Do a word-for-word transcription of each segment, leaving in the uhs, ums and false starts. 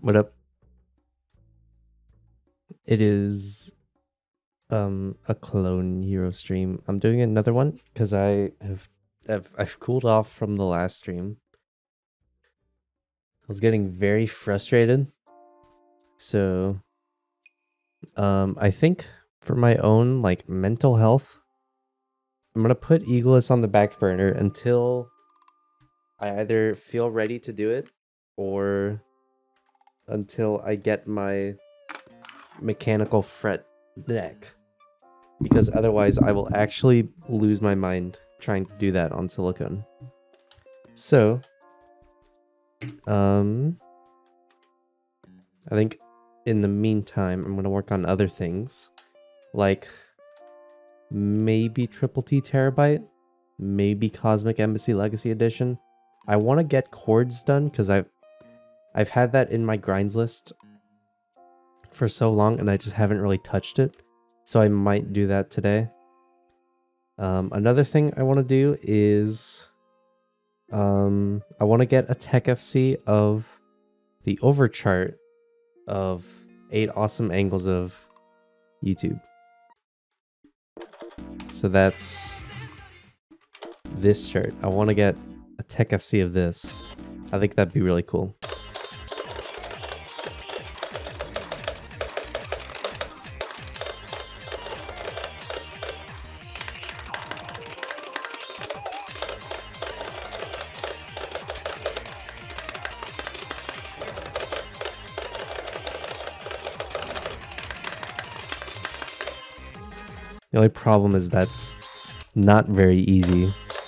What up? It is um a clone hero stream. I'm doing another one because I have I've, I've cooled off from the last stream. I was getting very frustrated. So um I think for my own like mental health, I'm gonna put Eagleus on the back burner until I either feel ready to do it or until I get my mechanical fret deck. Because otherwise I will actually lose my mind trying to do that on silicone. So, um, I think in the meantime, I'm going to work on other things, like maybe Triple T Terabyte, maybe Cosmic Embassy Legacy Edition. I want to get chords done because I've, I've had that in my grinds list for so long and I just haven't really touched it. So I might do that today. Um, another thing I want to do is um, I want to get a tech F C of the overchart of eight awesome angles of YouTube. So that's this chart. I want to get a tech F C of this. I think that'd be really cool. The only problem is that's not very easy.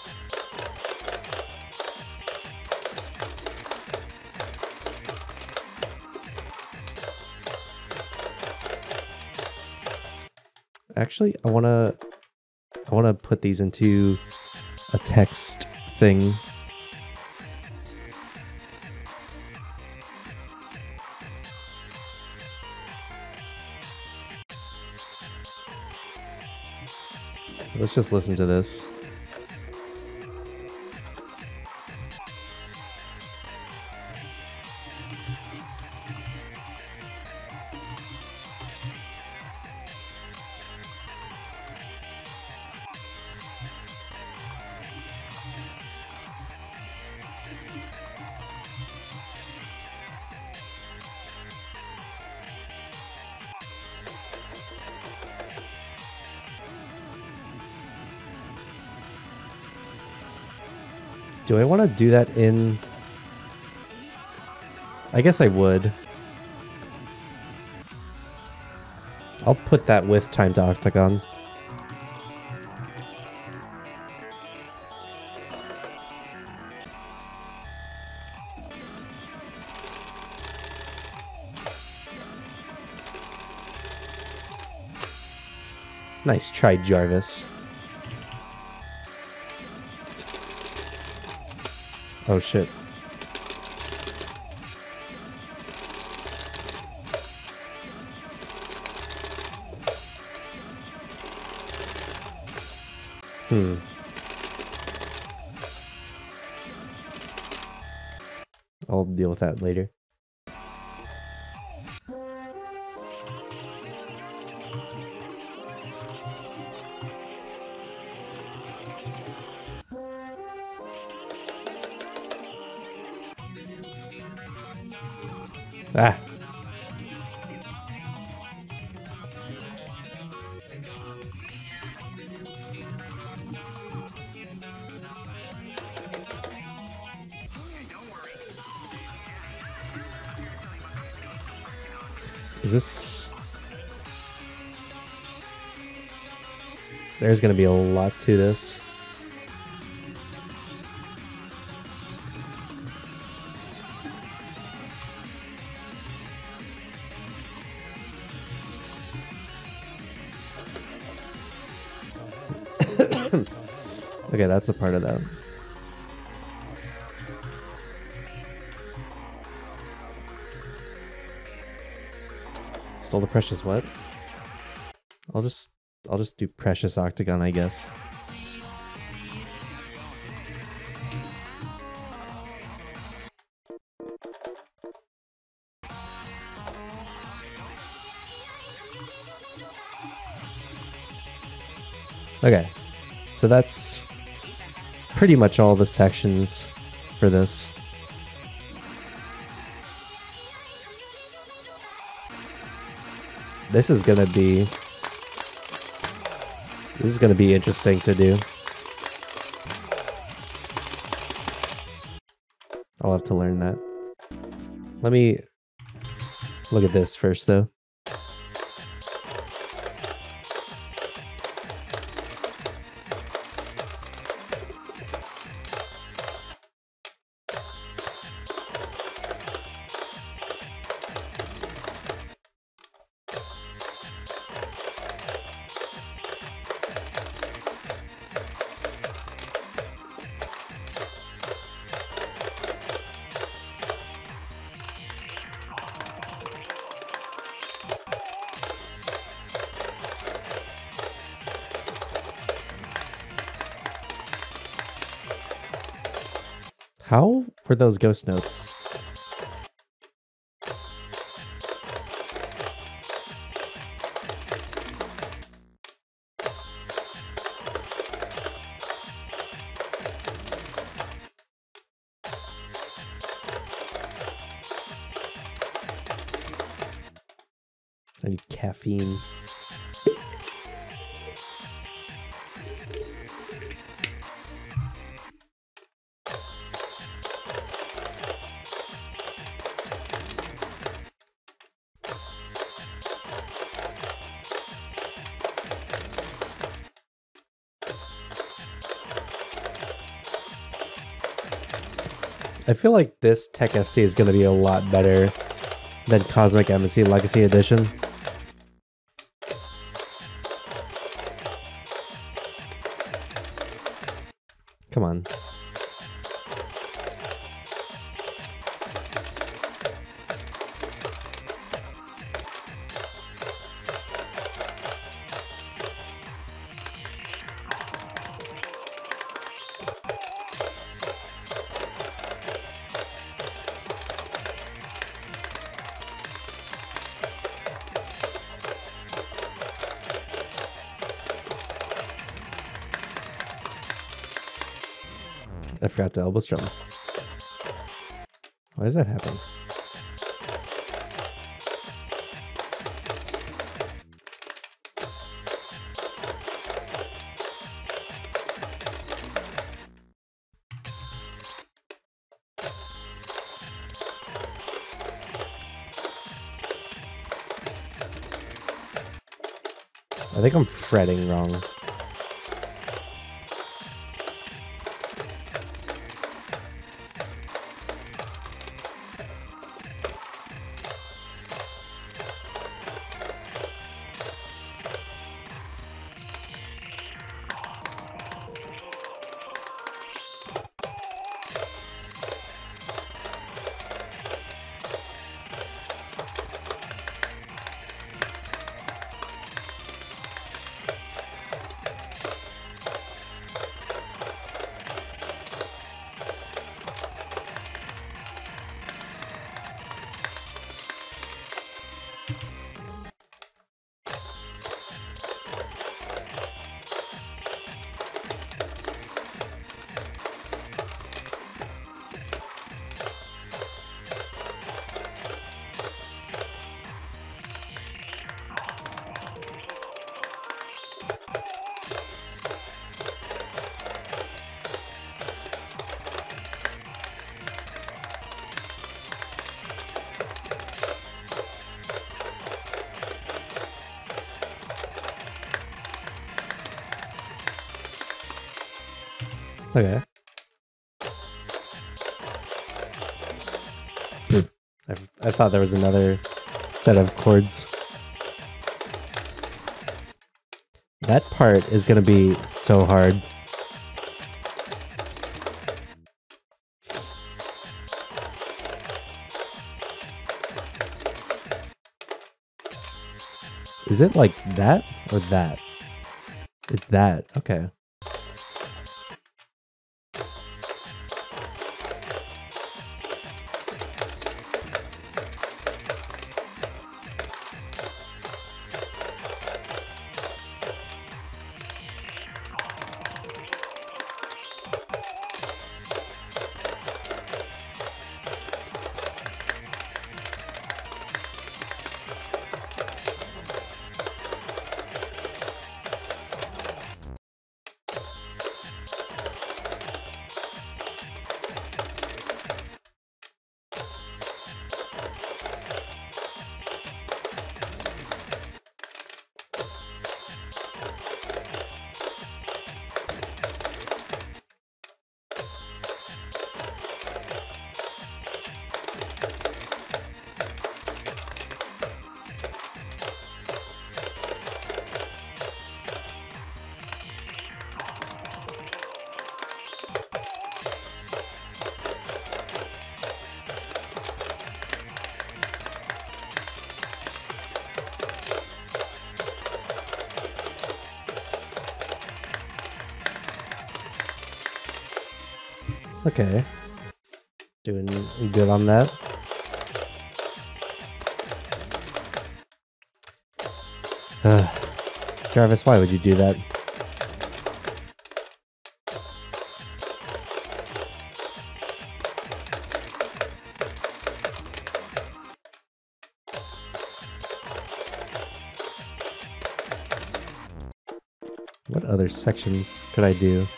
Actually, I want to I want to put these into a text thing. Let's just listen to this. Do I want to do that in... I guess I would. I'll put that with Time to Octagon. Nice try, Jarvis. Oh shit. Hmm. I'll deal with that later. Ah. Is this... There's gonna be a lot to this. Okay, that's a part of that. Stole the precious what? I'll just I'll just do precious octagon, I guess. Okay, so that's pretty much all the sections for this. This is gonna be this is gonna be interesting to do. I'll have to learn that. Let me look at this first, though. How were those ghost notes? I need caffeine. I feel like this Tech F C is going to be a lot better than Cosmic Embassy Legacy Edition. Come on. I forgot to elbow strum. Why does that happen? I think I'm fretting wrong. Okay. I, I thought there was another set of chords. That part is going to be so hard. Is it like that or that? It's that. Okay. Okay. Doing good on that. Uh, Jarvis, why would you do that? What other sections could I do?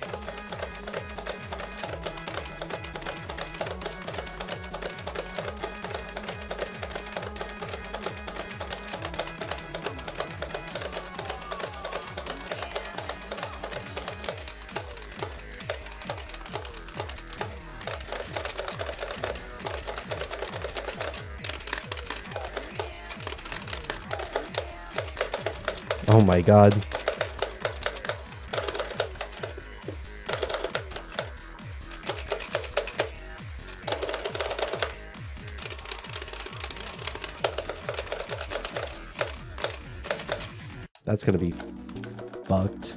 Oh my god. That's gonna be fucked.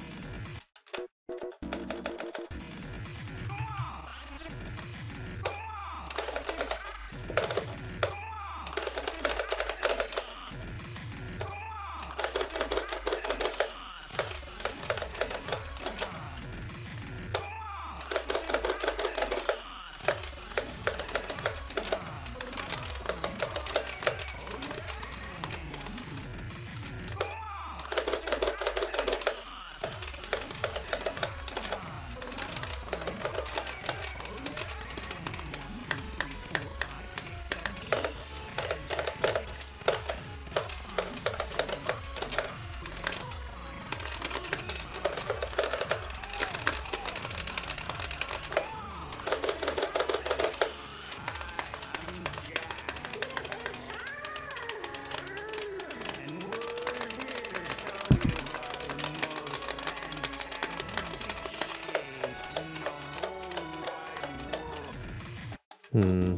Hmm.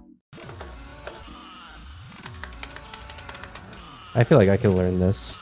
I feel like I can learn this.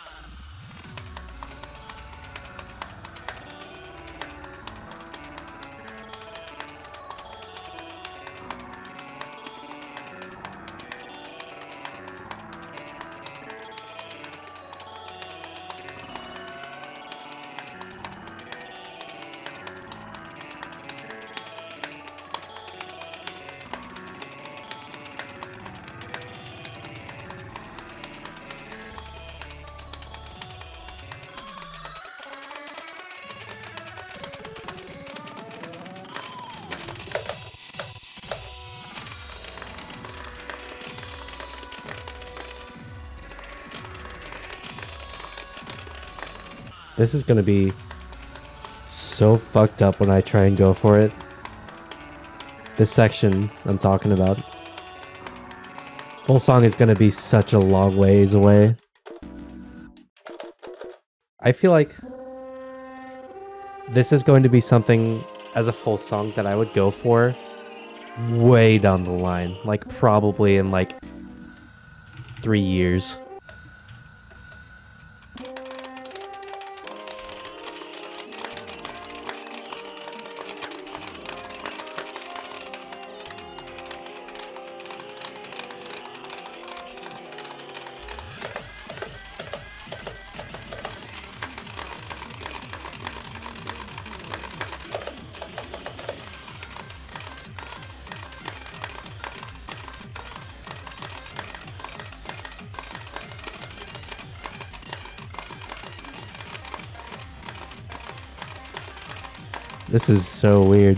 This is gonna be so fucked up when I try and go for it. This section I'm talking about. Full song is gonna be such a long ways away. I feel like this is going to be something as a full song that I would go for way down the line. Like probably in like three years. This is so weird.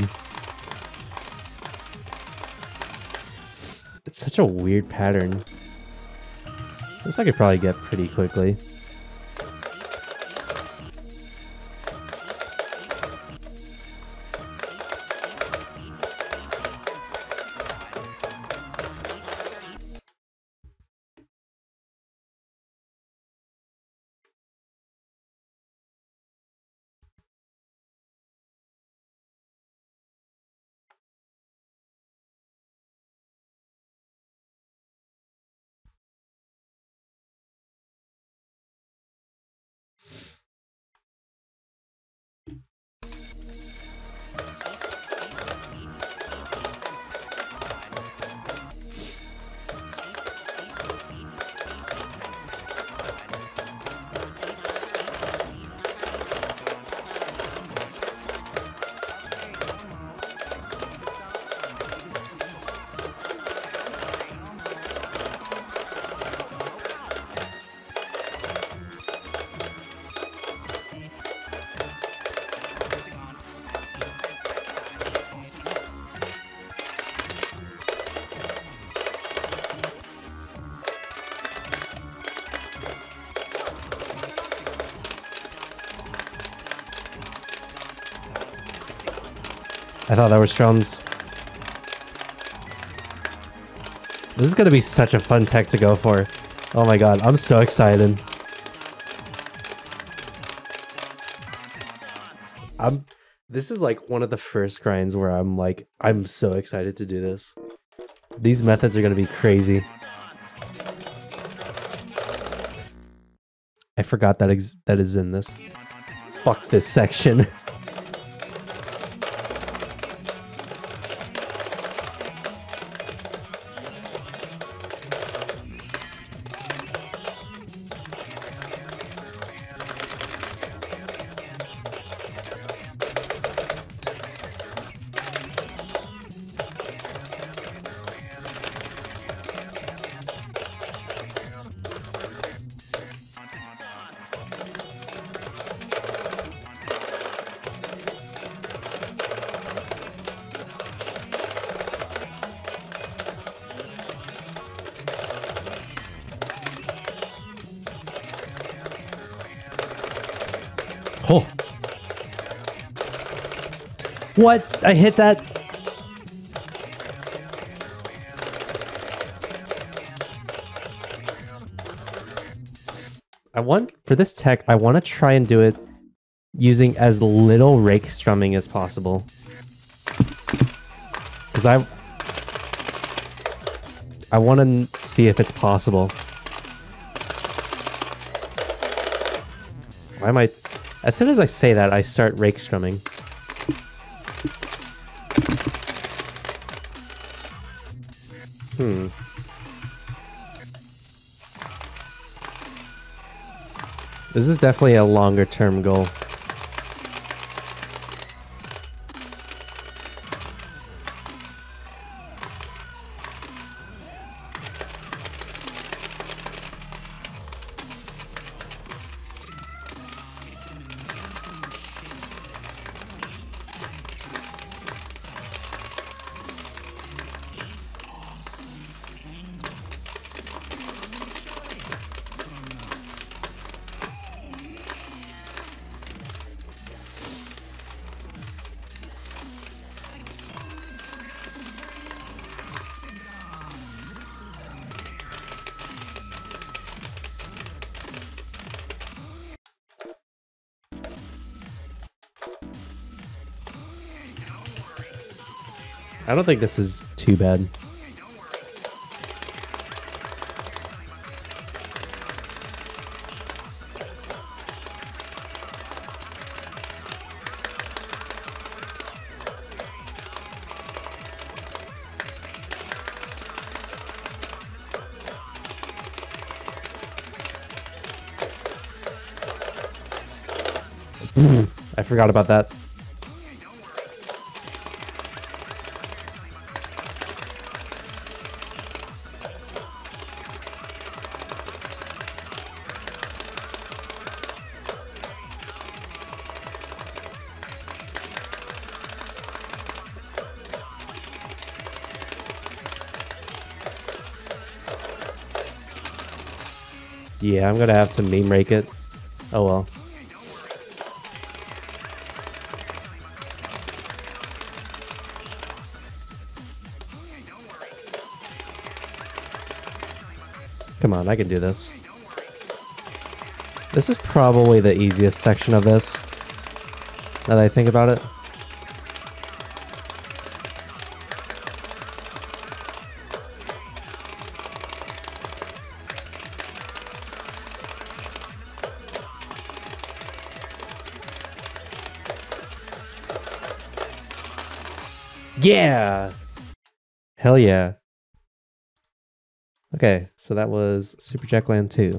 It's such a weird pattern. This I could probably get pretty quickly. I thought that were strums. This is gonna be such a fun tech to go for. Oh my god, I'm so excited. I'm this is like one of the first grinds where I'm like, I'm so excited to do this. These methods are gonna be crazy. I forgot that ex that is in this. Fuck this section. Oh. What? I hit that? I want, for this tech, I want to try and do it using as little rake strumming as possible. Because I... I want to see if it's possible. Why am I... As soon as I say that, I start rake strumming. Hmm. This is definitely a longer term goal. I don't think this is too bad. I forgot about that. Yeah, I'm gonna have to meme rake it. Oh well. Come on, I can do this. This is probably the easiest section of this, now that I think about it. Yeah! Hell yeah. Okay, so that was Super Jackland two.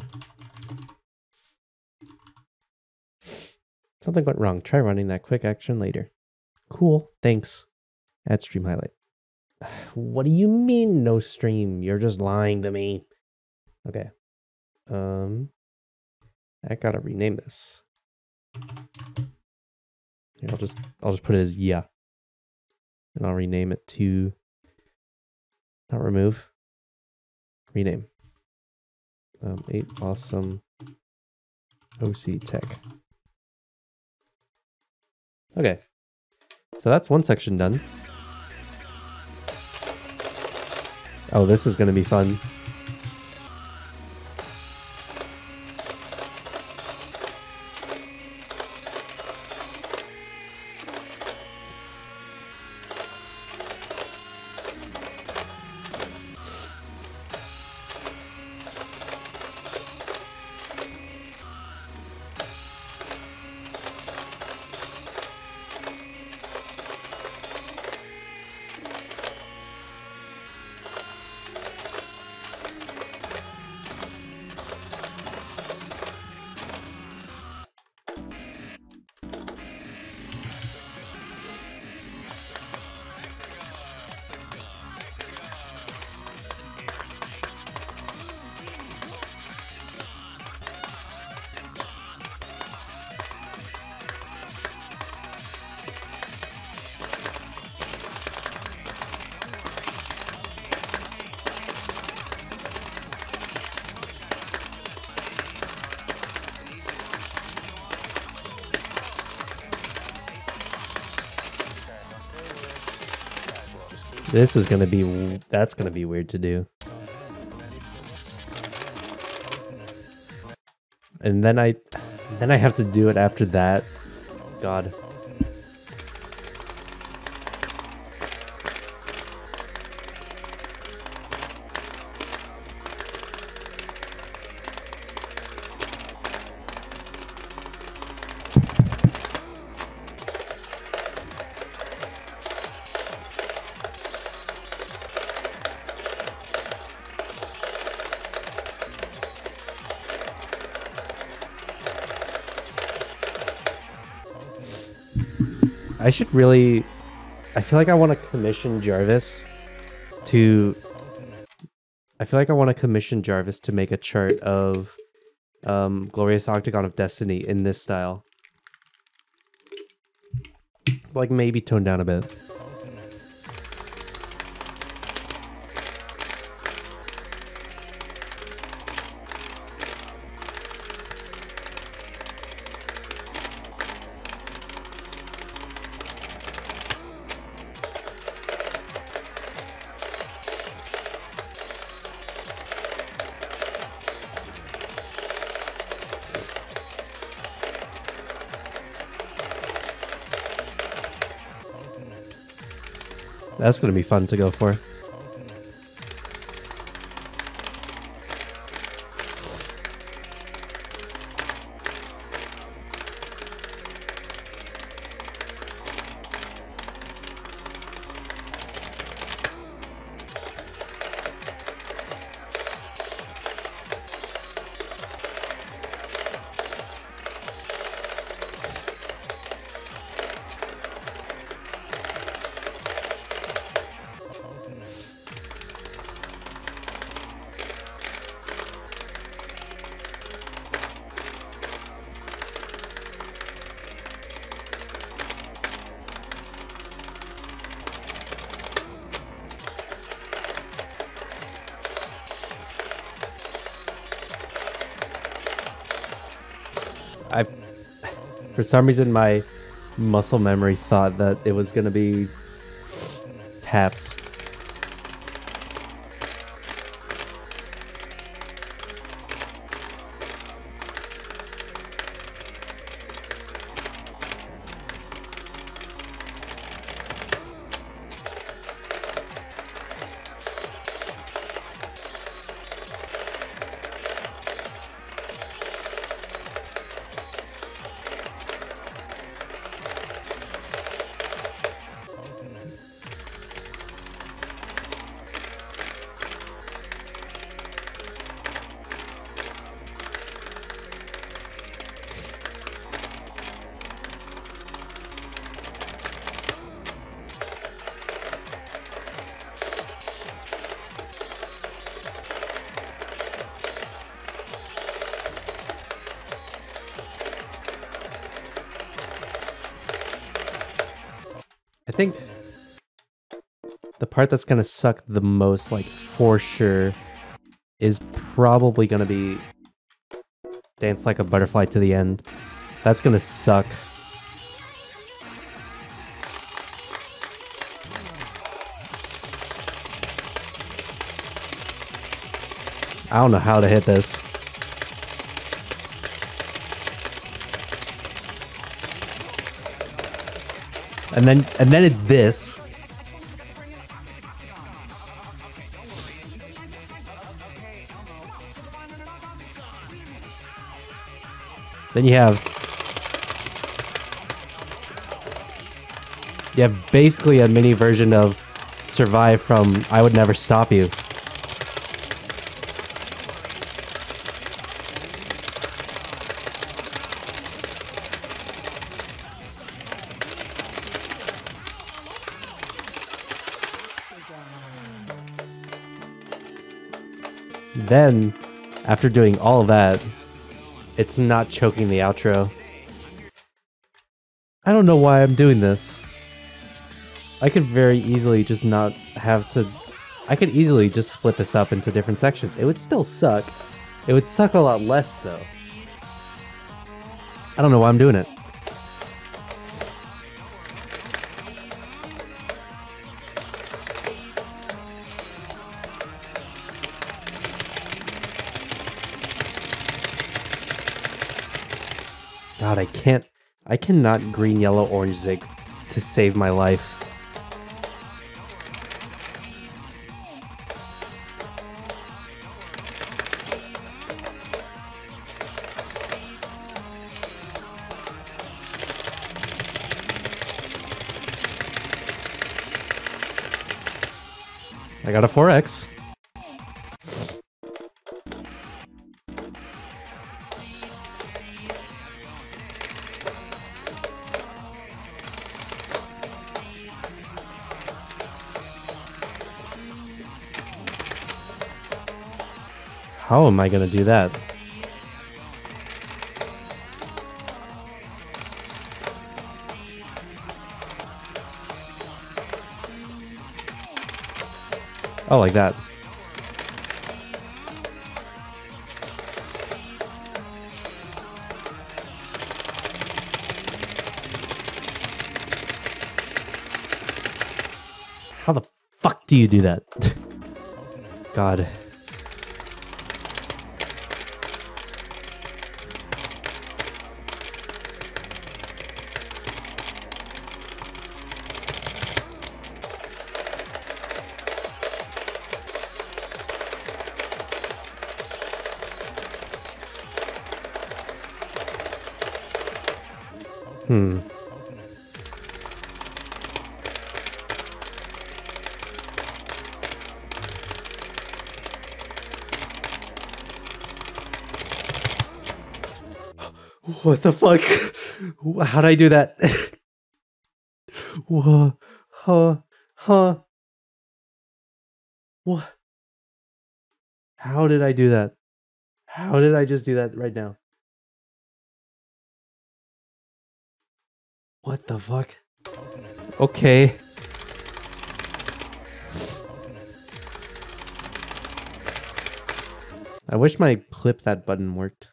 Something went wrong. Try running that quick action later. Cool, thanks. Add stream highlight. What do you mean no stream? You're just lying to me. Okay. Um, I gotta rename this. Here, I'll just I'll just put it as yeah. And I'll rename it to not remove. Rename. Um, eight awesome O C tech. Okay. So that's one section done. Oh, this is going to be fun. This is gonna be, that's gonna be weird to do. And then I, then I have to do it after that. God. I should really... I feel like I want to commission Jarvis to... I feel like I want to commission Jarvis to make a chart of um, Glorious Octagon of Destiny in this style. Like, maybe tone down a bit. That's going to be fun to go for. I, for some reason, my muscle memory thought that it was going to be taps. I think the part that's going to suck the most, like, for sure, is probably going to be Dance Like a Butterfly to the End. That's going to suck. I don't know how to hit this. And then and then it's this. Then you have you have basically a mini version of Survive from I Would Never Stop You. Then, after doing all of that, it's not choking the outro. I don't know why I'm doing this. I could very easily just not have to... I could easily just split this up into different sections. It would still suck. It would suck a lot less, though. I don't know why I'm doing it. God, I can't... I cannot green, yellow, orange zig to save my life. I got a four X. How am I gonna do that? Oh, like that. How the fuck do you do that? God. Hmm. What the fuck? How'd I do that? Whoa. Huh. Huh. What? How did I do that? How did I just do that right now? What the fuck? Okay. I wish my clip that button worked.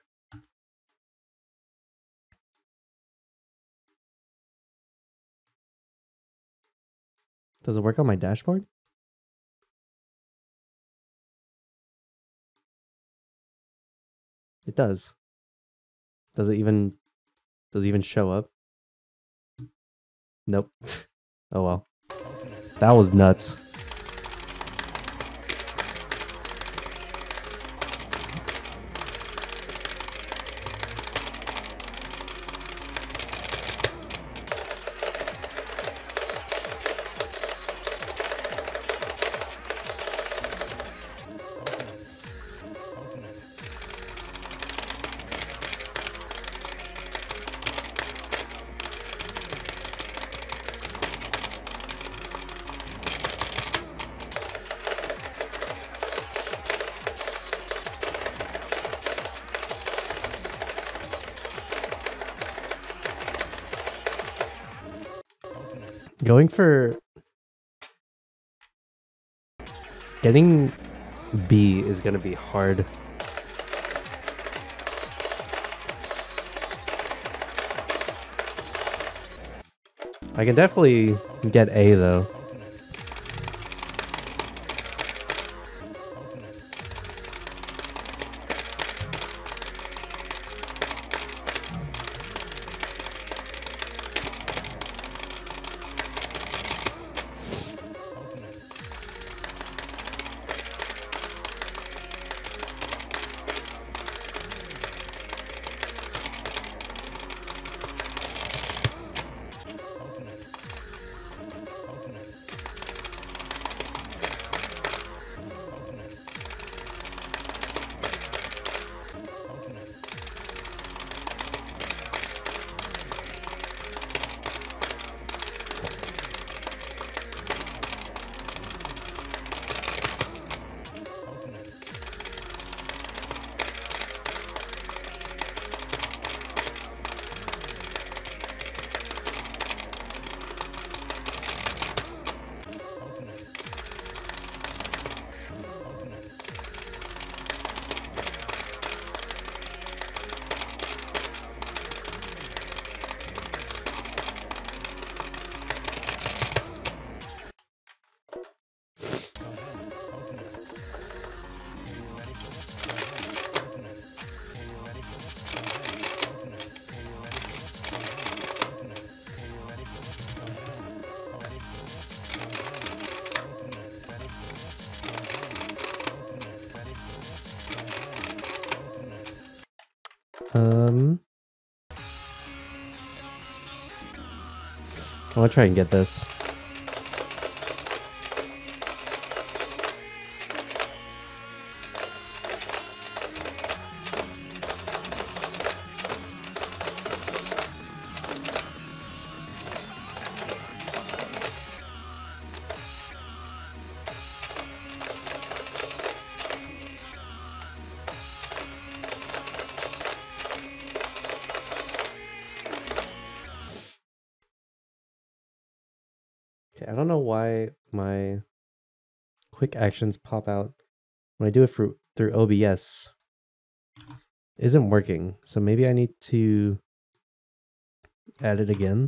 Does it work on my dashboard? It does. Does it even does it even show up? Nope. Oh well. That was nuts. Going for getting B is gonna be hard. I can definitely get A though. Um, I want to try and get this. Okay, I don't know why my quick actions pop out when I do it through through O B S. It isn't working, so maybe I need to add it again.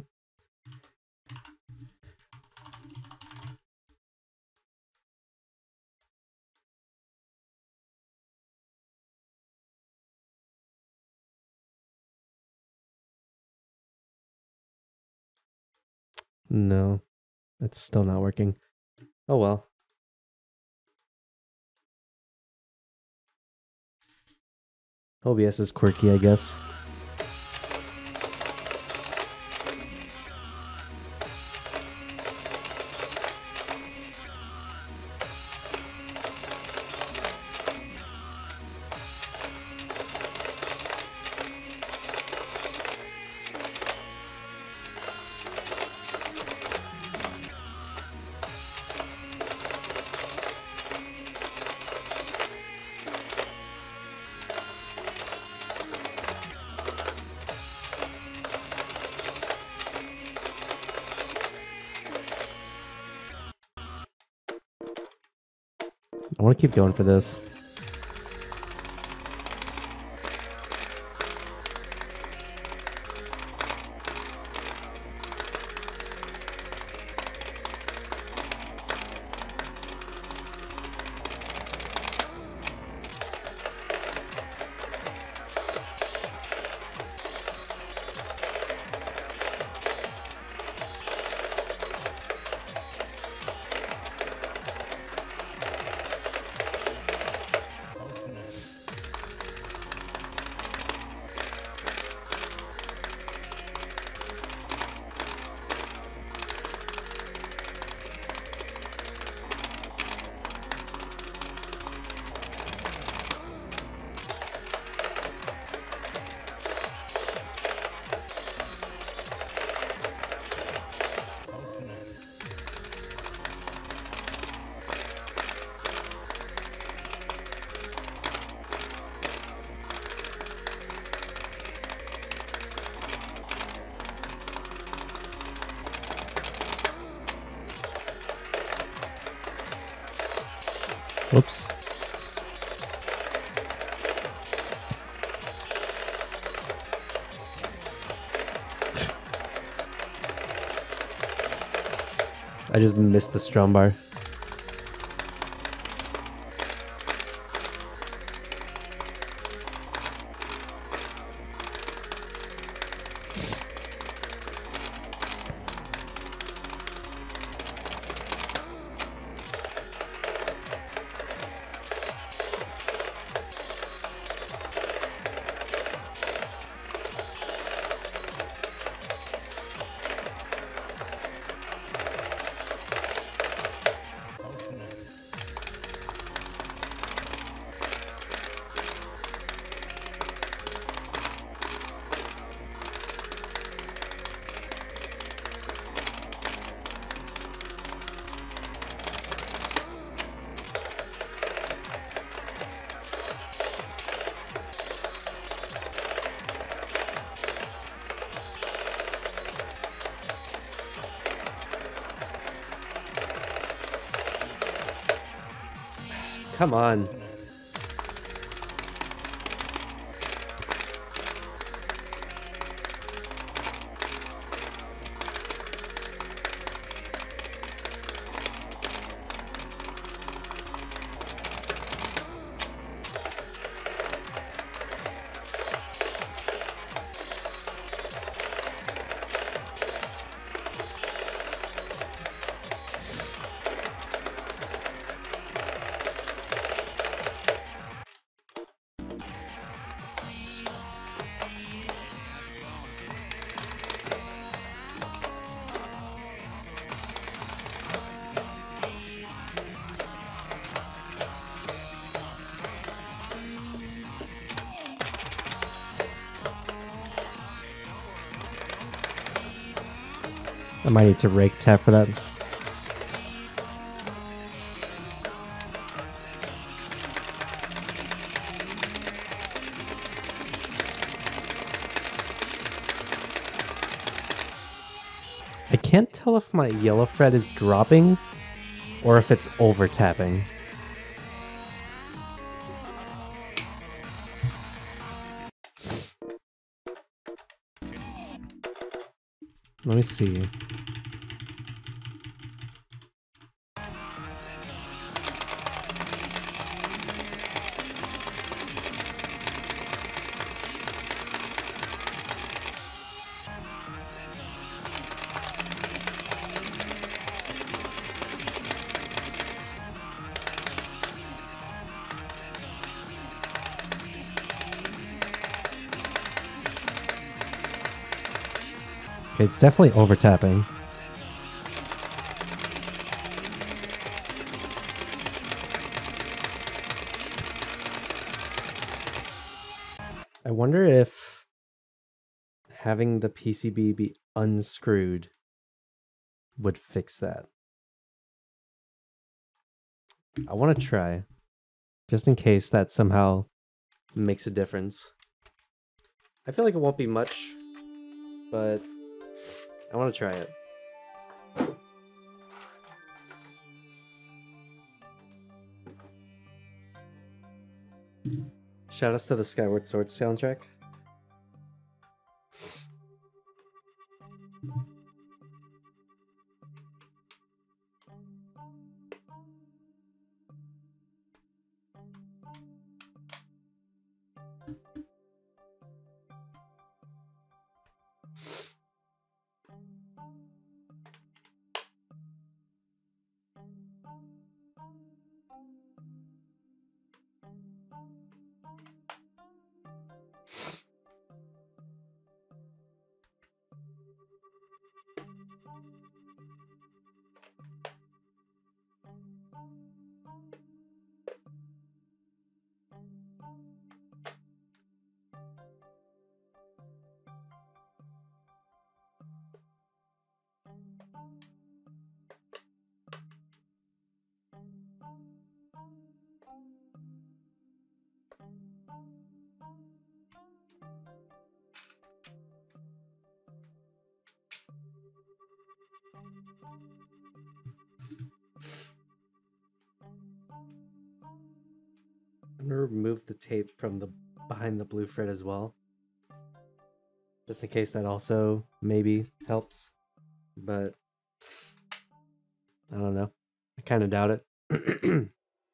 No, it's still not working. Oh well. O B S is quirky, I guess. I want to keep going for this. Whoops. I just missed the strum bar. Come on. I might need to rake tap for that. I can't tell if my yellow fret is dropping or if it's over tapping. Let me see. Okay, it's definitely over tapping. I wonder if having the P C B be unscrewed would fix that. I want to try, just in case that somehow makes a difference. I feel like it won't be much, but I want to try it. Shout outs to the Skyward Sword soundtrack. I'm gonna remove the tape from the behind the blue fret as well, just in case that also maybe helps, but I don't know. I kind of doubt it.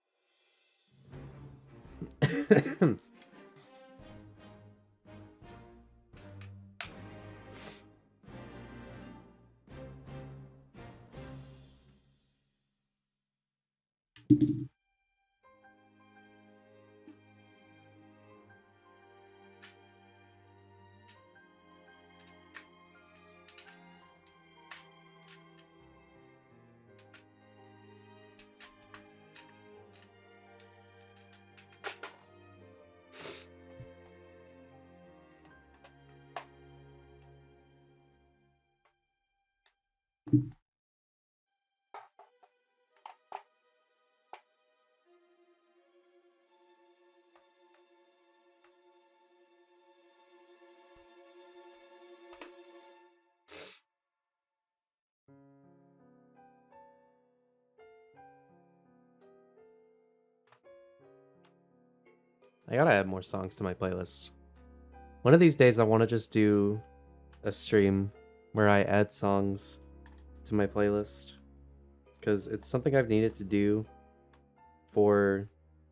I gotta add more songs to my playlist. One of these days I want to just do a stream where I add songs to my playlist, because it's something I've needed to do for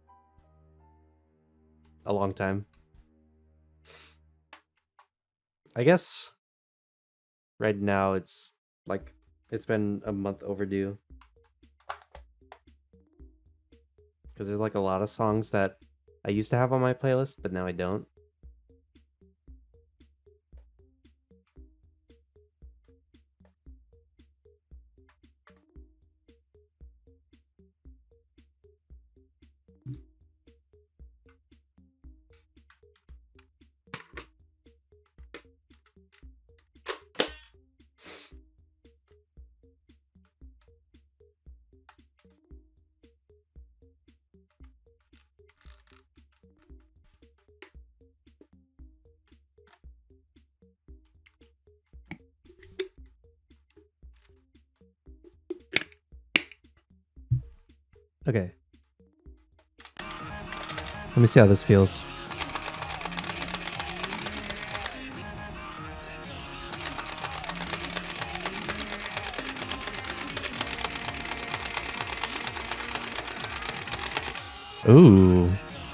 a long time. I guess right now it's like it's been a month overdue, because there's like a lot of songs that I used to have on my playlist, but now I don't. Okay. Let me see how this feels. Ooh.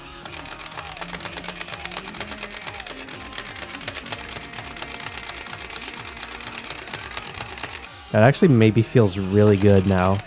That actually maybe feels really good now.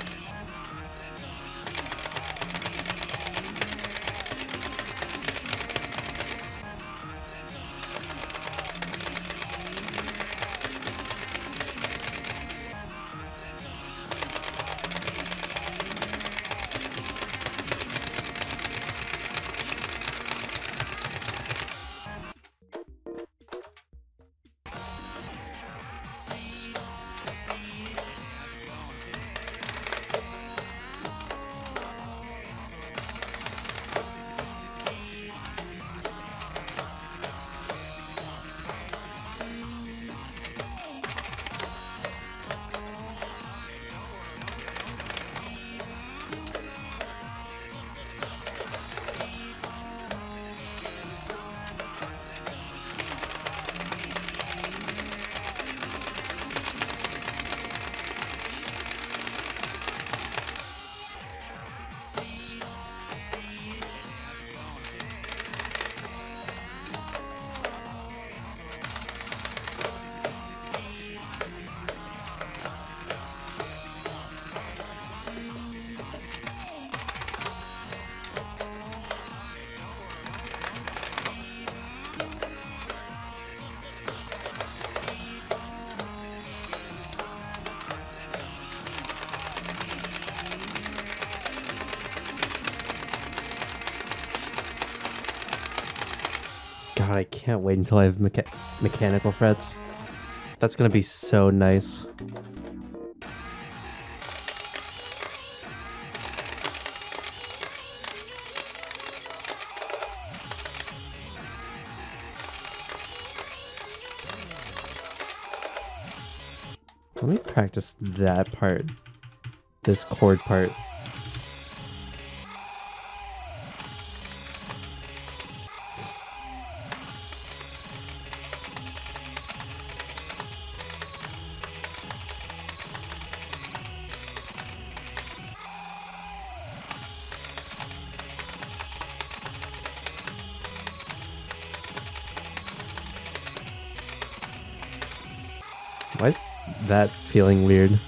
God, I can't wait until I have mecha mechanical frets. That's gonna be so nice. Let me practice that part. This chord part. Why is that feeling weird?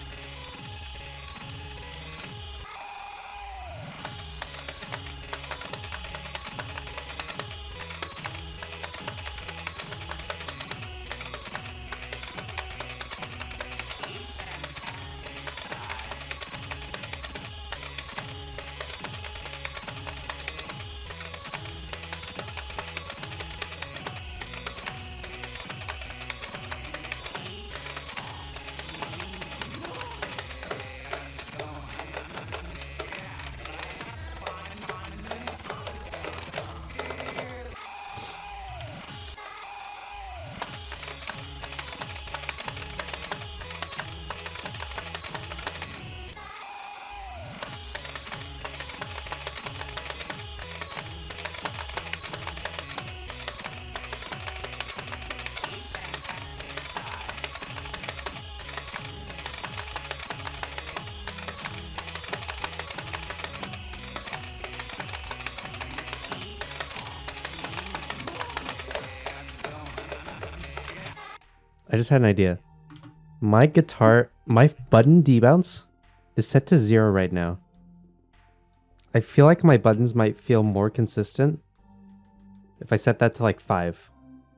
I just had an idea. My guitar, my button debounce is set to zero right now. I feel like my buttons might feel more consistent if I set that to like five.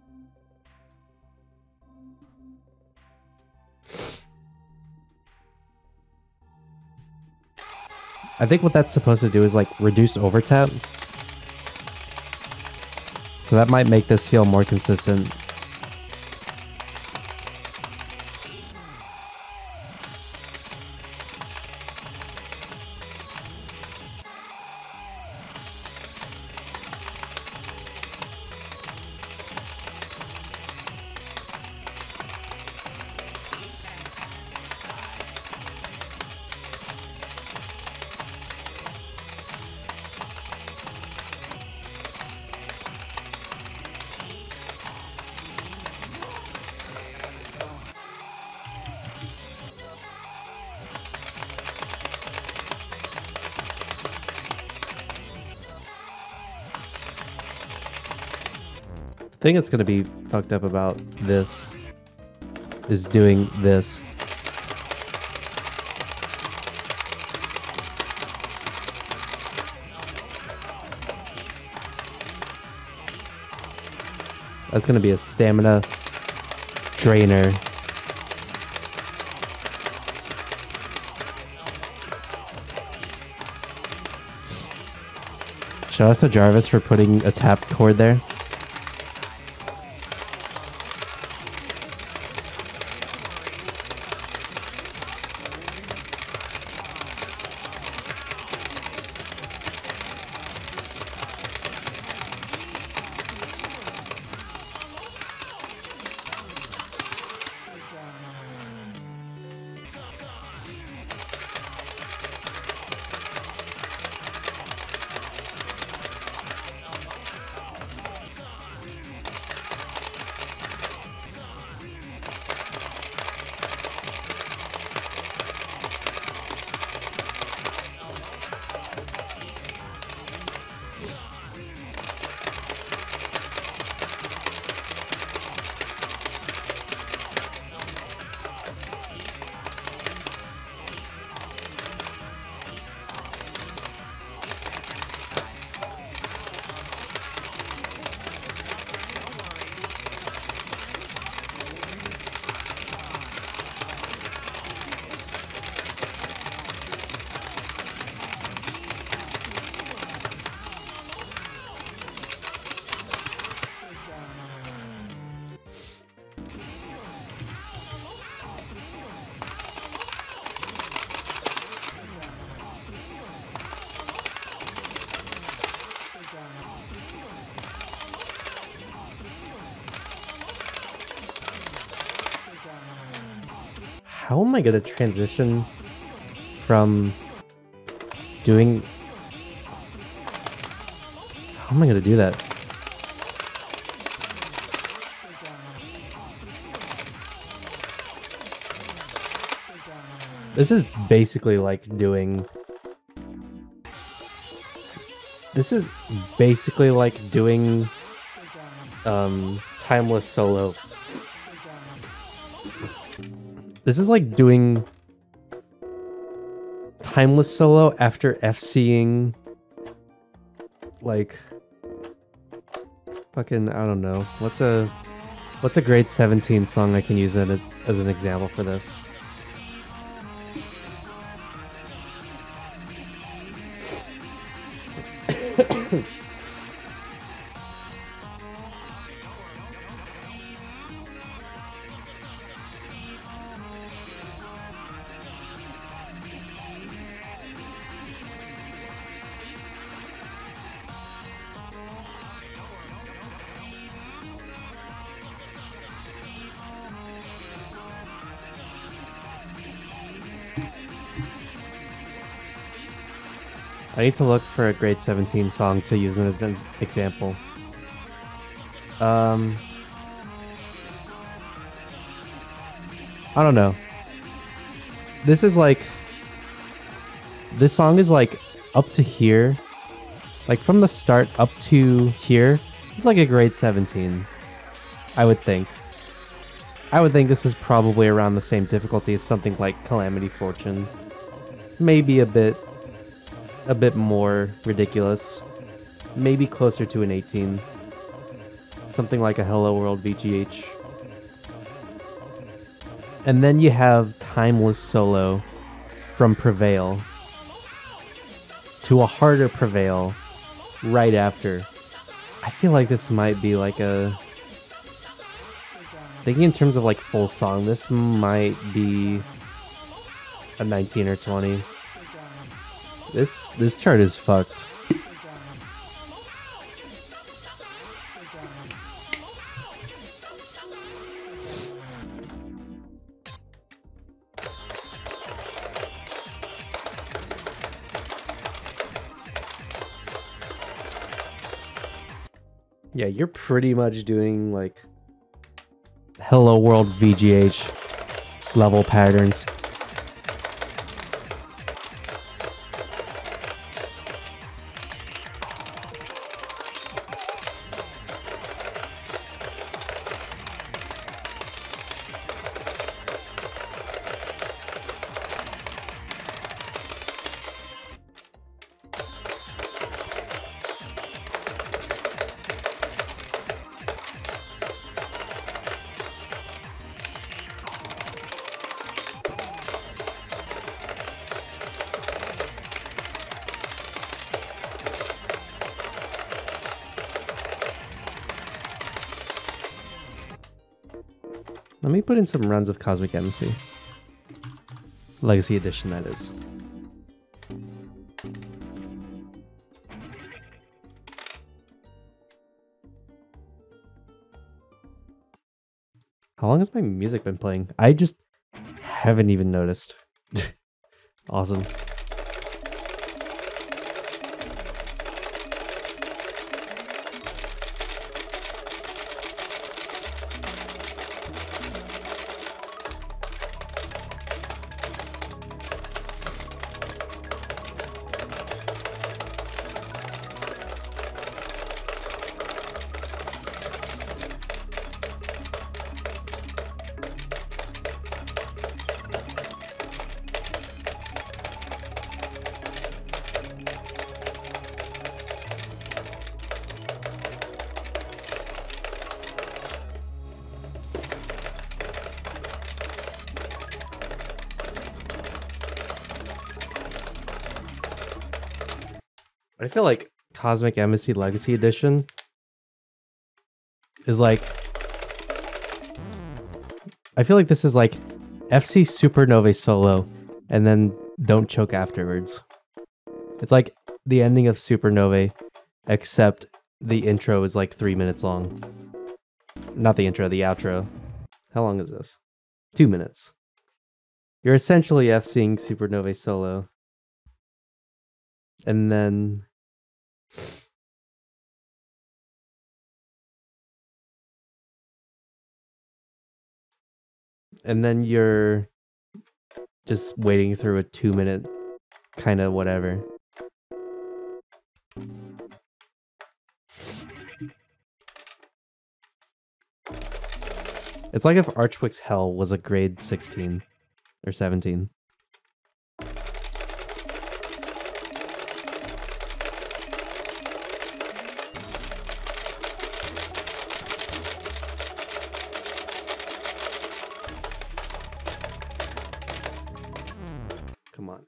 I think what that's supposed to do is like reduce overtap. So that might make this feel more consistent. thing that's gonna be fucked up about this is doing this. That's gonna be a stamina drainer. Shout out to Jarvis for putting a tapped chord there. How am I gonna transition from doing... How am I gonna do that? This is basically like doing... This is basically like doing um, Timeless Solo. This is like doing Timeless Solo after FCing like fucking, I don't know. What's a what's a grade seventeen song I can use it as, as an example for this? I need to look for a grade seventeen song to use as an example. Um, I don't know. This is like... This song is like up to here. Like from the start up to here. It's like a grade seventeen. I would think. I would think this is probably around the same difficulty as something like Calamity Fortune. Maybe a bit... a bit more ridiculous. Maybe closer to an eighteen. Something like a Hello World V G H. And then you have Timeless Solo from Prevail to a harder Prevail right after. I feel like this might be like a... Thinking in terms of like full song, this might be a nineteen or twenty. This this chart is fucked. Yeah, you're pretty much doing like Hello World V G H level patterns. Let me put in some runs of Cosmic Embassy. Legacy Edition, that is. How long has my music been playing? I just haven't even noticed. Awesome. I feel like Cosmic Embassy Legacy Edition is like... I feel like this is like F C Supernovae solo and then Don't Choke afterwards. It's like the ending of Supernovae, except the intro is like three minutes long. Not the intro, the outro. How long is this? Two minutes. You're essentially FCing Supernovae solo. And then... And then you're just waiting through a two minute kind of whatever. It's like if Archwix's Hell was a grade sixteen or seventeen. Come on.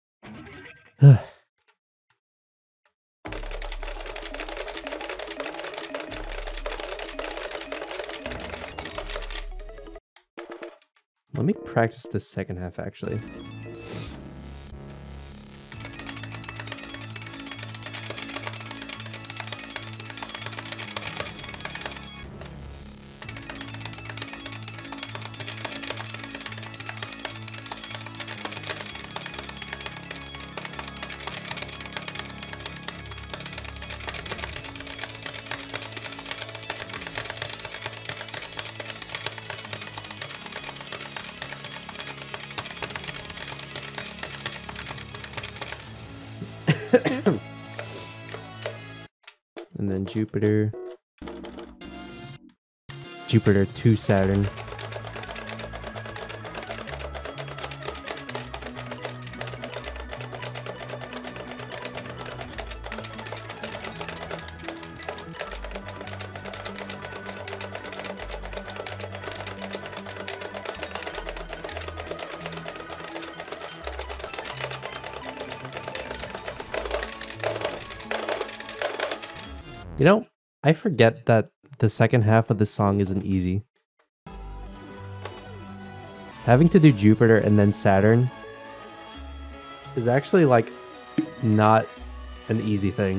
Let me practice the second half, actually. And then Jupiter. Jupiter to Saturn. You know, I forget that the second half of the song isn't easy. Having to do Jupiter and then Saturn is actually like not an easy thing.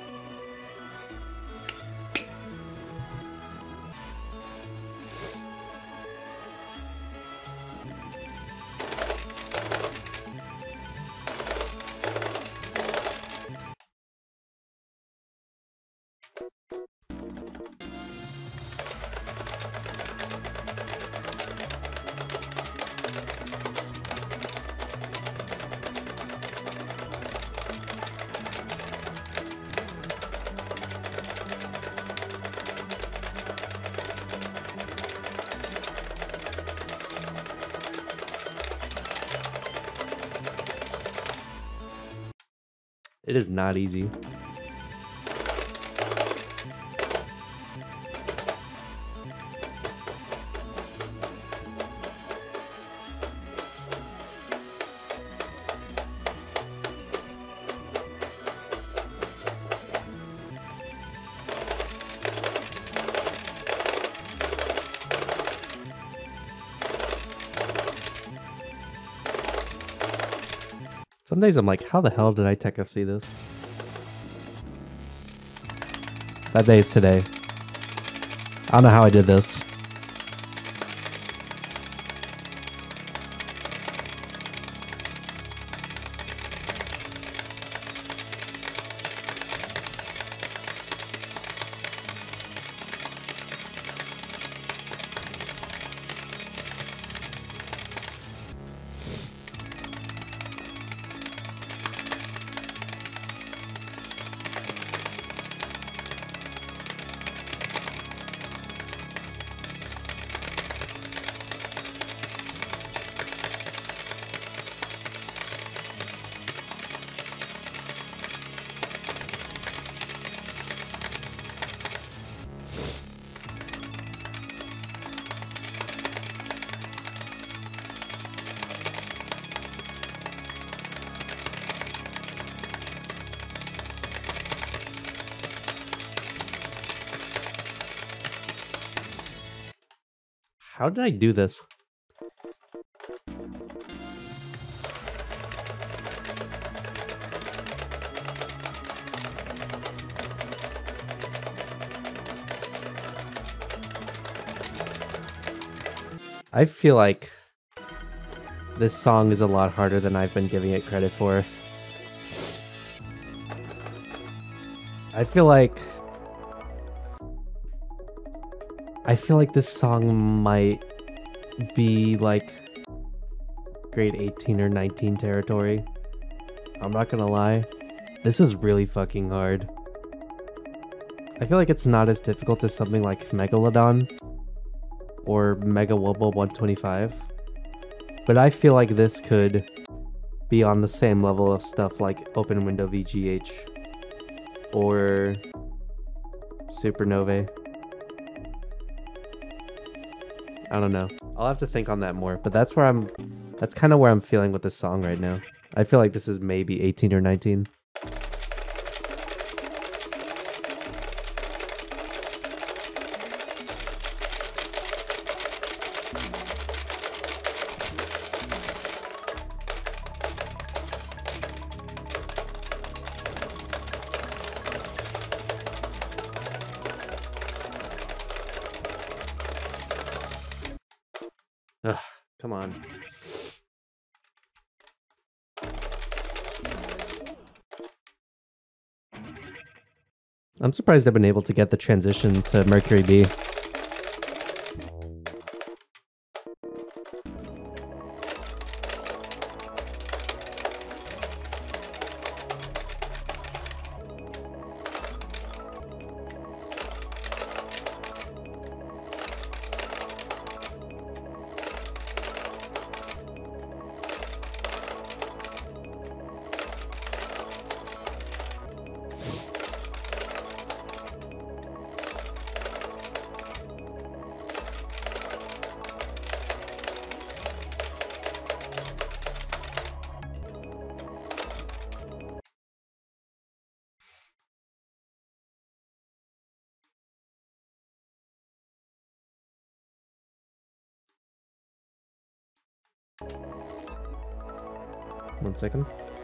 It is not easy. Some days I'm like, how the hell did I tech F C this? That day is today. I don't know how I did this. How did I do this? I feel like this song is a lot harder than I've been giving it credit for. I feel like I feel like this song might be like grade eighteen or nineteen territory. I'm not gonna lie. This is really fucking hard. I feel like it's not as difficult as something like Megalodon or Mega Wubble one twenty-five. But I feel like this could be on the same level of stuff like Open Window V G H or Supernovae. I don't know. I'll have to think on that more, but that's where I'm that's kind of where I'm feeling with this song right now. I feel like this is maybe eighteen or nineteen. Ugh, come on. I'm surprised I've been able to get the transition to Mercury B. One second.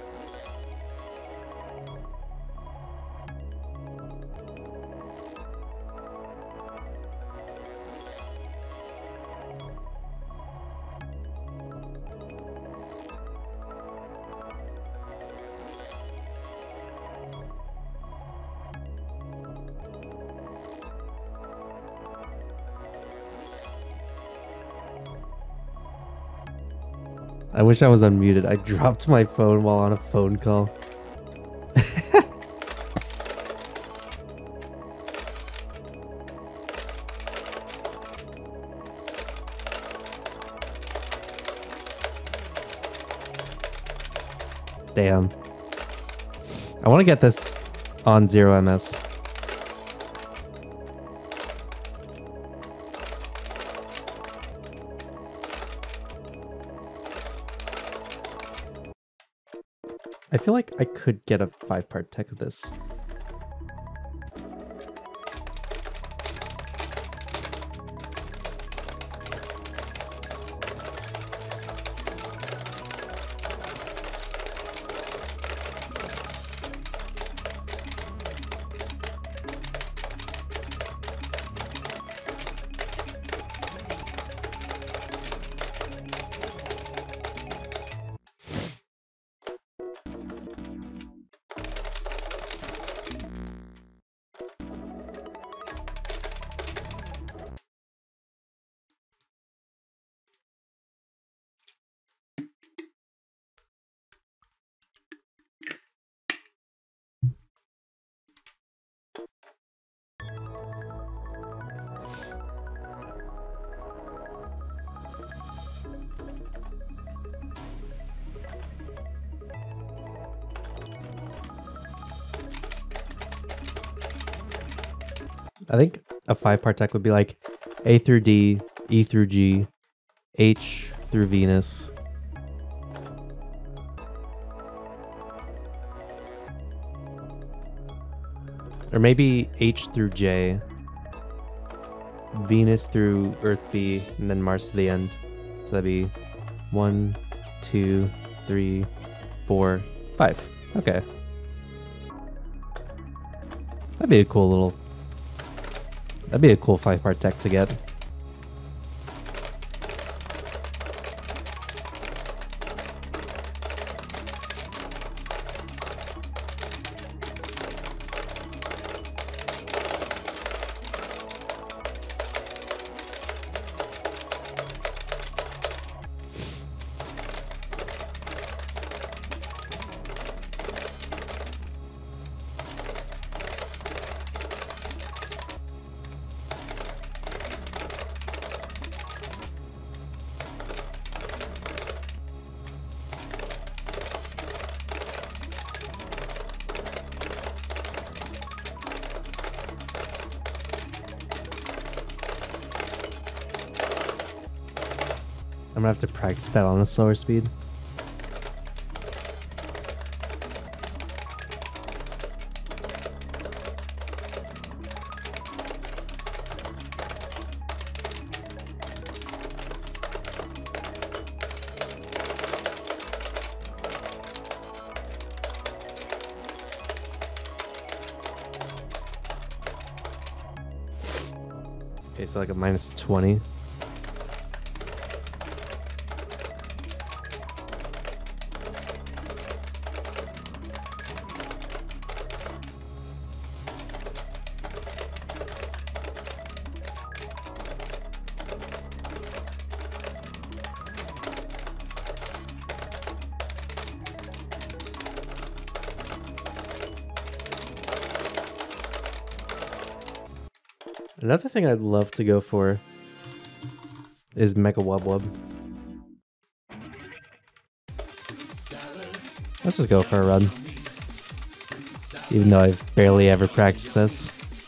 I wish I was unmuted. I dropped my phone while on a phone call. Damn. I want to get this on zero M S. I feel like I could get a five-part tech of this. I think a five-part deck would be like A through D, E through G, H through Venus. Or maybe H through J, Venus through Earth B, and then Mars to the end. So that'd be one, two, three, four, five. Okay. That'd be a cool little... That'd be a cool five-part deck to get. I'm gonna have to practice that on a slower speed. Okay, so like a minus twenty. Another thing I'd love to go for is Mega Wub Wub. Let's just go for a run. Even though I've barely ever practiced this.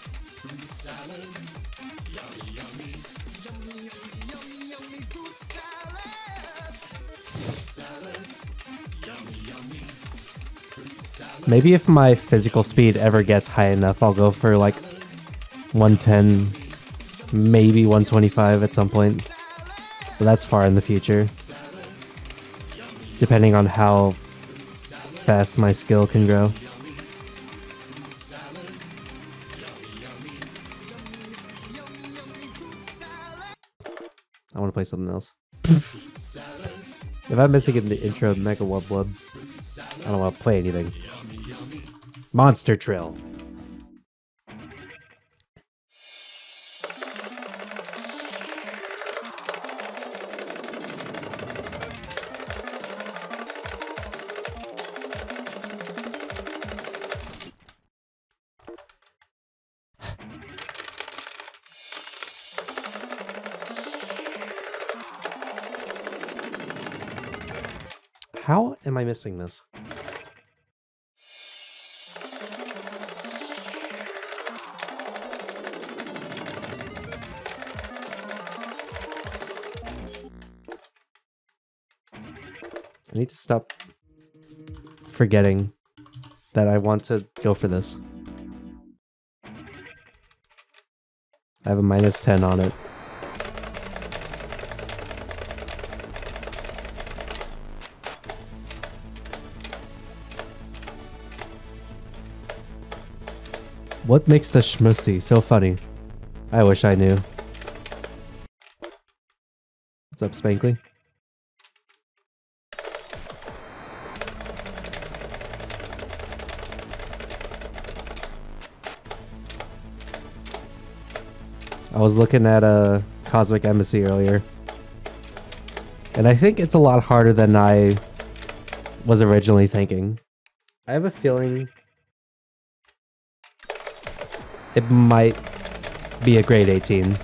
Maybe if my physical speed ever gets high enough, I'll go for like one ten, maybe one twenty-five at some point. But that's far in the future. Depending on how fast my skill can grow. I want to play something else. If I'm missing in the intro of Mega Wub Wub, I don't want to play anything. Monster Trill. How am I missing this? I need to stop forgetting that I want to go for this. I have a minus ten on it. What makes the Schmussy so funny? I wish I knew. What's up, Spankly? I was looking at a Cosmic Embassy earlier, and I think it's a lot harder than I was originally thinking. I have a feeling it might be a grade eighteen.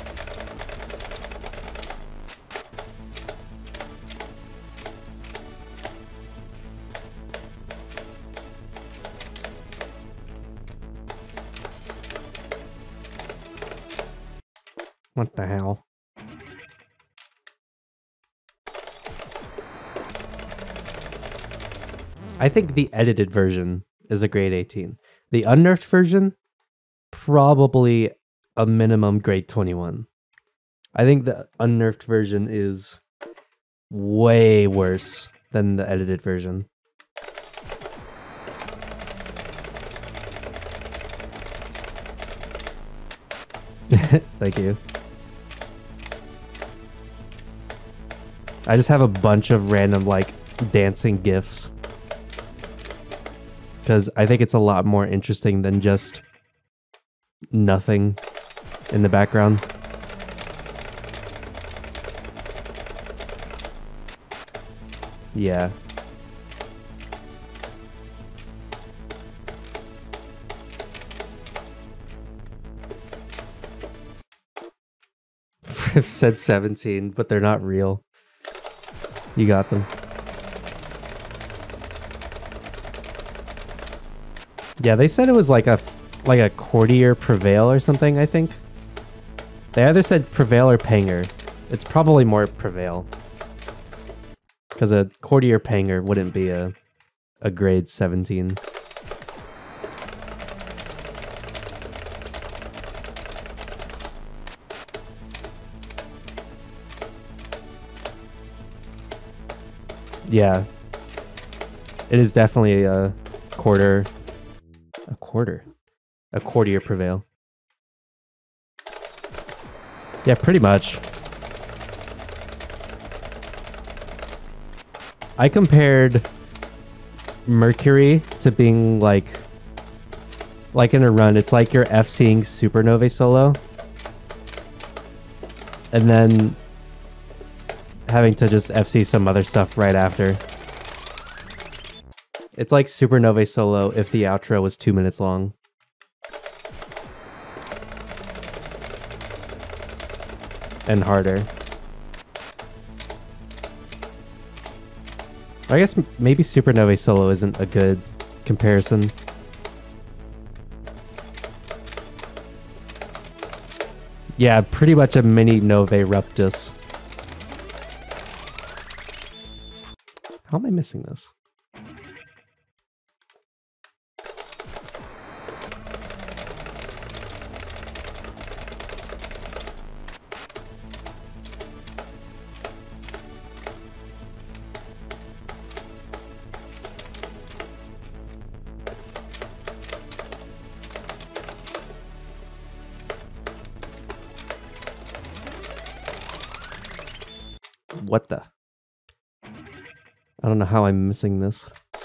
What the hell? I think the edited version is a grade eighteen. The unnerfed version, probably a minimum grade twenty-one. I think the unnerfed version is way worse than the edited version. Thank you. I just have a bunch of random, like, dancing GIFs. Because I think it's a lot more interesting than just nothing in the background. Yeah. I've said seventeen, but they're not real. You got them. Yeah, they said it was like a like a courtier Prevail or something, I think. They either said Prevail or Panger. It's probably more Prevail. Because a courtier Panger wouldn't be a a grade seventeen. Yeah. It is definitely a quarter. A quarter. A courtier Prevail. Yeah, pretty much. I compared Mercury to being like like in a run, it's like you're FCing Supernovae solo and then having to just F C some other stuff right after. It's like Supernovae solo if the outro was two minutes long. And harder. I guess maybe Supernovae solo isn't a good comparison. Yeah, pretty much a mini Novae Ruptus. How am I missing this? What the? I don't know how I'm missing this.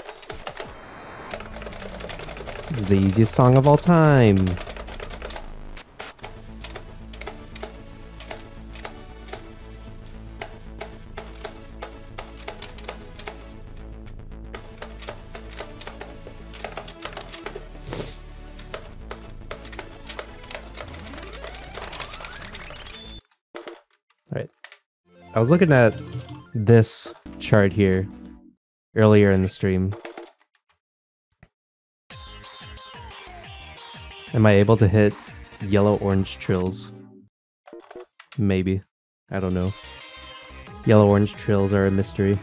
This is the easiest song of all time. Alright. I was looking at this chart here earlier in the stream. Am I able to hit yellow-orange trills? Maybe. I don't know. Yellow-orange trills are a mystery.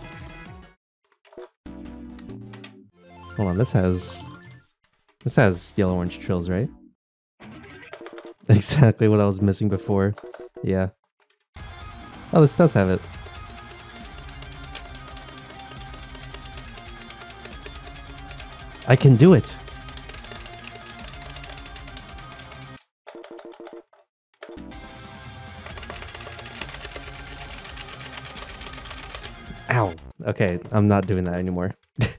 Hold on, this has... This has yellow-orange trills, right? Exactly what I was missing before. Yeah. Oh, this does have it. I can do it! Ow! Okay, I'm not doing that anymore.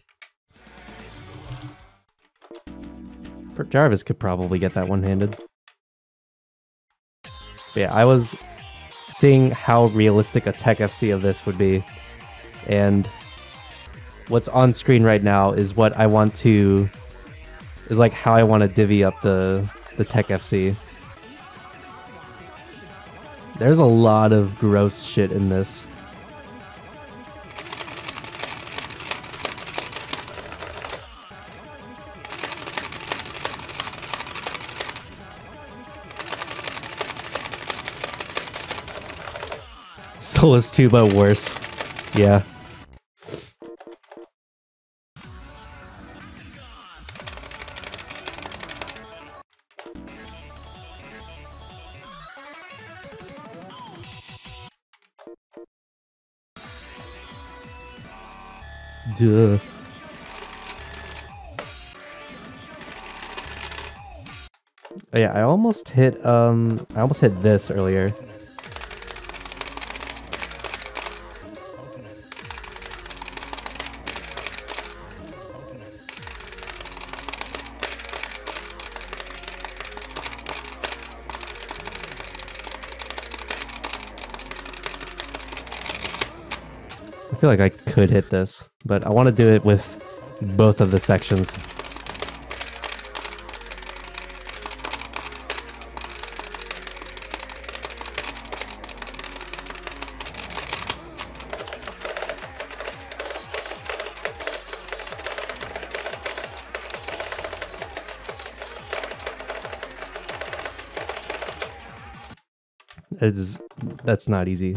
Jarvis could probably get that one-handed. Yeah, I was seeing how realistic a tech F C of this would be, and what's on screen right now is what I want to is like how I want to divvy up the the tech F C. There's a lot of gross shit in this. Solus two, but worse. Yeah. Duh. Oh yeah, I almost hit um I almost hit this earlier. I feel like I could hit this, but I want to do it with both of the sections. It's that's not easy.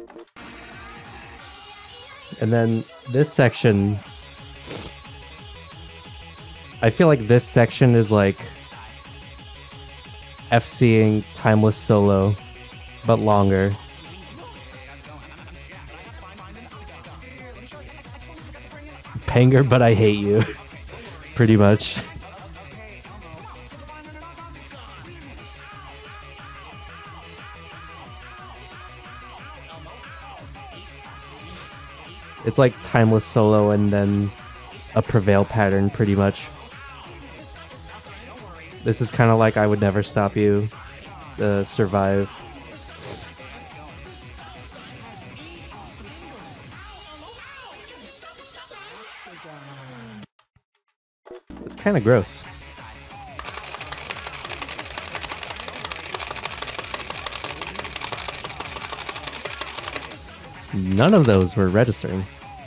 And then this section, I feel like this section is like FCing Timeless Solo, but longer. Panger, but I hate you. Pretty much. It's like Timeless Solo and then a Prevail pattern, pretty much. This is kind of like I Would Never Stop You, the Survive. It's kind of gross. None of those were registering.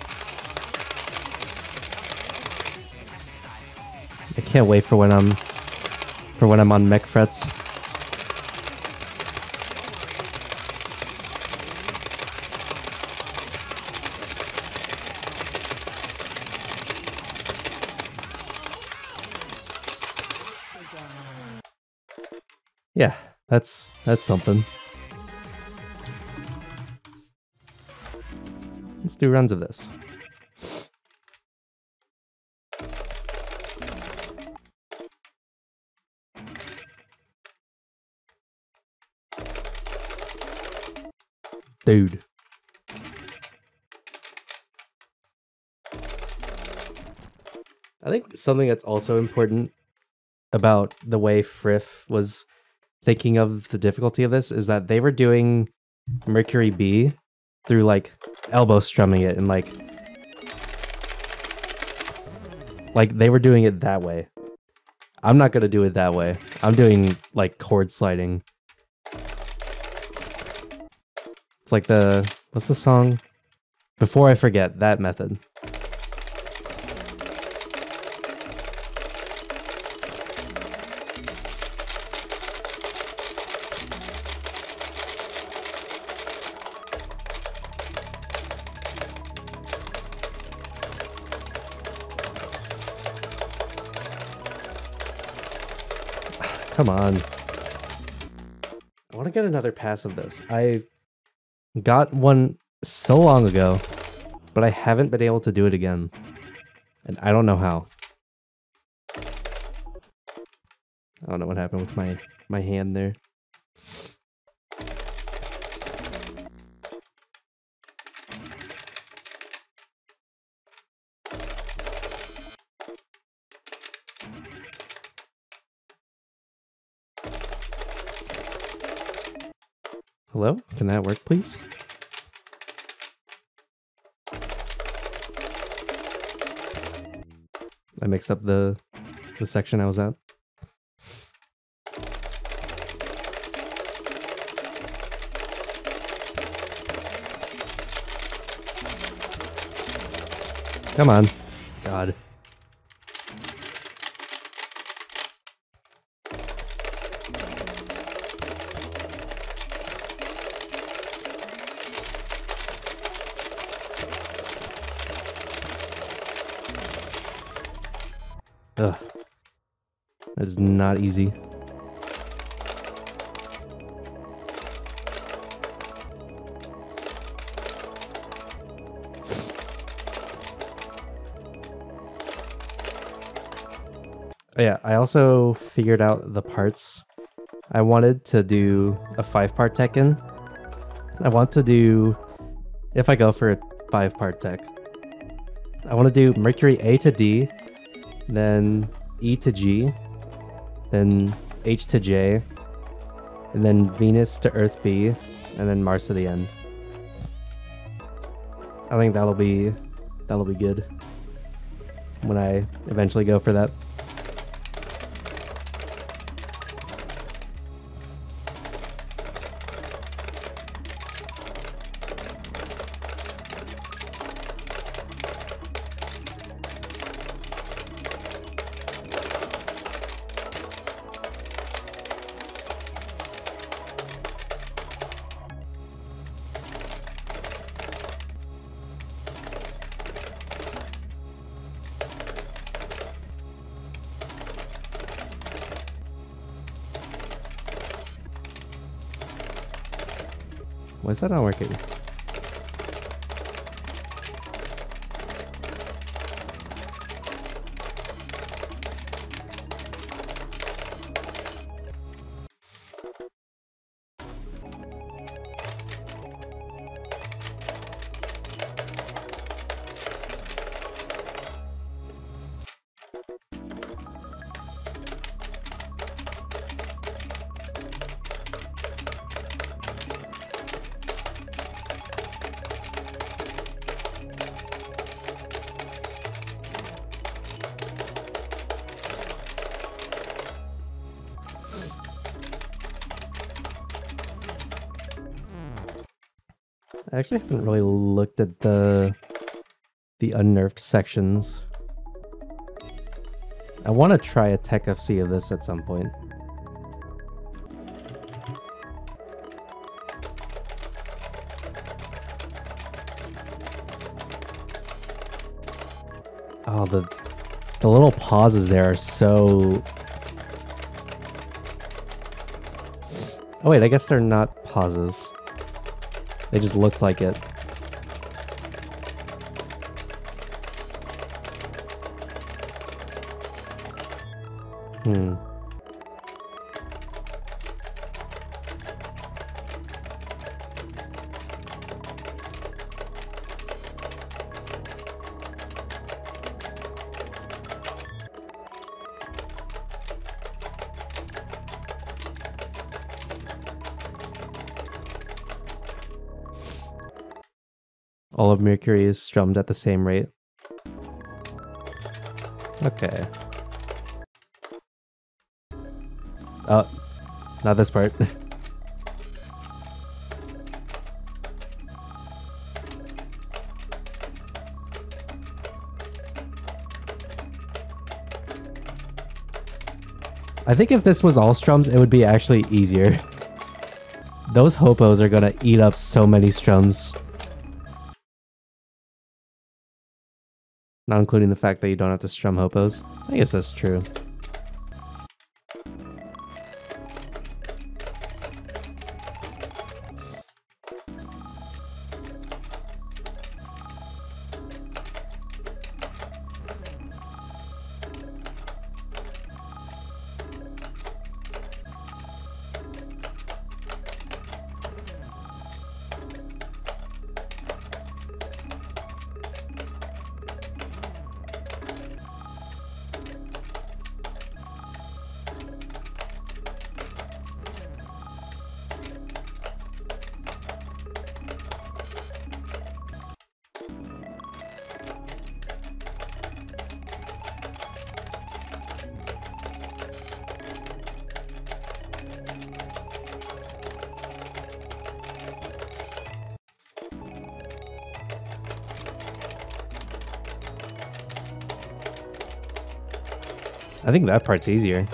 I can't wait for when I'm for when I'm on mech frets. Yeah, that's that's something. Let's do runs of this. Dude. I think something that's also important about the way Frith was thinking of the difficulty of this is that they were doing Mercury B through like elbow strumming it and like like they were doing it that way. I'm not gonna do it that way. I'm doing like chord sliding. It's like the what's the song? Before I Forget, that method. Come on. I want to get another pass of this. I got one so long ago, but I haven't been able to do it again. And I don't know how. I don't know what happened with my, my hand there. Hello? Can that work, please? I mixed up the the section I was at. Come on. God. It's not easy. Oh yeah, I also figured out the parts. I wanted to do a five-part Tekken. I want to do, if I go for a five-part tech, I want to do Mercury A to D, then E to G, then H to J, and then Venus to Earth B, and then Mars to the end. I think that'll be that'll be good when I eventually go for that. Why is that not working? I actually haven't really looked at the the unnerved sections. I want to try a Tech F C of this at some point. Oh, the the little pauses there are so... Oh wait, I guess they're not pauses. They just looked like it. Hmm. All of Mercury is strummed at the same rate. Okay. Oh, not this part. I think if this was all strums, it would be actually easier. Those hopos are gonna eat up so many strums. Not including the fact that you don't have to strum hopos. I guess that's true. I think that part's easier.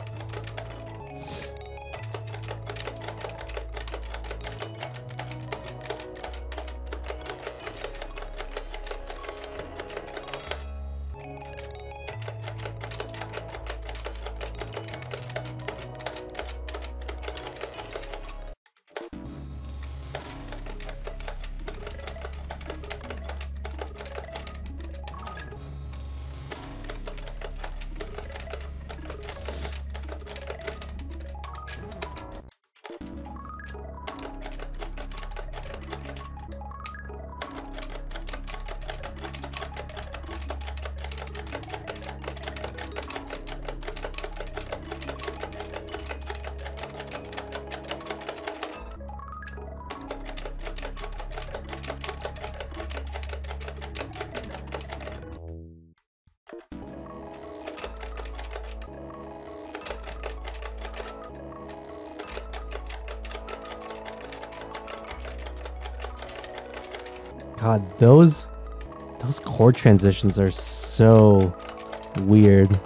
God, those those chord transitions are so weird.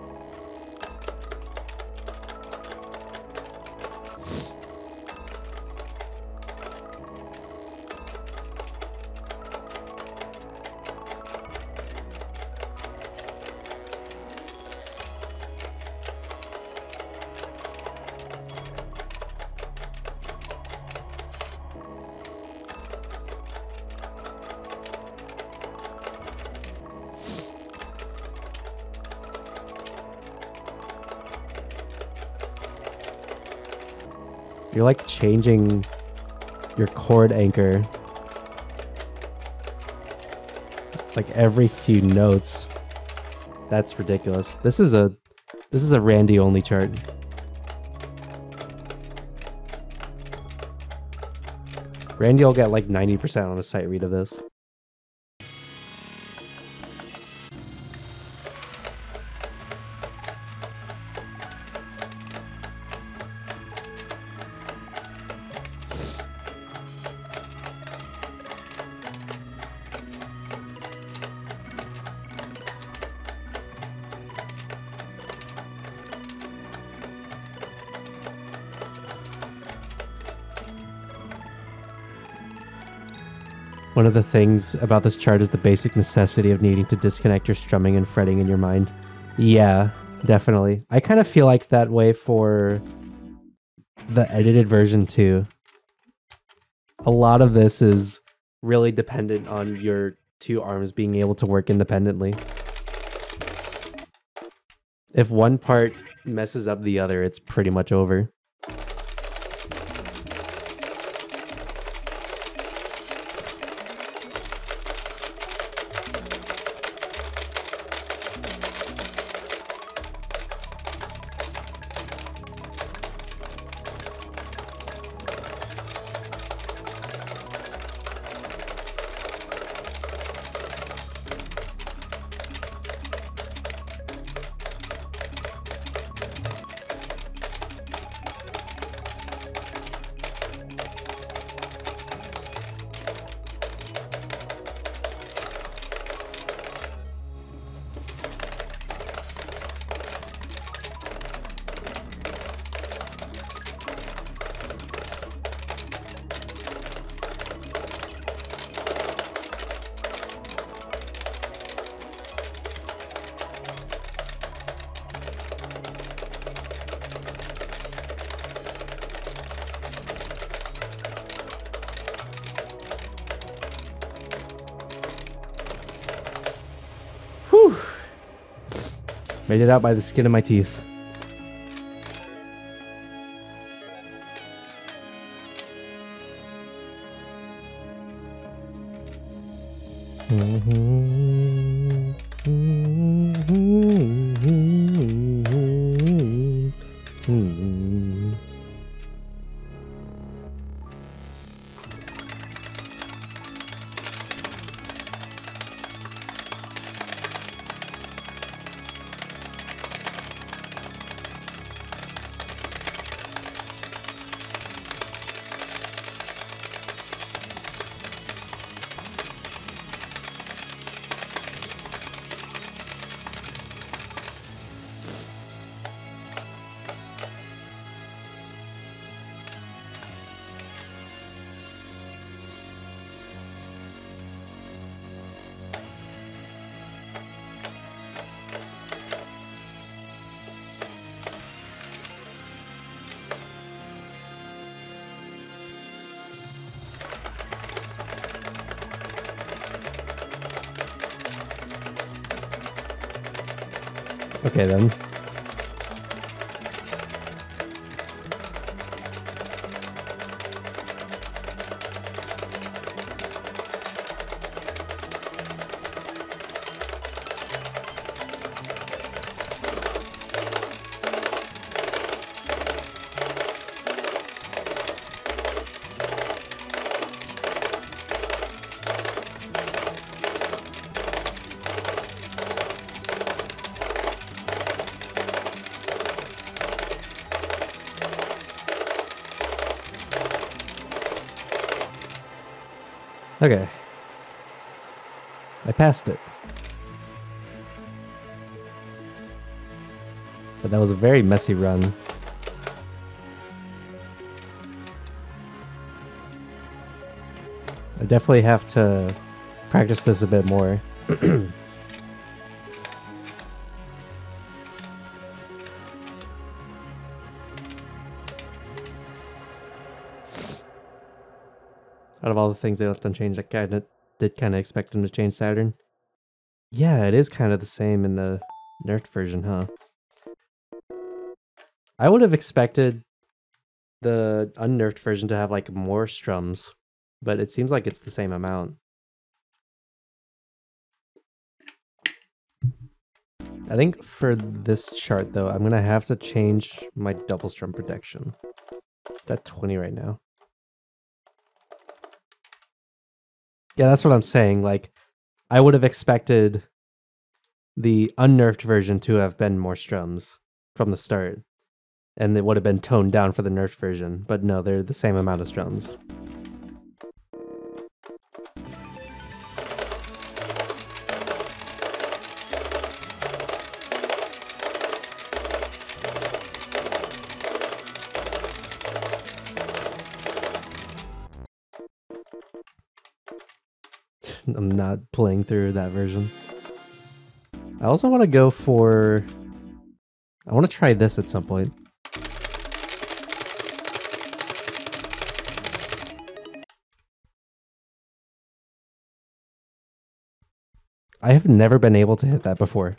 You're like changing your chord anchor like every few notes. That's ridiculous. This is a this is a Randy only chart. Randy will get like ninety percent on a sight read of this. One of the things about this chart is the basic necessity of needing to disconnect your strumming and fretting in your mind. Yeah, definitely. I kind of feel like that way for the edited version too. A lot of this is really dependent on your two arms being able to work independently. If one part messes up the other, it's pretty much over. Whew. Made it out by the skin of my teeth. Okay then. Okay. I passed it. But that was a very messy run. I definitely have to practice this a bit more. Out of all the things they left unchanged, I kind of did kind of expect them to change Saturn. Yeah, it is kind of the same in the nerfed version, huh? I would have expected the unnerfed version to have like more strums, but it seems like it's the same amount. I think for this chart though, I'm gonna have to change my double strum protection. It's at twenty right now. Yeah, that's what I'm saying. Like, I would have expected the unnerfed version to have been more strums from the start. And it would have been toned down for the nerfed version. But no, they're the same amount of strums. I'm not playing through that version. I also want to go for... I want to try this at some point. I have never been able to hit that before.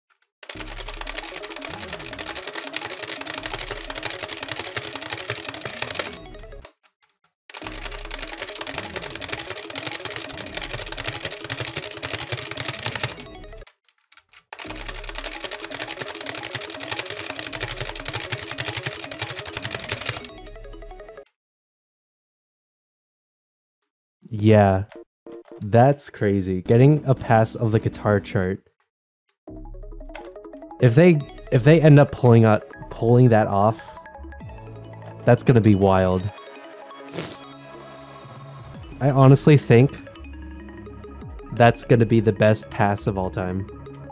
Yeah, that's crazy. Getting a pass of the guitar chart. If they if they end up pulling out pulling that off, that's gonna be wild. I honestly think that's gonna be the best pass of all time.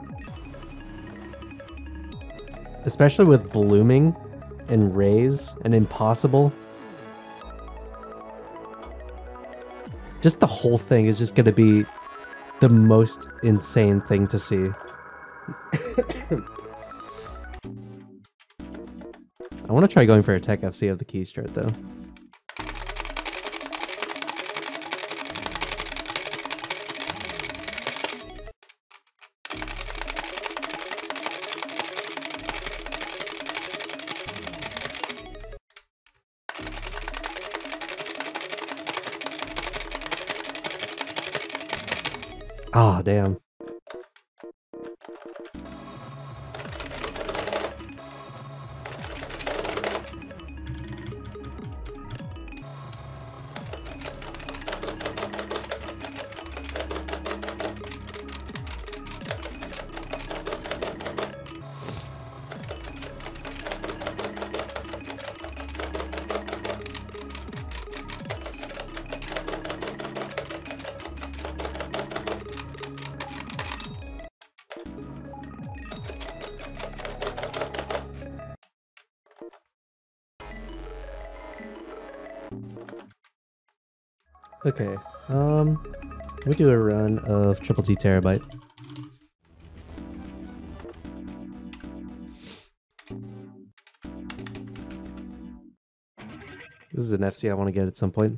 Especially with Blooming and Raise and Impossible. Just the whole thing is just going to be the most insane thing to see. I want to try going for a Tech F C of the keys chart though. Ah, oh, damn. Okay, um, we do a run of Triple T Terabyte. This is an F C I want to get at some point.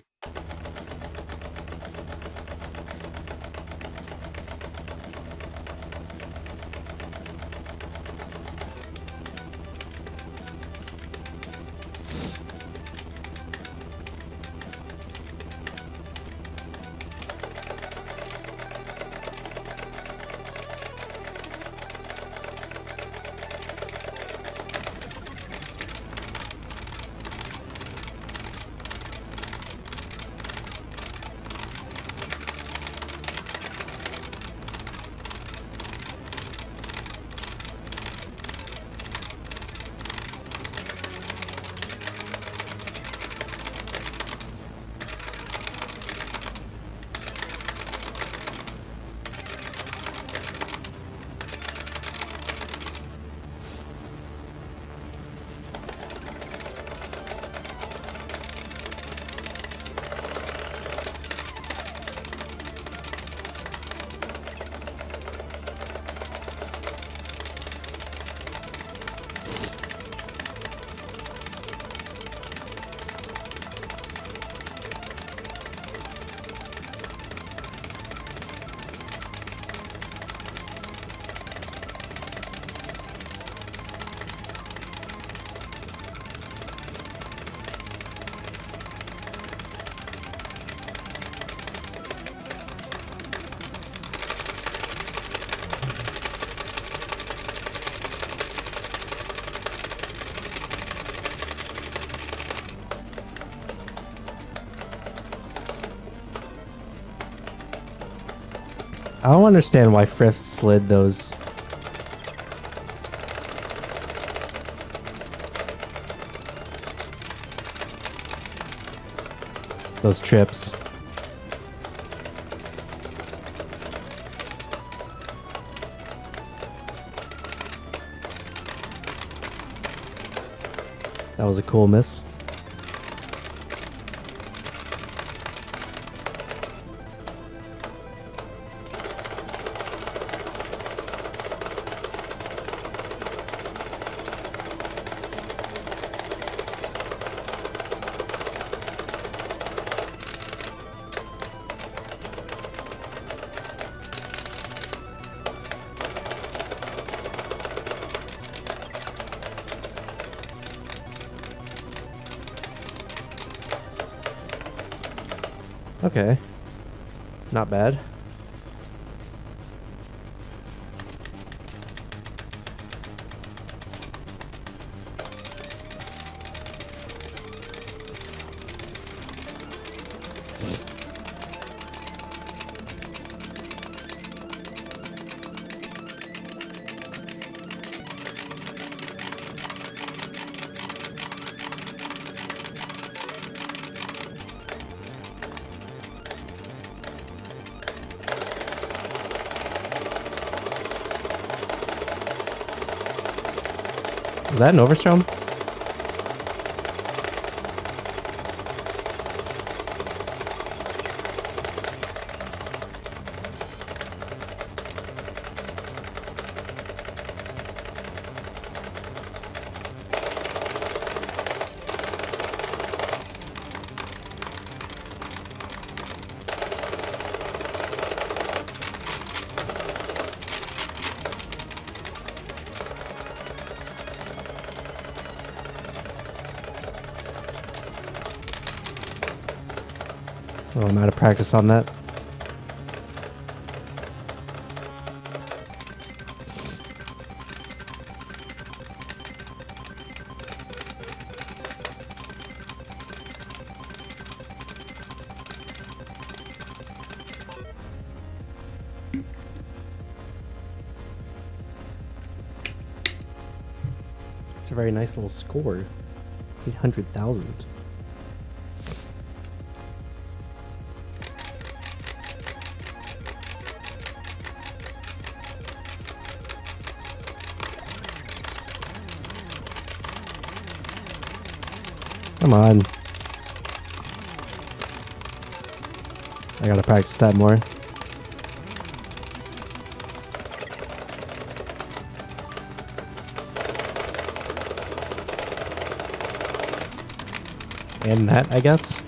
I don't understand why Frith slid those. Those trips. That was a cool miss. Okay. Not bad. Is that an Overstrom? Oh, I'm out of practice on that. It's a very nice little score. eight hundred thousand. Come on. I gotta practice that more. And that, I guess.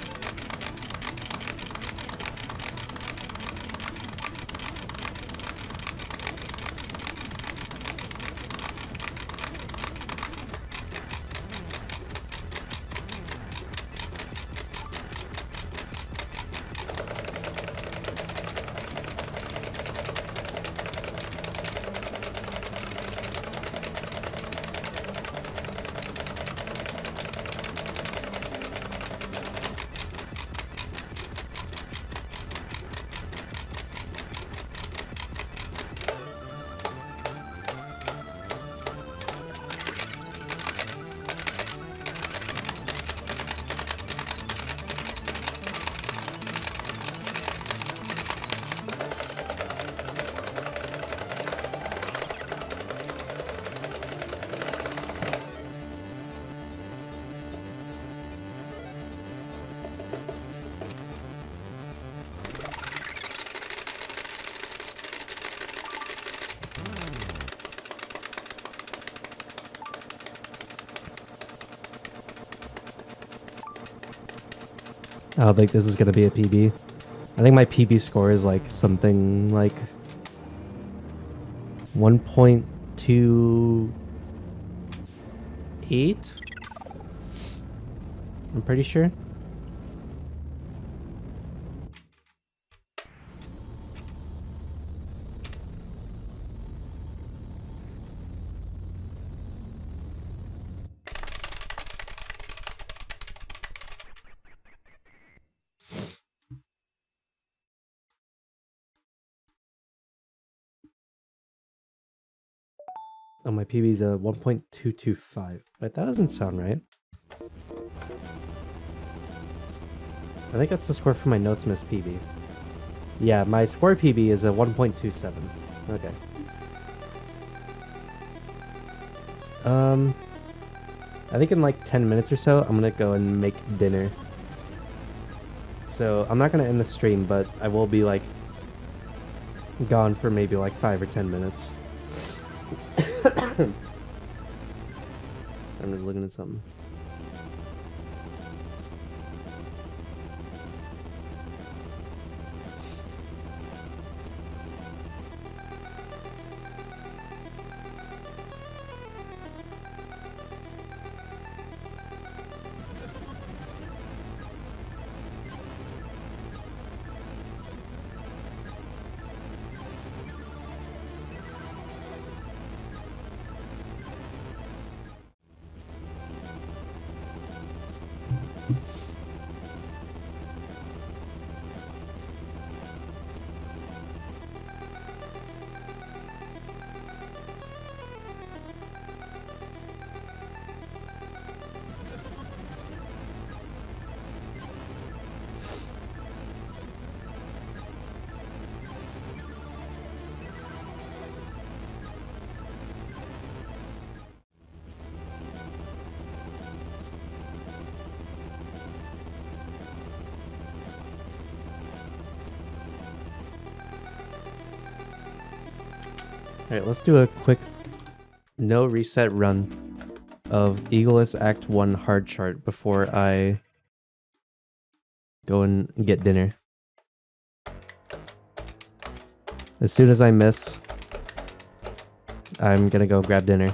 I don't think this is going to be a P B. I think my P B score is like something like one point two eight. I'm pretty sure. Oh, my P B is a one point two two five. But that doesn't sound right. I think that's the score for my Notes Miss P B. Yeah, my score P B is a one point two seven. Okay. Um, I think in like ten minutes or so, I'm gonna go and make dinner. So I'm not gonna end the stream, but I will be like gone for maybe like five or ten minutes. I'm just looking at something. Alright, let's do a quick no reset run of Eagleist Act one hard chart before I go and get dinner. As soon as I miss, I'm gonna go grab dinner.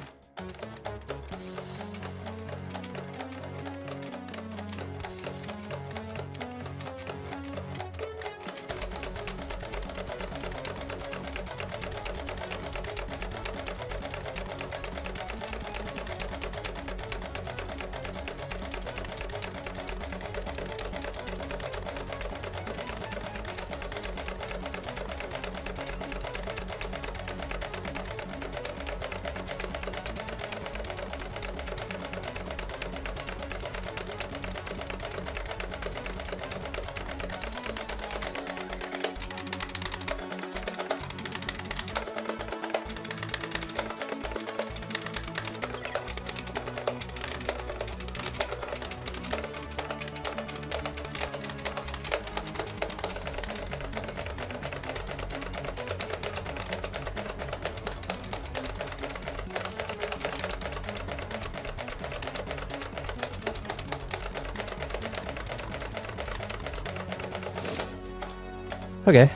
Okay.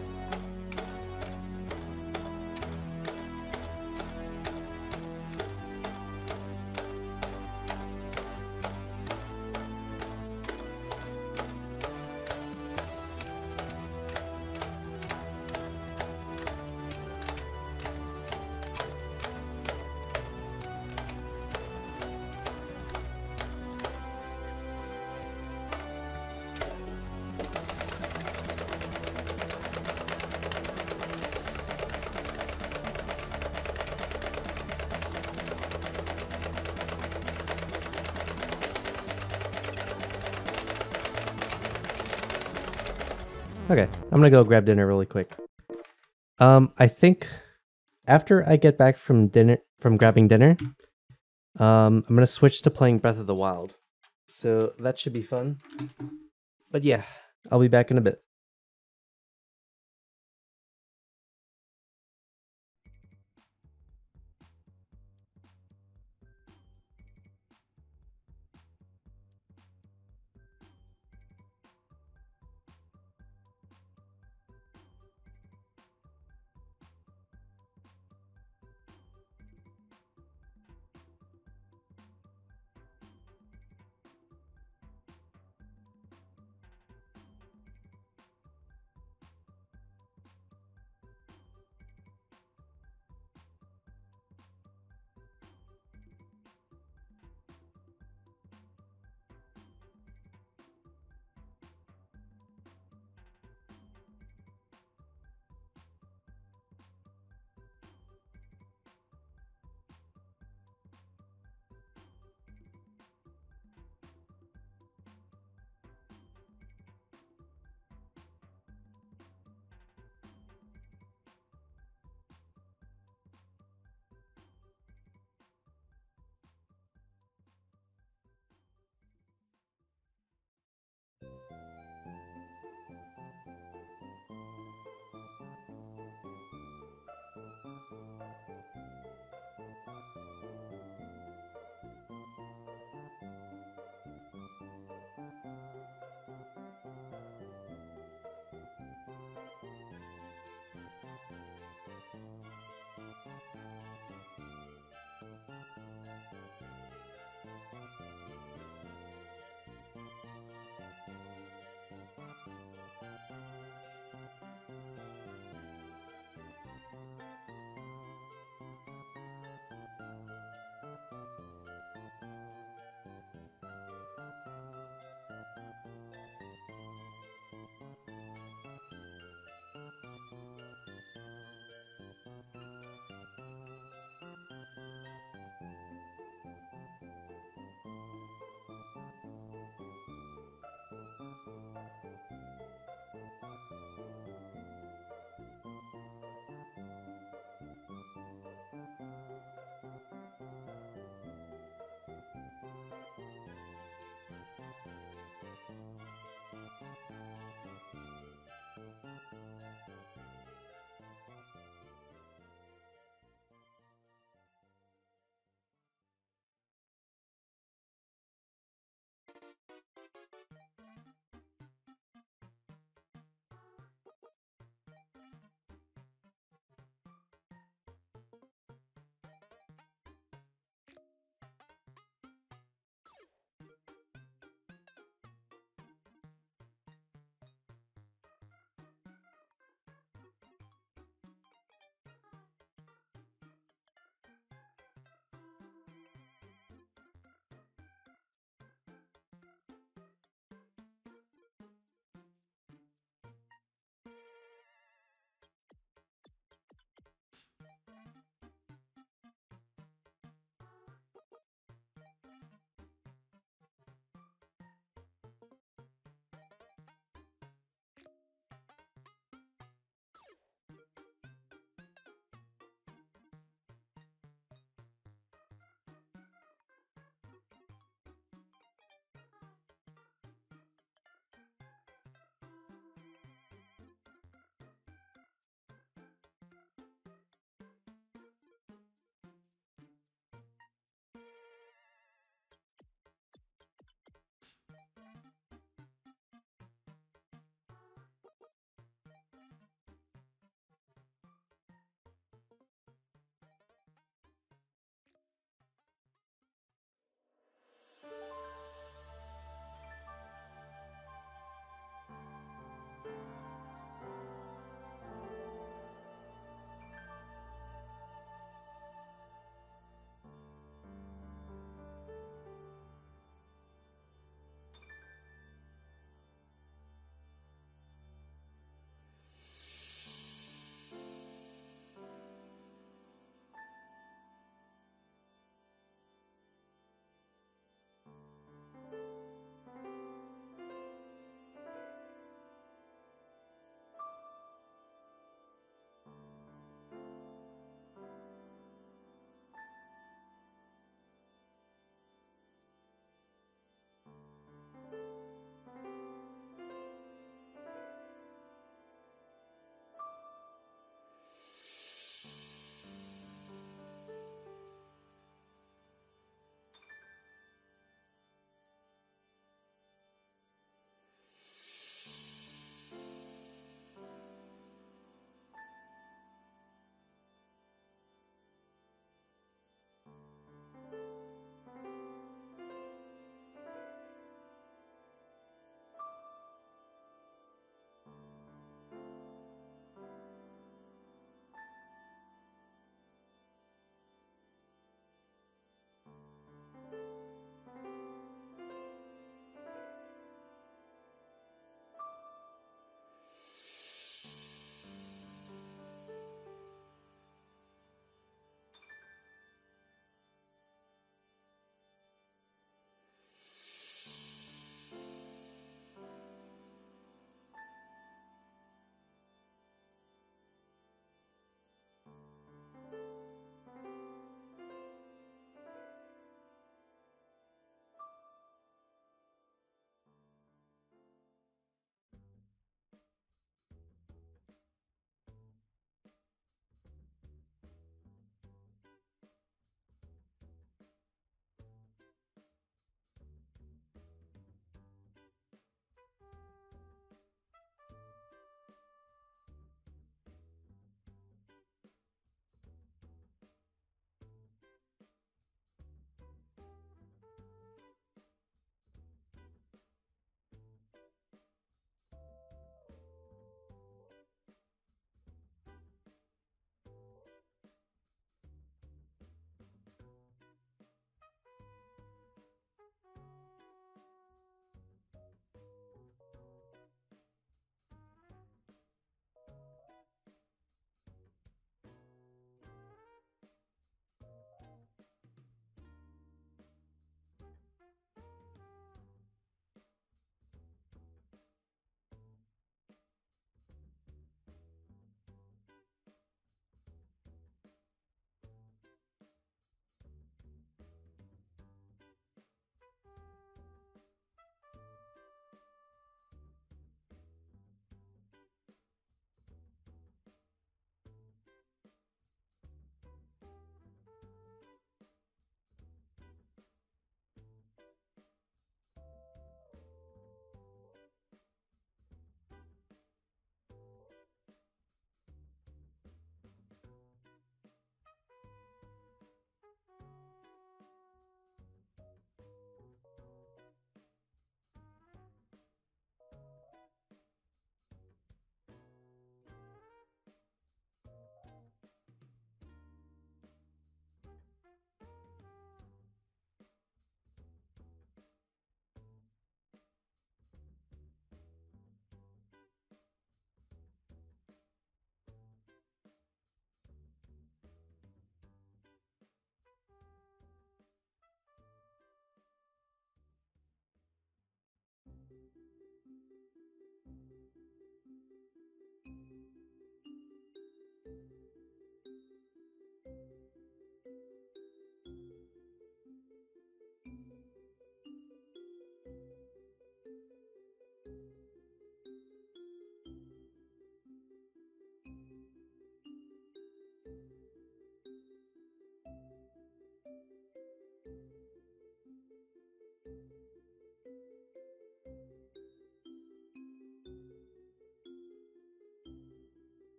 Okay, I'm gonna go grab dinner really quick. Um, I think after I get back from dinner, from grabbing dinner, um, I'm gonna switch to playing Breath of the Wild. So that should be fun. But yeah, I'll be back in a bit.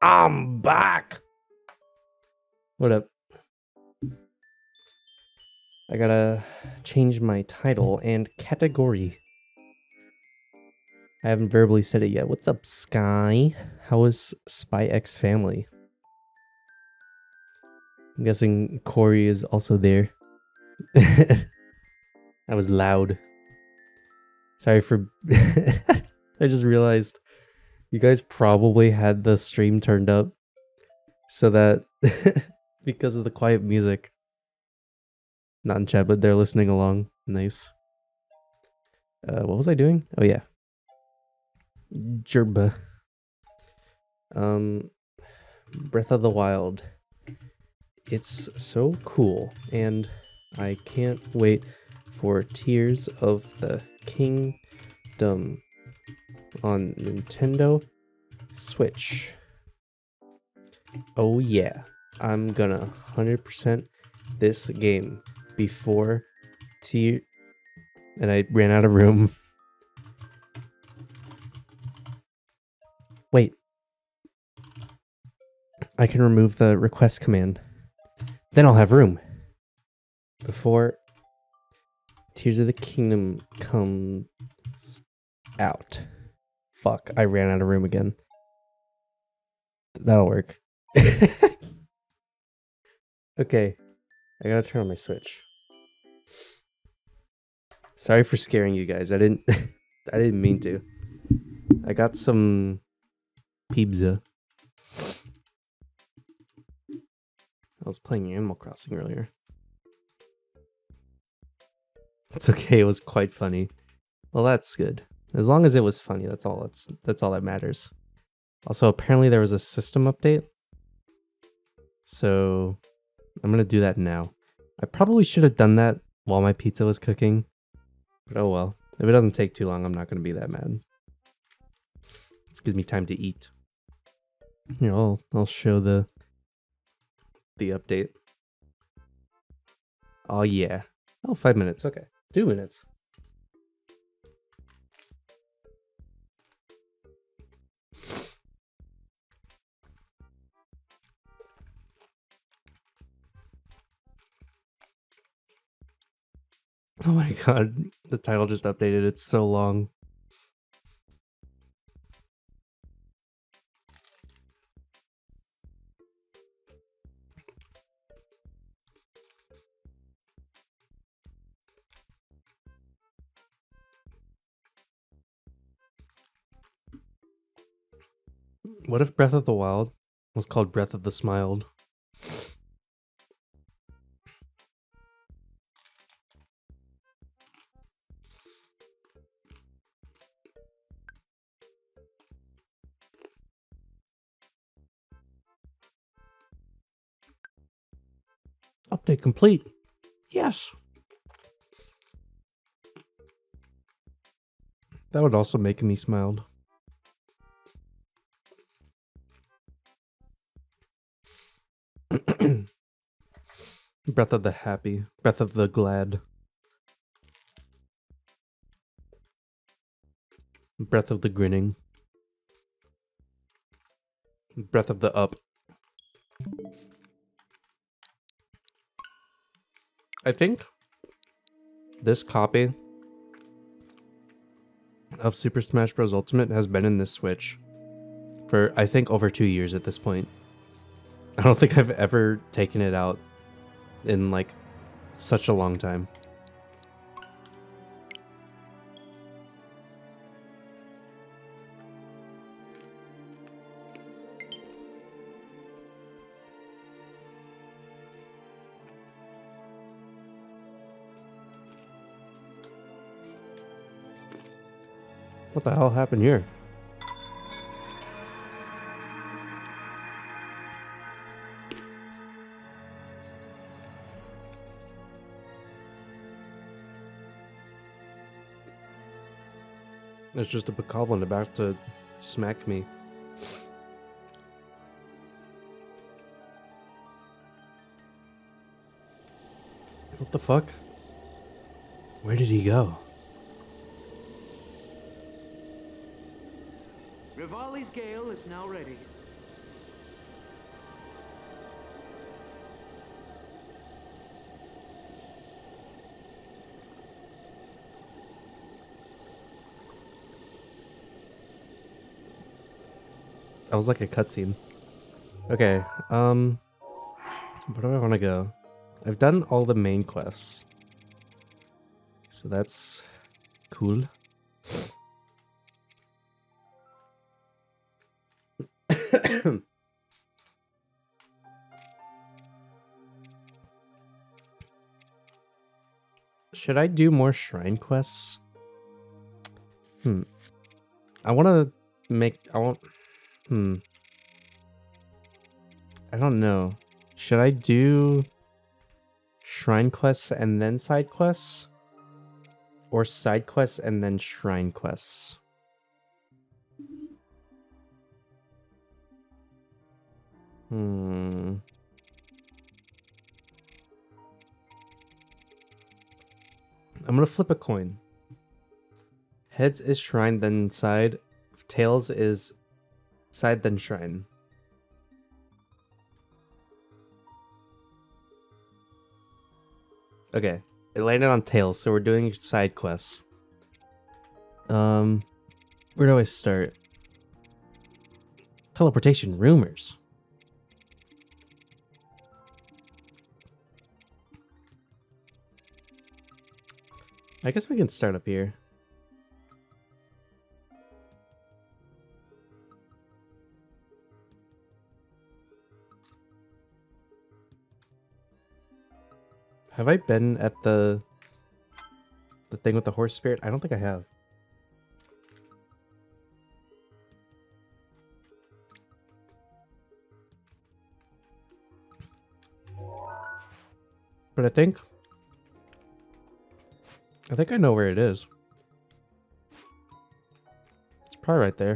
I'm back. What up? I gotta change my title and category. I haven't verbally said it yet. What's up, Sky? How is Spy X Family? I'm guessing Corey is also there. That was loud. Sorry for... I just realized you guys probably had the stream turned up so that because of the quiet music. Not in chat, but they're listening along. Nice. Uh, what was I doing? Oh yeah. Jerba. Um, Breath of the Wild. It's so cool, and I can't wait for Tears of the Kingdom on Nintendo Switch. Oh yeah, I'm gonna one hundred percent this game before Tear... And I ran out of room. Wait. I can remove the request command. Then I'll have room. Before Tears of the Kingdom comes out. Fuck, I ran out of room again. That'll work. Okay. I gotta turn on my Switch. Sorry for scaring you guys. I didn't I didn't mean to. I got some pizza. I was playing Animal Crossing earlier. It's okay, it was quite funny. Well, that's good. As long as it was funny, that's all that's that's all that matters. Also, apparently there was a system update. So I'm gonna do that now. I probably should have done that while my pizza was cooking. But oh well. If it doesn't take too long, I'm not gonna be that mad. This gives me time to eat. Here, I'll I'll show the the update. Oh yeah. Oh, five minutes. Okay. Two minutes. Oh my god. The title just updated. It's so long. What if Breath of the Wild was called Breath of the Smiled? Update complete. Yes. That would also make me smiled. Breath of the happy. Breath of the glad. Breath of the grinning. Breath of the up. I think this copy of Super Smash Bros. Ultimate has been in this Switch for, I think, over two years at this point. I don't think I've ever taken it out in, like, such a long time. What the hell happened here? There's just a bokoblin about to smack me. What the fuck? Where did he go? Rivali's Gale is now ready. That was like a cutscene. Okay, um, where do I want to go? I've done all the main quests, so that's cool. Should I do more shrine quests? Hmm. I want to make. I want. Hmm. I don't know. Should I do shrine quests and then side quests? Or side quests and then shrine quests? Hmm. I'm gonna flip a coin. Heads is shrine, then side. Tails is side, then shrine. Okay, it landed on tails, so we're doing side quests. Um, where do I start? Teleportation rumors. I guess we can start up here. Have I been at the the thing with the horse spirit? I don't think I have. But I think I think I know where it is. It's probably right there.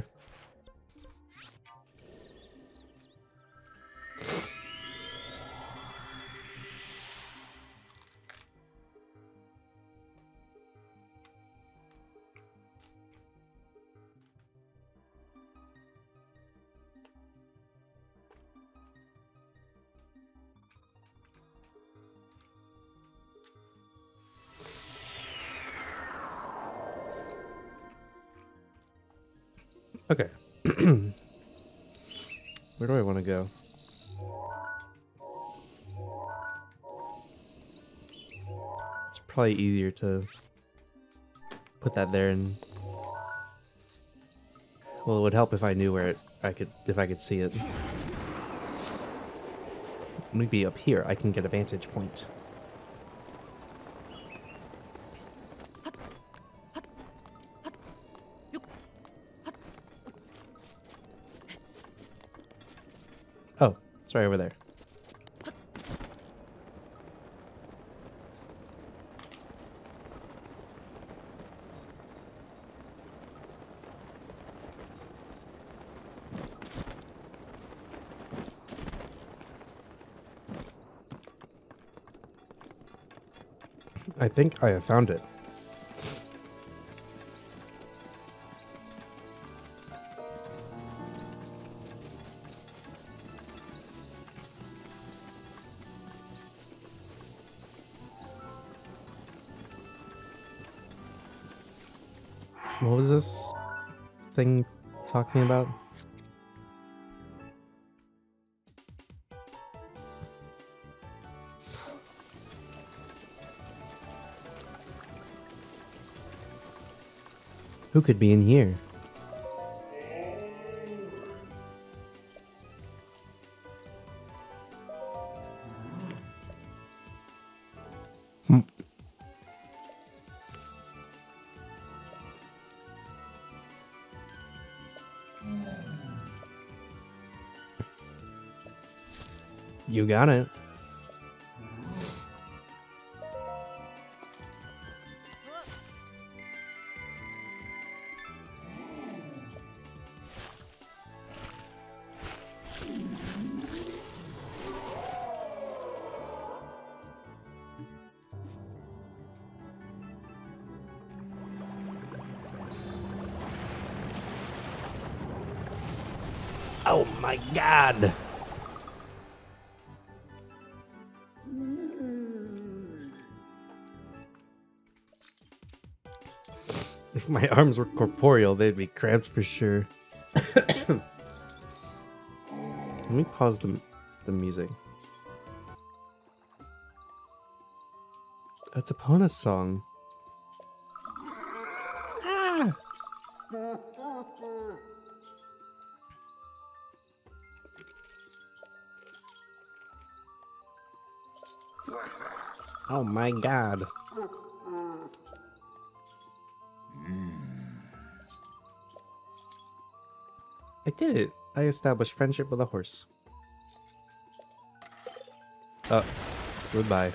Okay. Where do I want to go? It's probably easier to put that there, and well, it would help if I knew where it I could if I could see it. Maybe up here I can get a vantage point. Oh, it's right over there. I think I have found it. What was this thing talking about? Who could be in here? Hmm. You got it. Oh my god! If my arms were corporeal, they'd be cramped for sure. Let me pause the, the music. It's a Epona song. Ah! Oh my god. I did it. I established friendship with a horse. Oh, goodbye.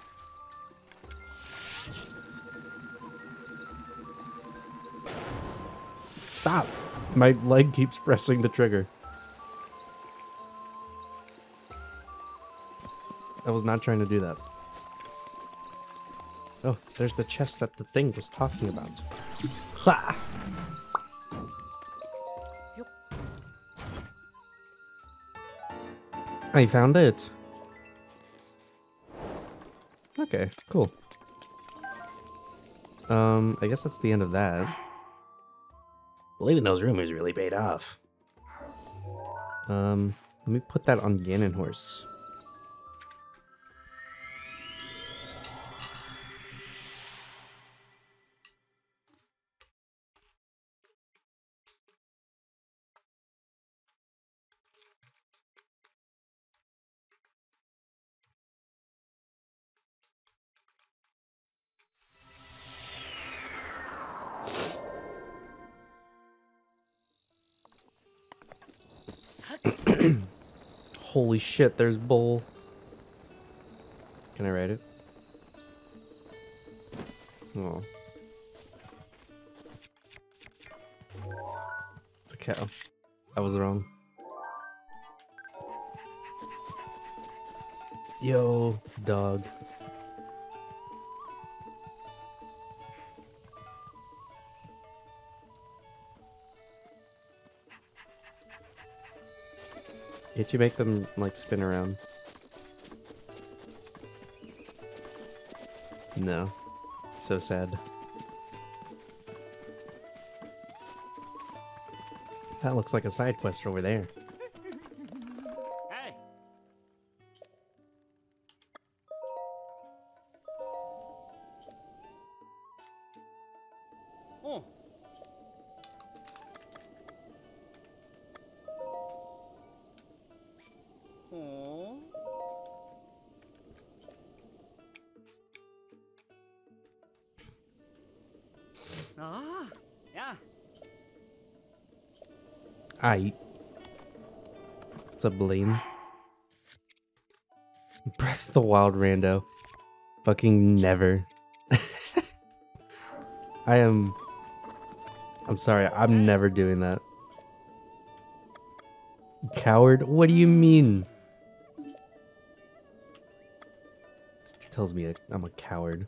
Stop! My leg keeps pressing the trigger. I was not trying to do that. Oh, there's the chest that the thing was talking about. Ha! I found it. Okay, cool. Um, I guess that's the end of that. Believing those rumors really paid off. Um, let me put that on Ganon Horse. Holy shit, there's Bull. Can I ride it? Oh. It's a cow. I was wrong. Yo, dog. Can't you make them, like, spin around? No. So sad. That looks like a side quest over there. Hey. Oh. Oh. Ah. Yeah. Aight. What's up, Blaine? Breath of the Wild rando. Fucking never. I am... I'm sorry, I'm never doing that. Coward? What do you mean? This tells me I'm a coward.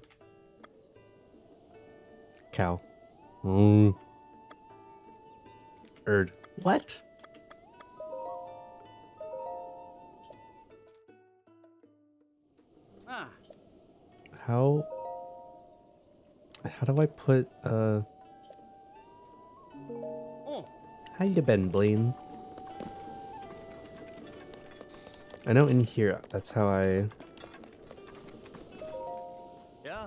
Cow. Mm. Erd. What? Ah. How... How do I put, uh... Oh. How you been, Blaine? I know in here, that's how I... Yeah.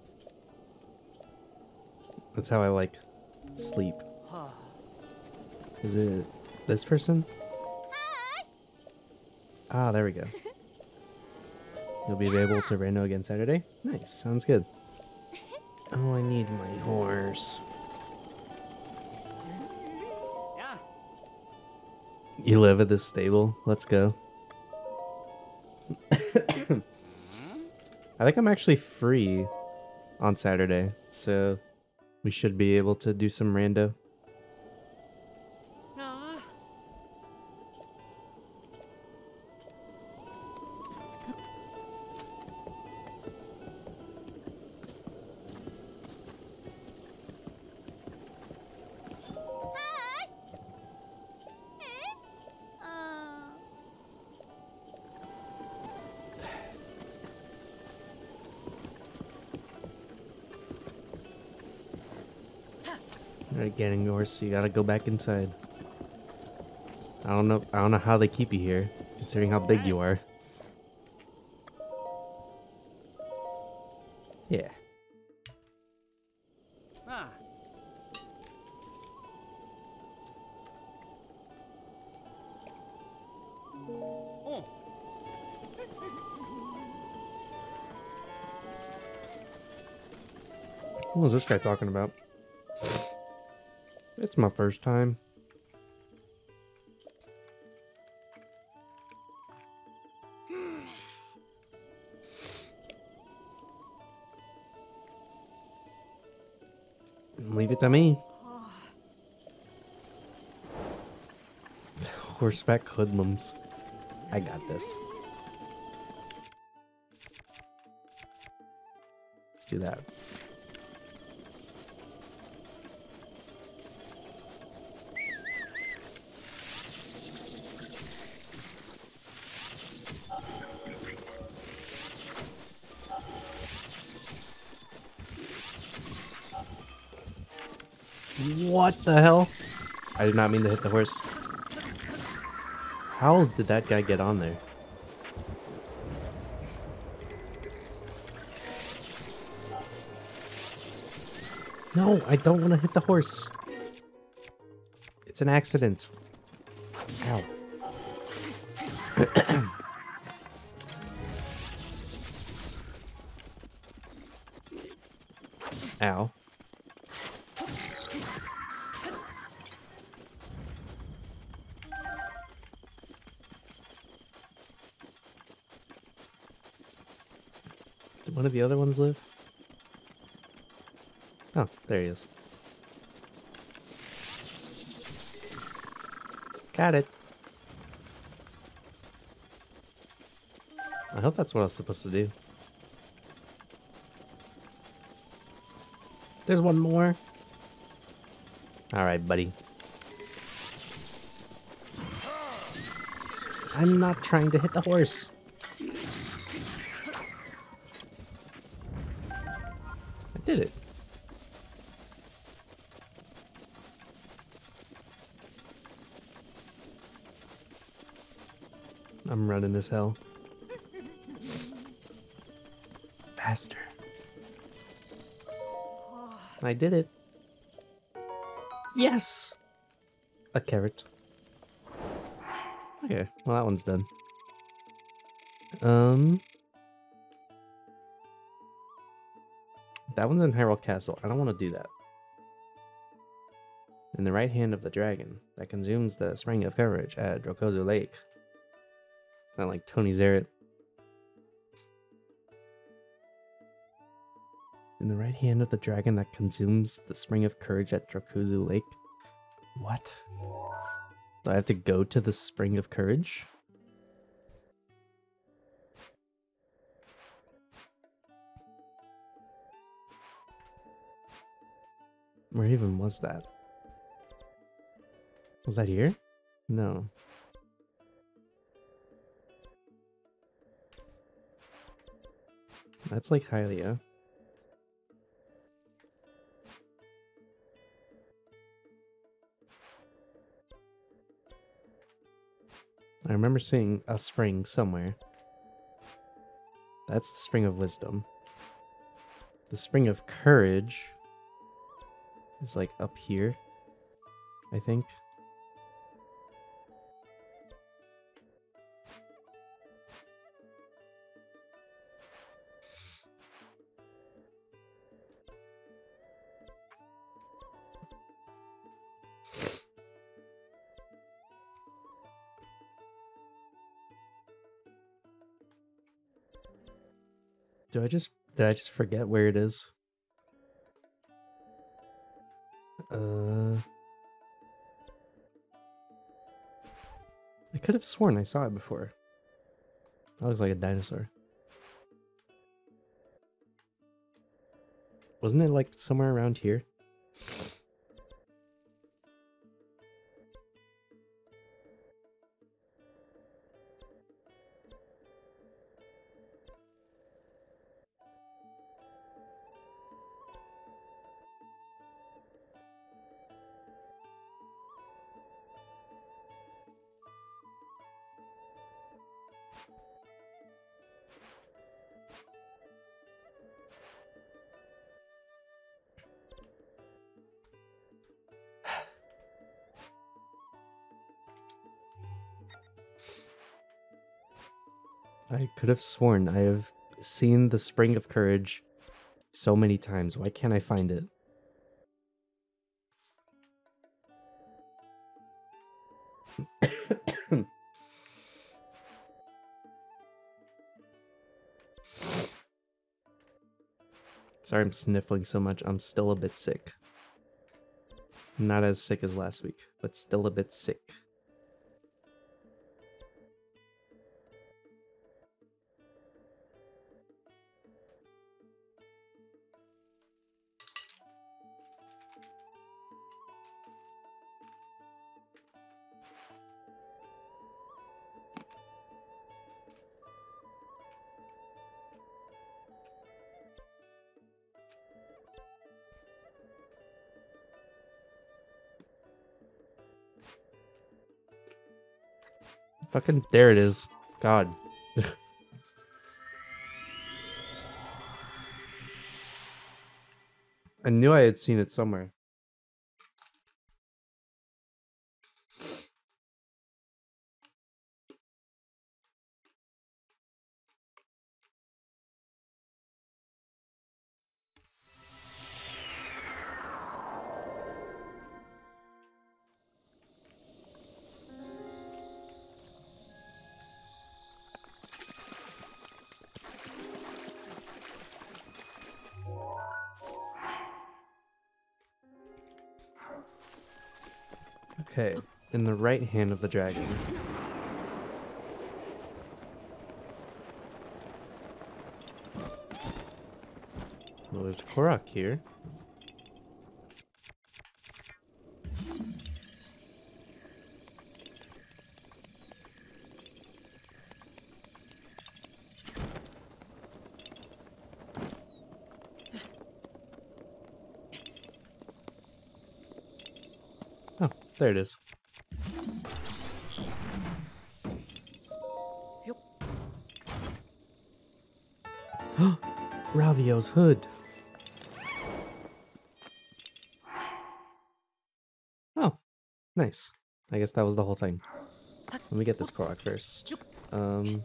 That's how I, like, sleep. Ah. Is it this person? Hi. Ah, there we go. You'll be able to rando again Saturday? Nice, sounds good. Oh, I need my horse. Yeah. You live at this stable? Let's go. I think I'm actually free on Saturday, so we should be able to do some rando. Ah. Hi. Eh? Uh. Alright, getting yours, so you gotta go back inside. I don't know. I don't know how they keep you here, considering how big you are. Yeah. Ah. Oh. What was this guy talking about? It's my first time. Leave it to me. Horseback hoodlums. I got this. Let's do that. What the hell? I did not mean to hit the horse. How did that guy get on there? No, I don't want to hit the horse. It's an accident. Ow. Ow. Did one of the other ones live? Oh, there he is. Got it. I hope that's what I was supposed to do. There's one more. Alright, buddy. I'm not trying to hit the horse. I did it. I'm running this hell. Faster. I did it. Yes! A carrot. Okay, well that one's done. Um... That one's in Hyrule Castle. I don't want to do that. In the right hand of the dragon that consumes the Spring of Courage at Drokozu Lake. Not like Tony Zarrett. In the right hand of the dragon that consumes the Spring of Courage at Drokozu Lake. What? Do I have to go to the Spring of Courage? Where even was that? Was that here? No. That's like Hylia. I remember seeing a spring somewhere. That's the Spring of Wisdom. The Spring of Courage is like up here, I think. Do I just did I just forget where it is? Uh I could have sworn I saw it before. That looks like a dinosaur. Wasn't it like somewhere around here? I could have sworn I have seen the Spring of Courage so many times. Why can't I find it? Sorry I'm sniffling so much. I'm still a bit sick. Not as sick as last week, but still a bit sick. Fucking there it is. God. I knew I had seen it somewhere. Okay, in the right hand of the dragon. Well, there's a Korok here. Oh, there it is. Ravio's hood. Oh, nice. I guess that was the whole time. Let me get this Korok first. Um...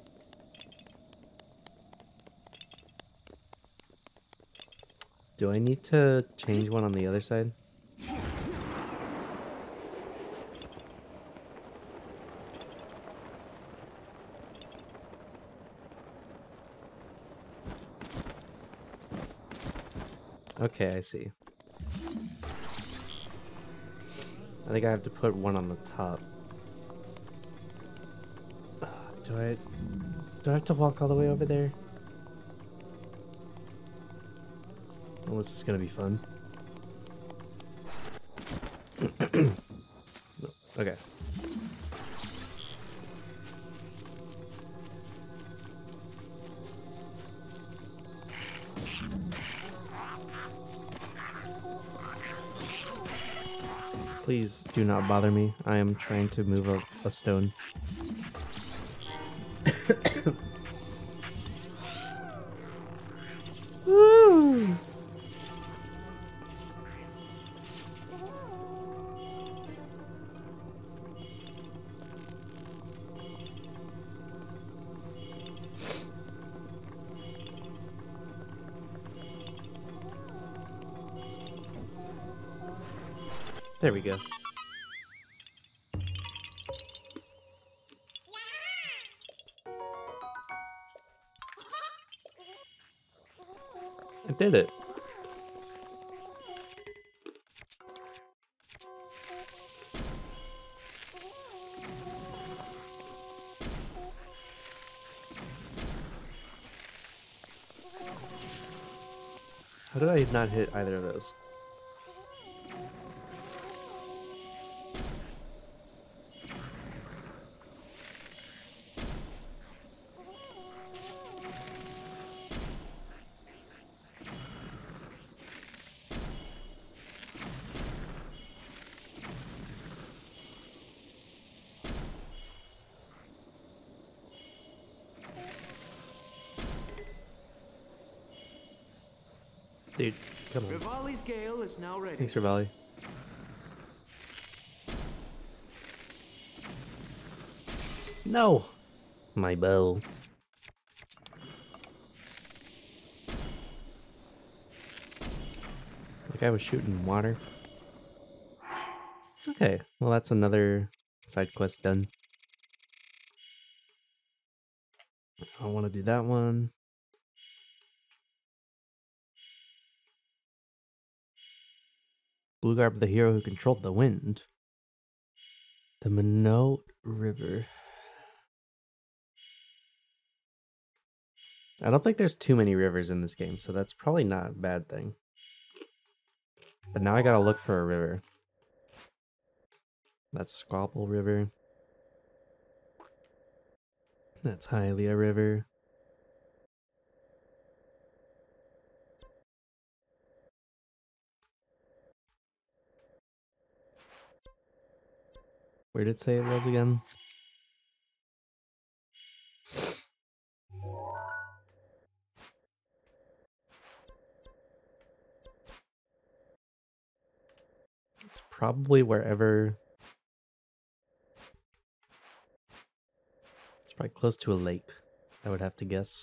Do I need to change one on the other side? Okay, I see. I think I have to put one on the top. Uh, do I... Do I have to walk all the way over there? Oh, this is gonna be fun. Okay. Please do not bother me. I am trying to move a, a stone. Woo! There we go. I did it. How did I not hit either of those? Dude, come on. Rivali's gale is now ready. Thanks, Rivali. No! My bow. guy was shooting water. Okay, well that's another side quest done. I want to do that one. Blue Garb, the hero who controlled the wind. The Minot River. I don't think there's too many rivers in this game, so that's probably not a bad thing. But now I gotta look for a river. That's Squabble River. That's Hylia River. Where did it say it was again? It's probably wherever. It's probably close to a lake, I would have to guess.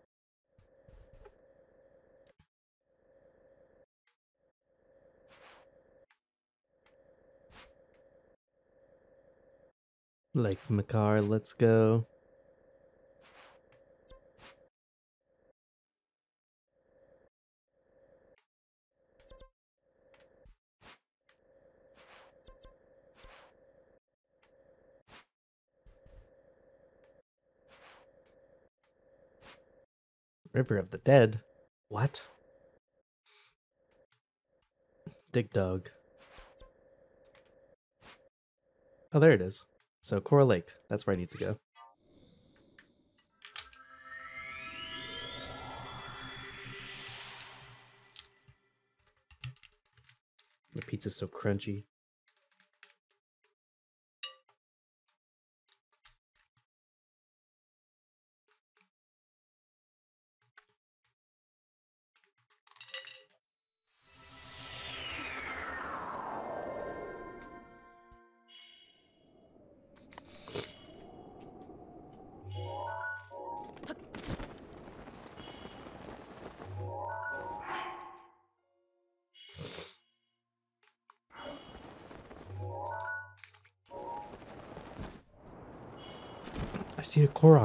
Lake Makar, let's go. River of the Dead? What? Dig Dog. Oh, there it is. So, Coral Lake. That's where I need to go. The pizza's so crunchy. I see a Korok.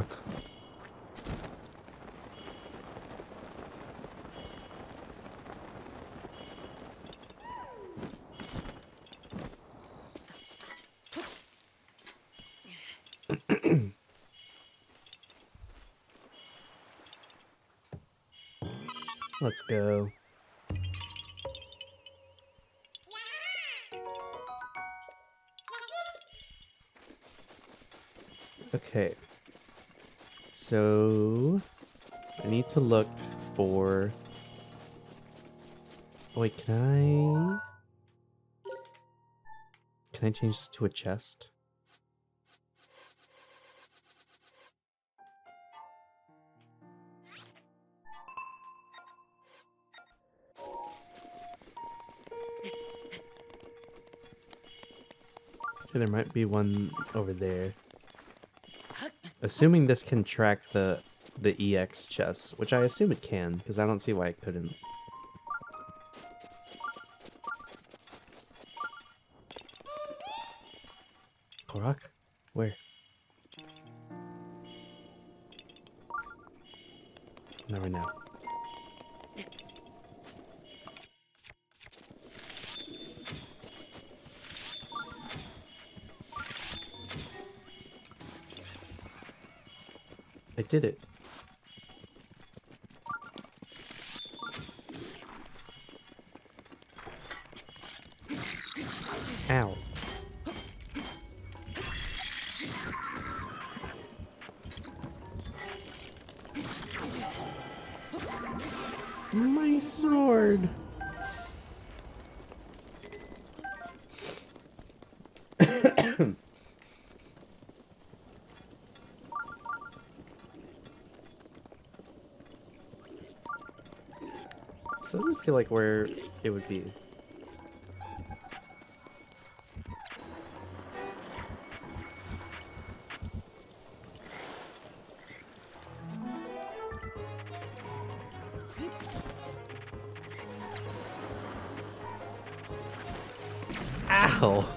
Let's go. Okay. So I need to look for. Oh, wait, can I? Can I change this to a chest? Okay, there might be one over there. Assuming this can track the the E X chest, which I assume it can, because I don't see why it couldn't. Korok? Where? Never know. I did it. Ow. My sword. This doesn't feel like where it would be. Ow.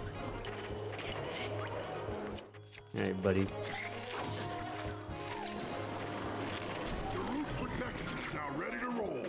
Alright, buddy. The roof protection is now ready to roll.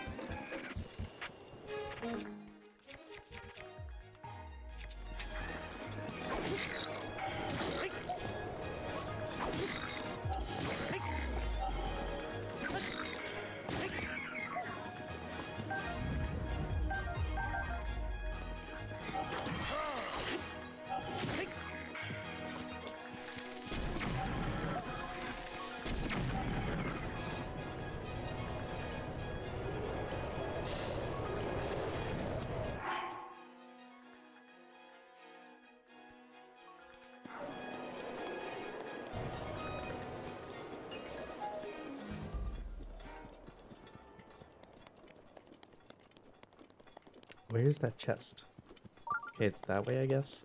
Where's that chest? Okay, it's that way, I guess.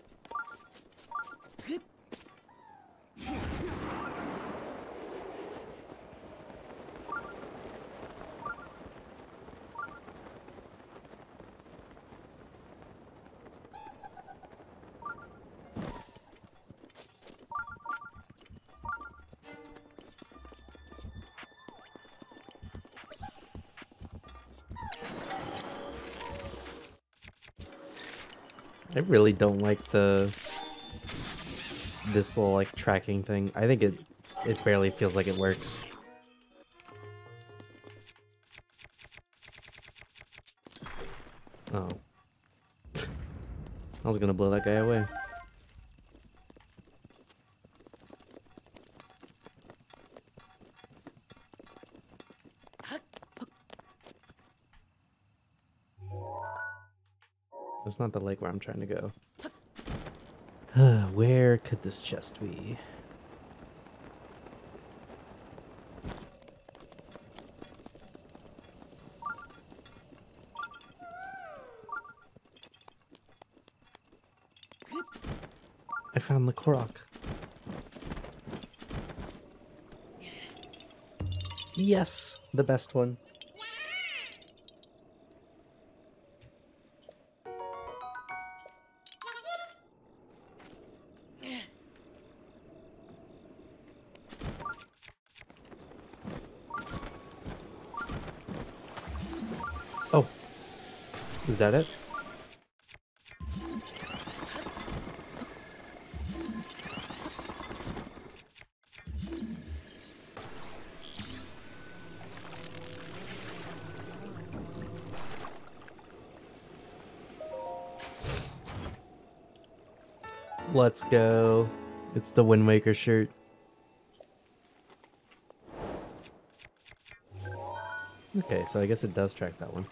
I really don't like the this little like tracking thing. I think it it barely feels like it works. Oh. I was gonna blow that guy away. That's not the lake where I'm trying to go. Where could this chest be? I found the Korok. Yes, the best one. Oh, is that it? Let's go. It's the Wind Waker shirt. Okay, so I guess it does track that one.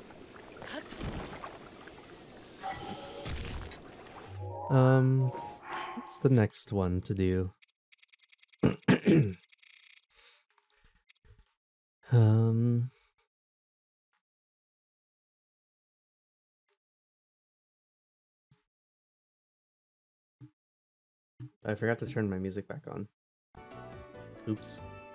Um, what's the next one to do? um... I forgot to turn my music back on. Oops.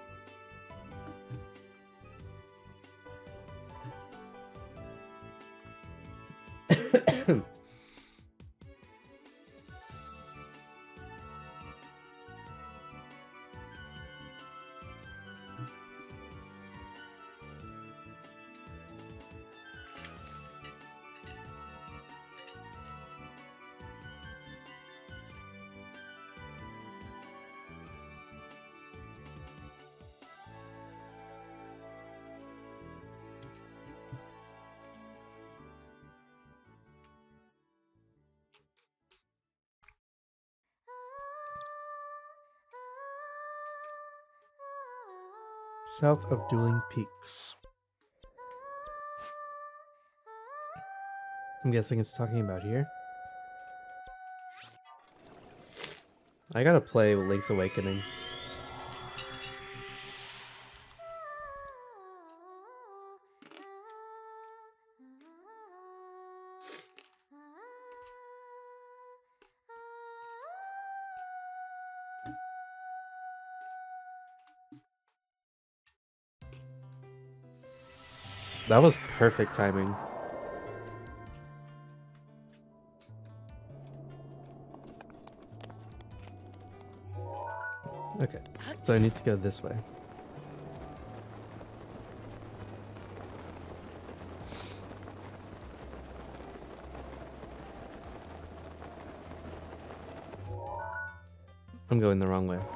South of Dueling Peaks. I'm guessing it's talking about here. I gotta play Link's Awakening. That was perfect timing. So I need to go this way. I'm going the wrong way.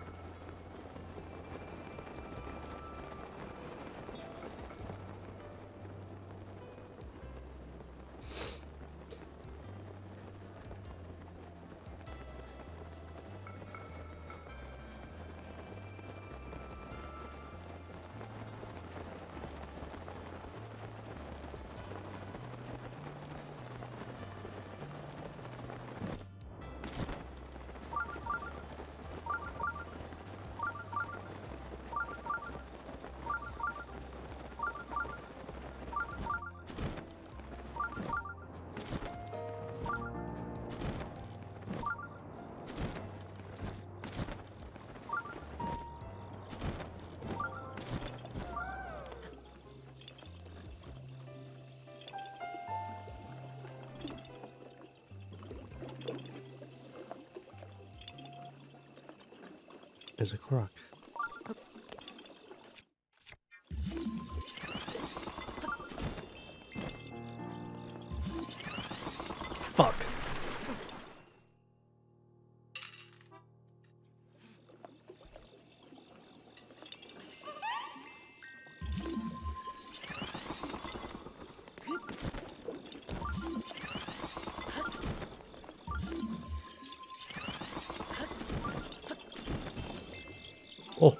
There's a croc. Fuck. Oh.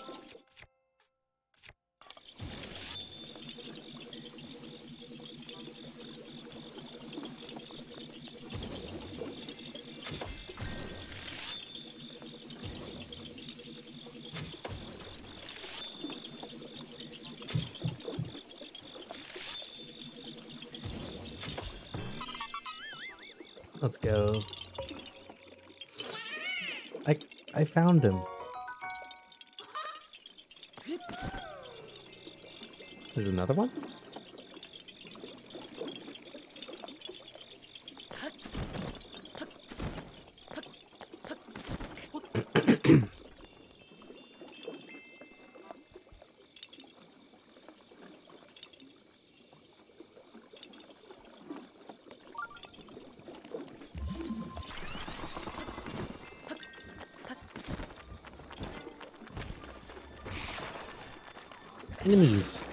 Let's go. I I found him. There's another one? Enemies.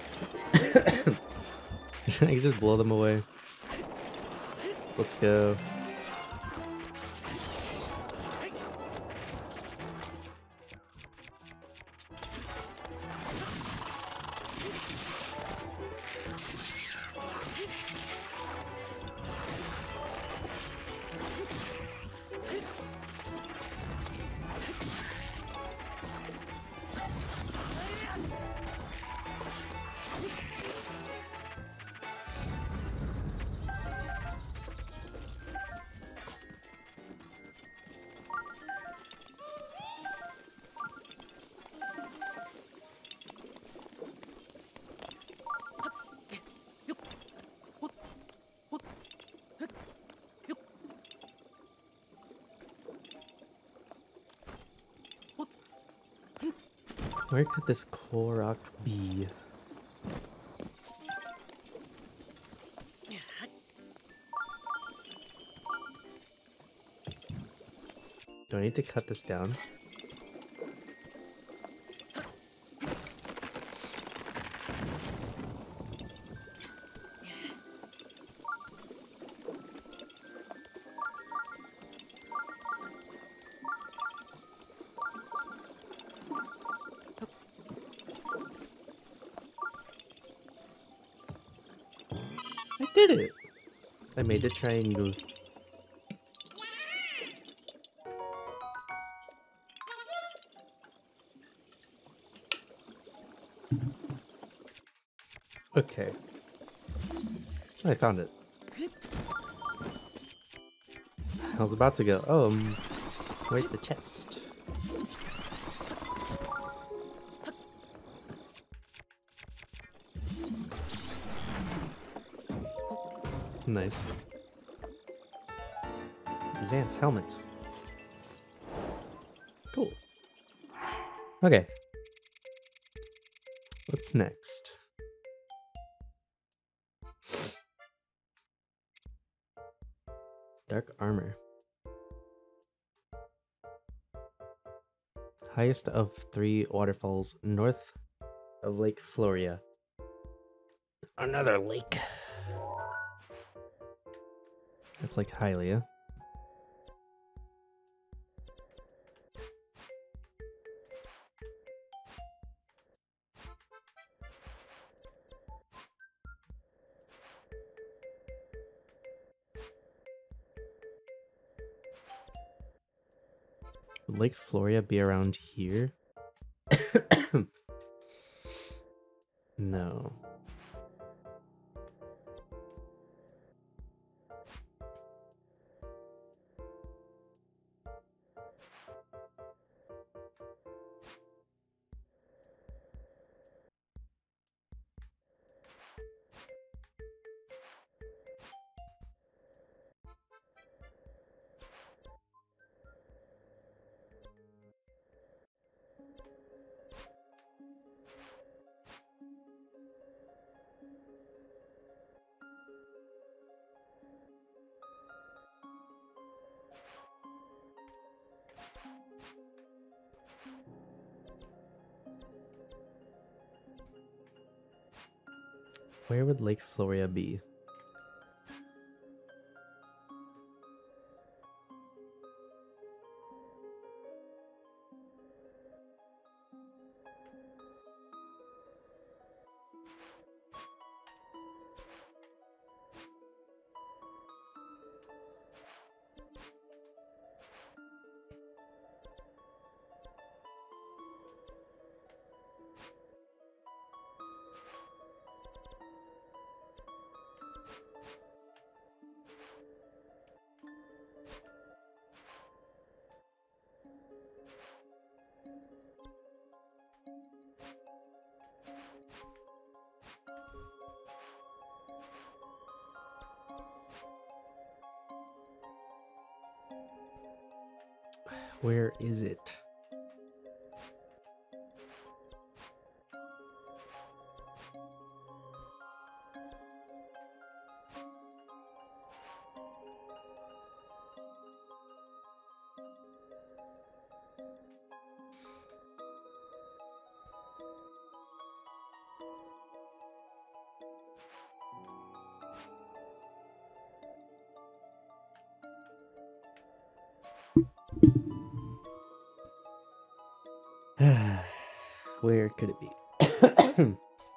I can just blow them away. Let's go. Where could this Korok be? Do I need to cut this down? I did it! I made a triangle. Okay. I found it. I was about to go, oh, um, where's the chest? Nice. Zant's helmet. Cool. Okay. What's next? Dark armor. Highest of three waterfalls north of Lake Floria. Another lake. It's like Hylia. Would Lake Floria be around here? No. Where would Lake Floria be? Where is it? Where could it be?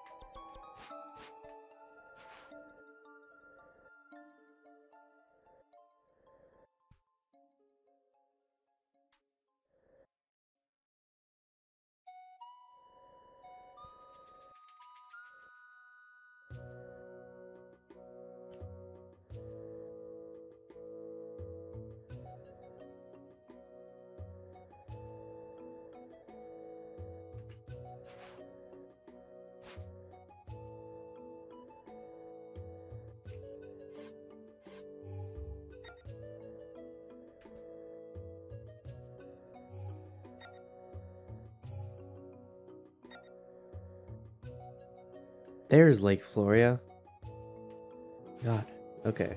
There's Lake Floria. God. Okay.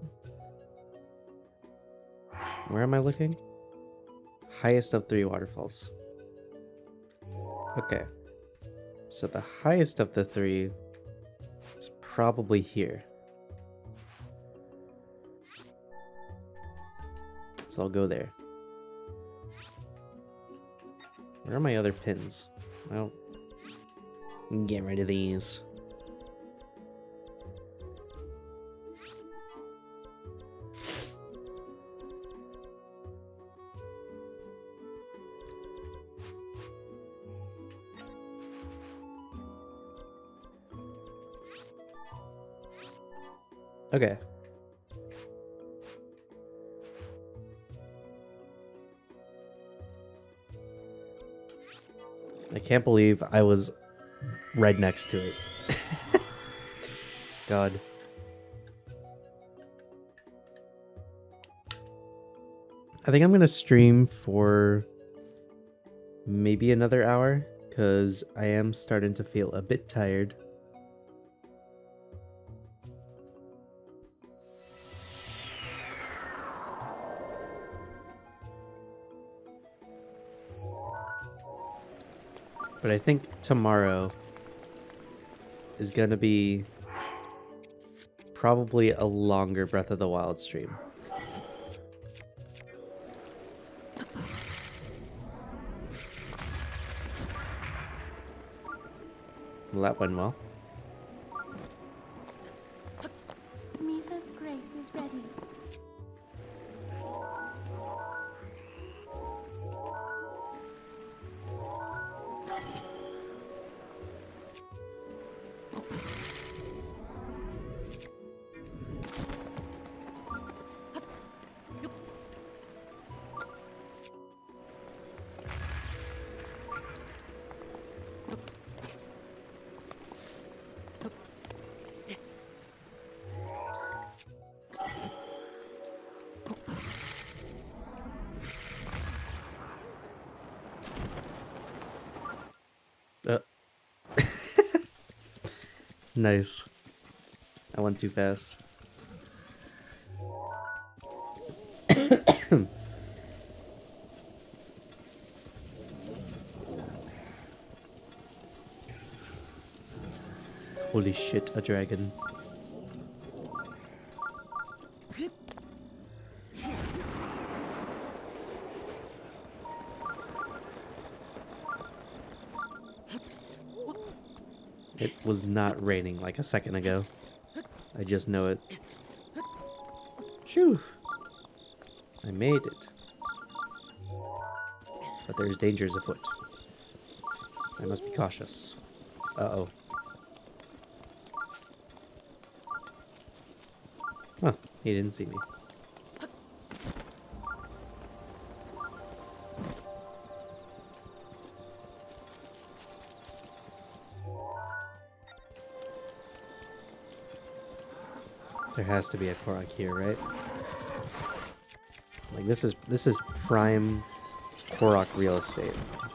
Where am I looking? Highest of three waterfalls. Okay. So the highest of the three is probably here. So I'll go there. Where are my other pins? Well, get rid of these. Okay. I can't believe I was right next to it. God. I think I'm gonna stream for maybe another hour, because I am starting to feel a bit tired. But I think tomorrow is going to be probably a longer Breath of the Wild stream. Well, that went well. Mifa's grace is ready. Uh. Nice. I went too fast. Holy shit, a dragon. It was not raining like a second ago. I just know it. Phew! I made it. But there's dangers afoot. I must be cautious. Uh-oh. Huh, he didn't see me. There has to be a Korok here, right? Like this is this is prime Korok real estate.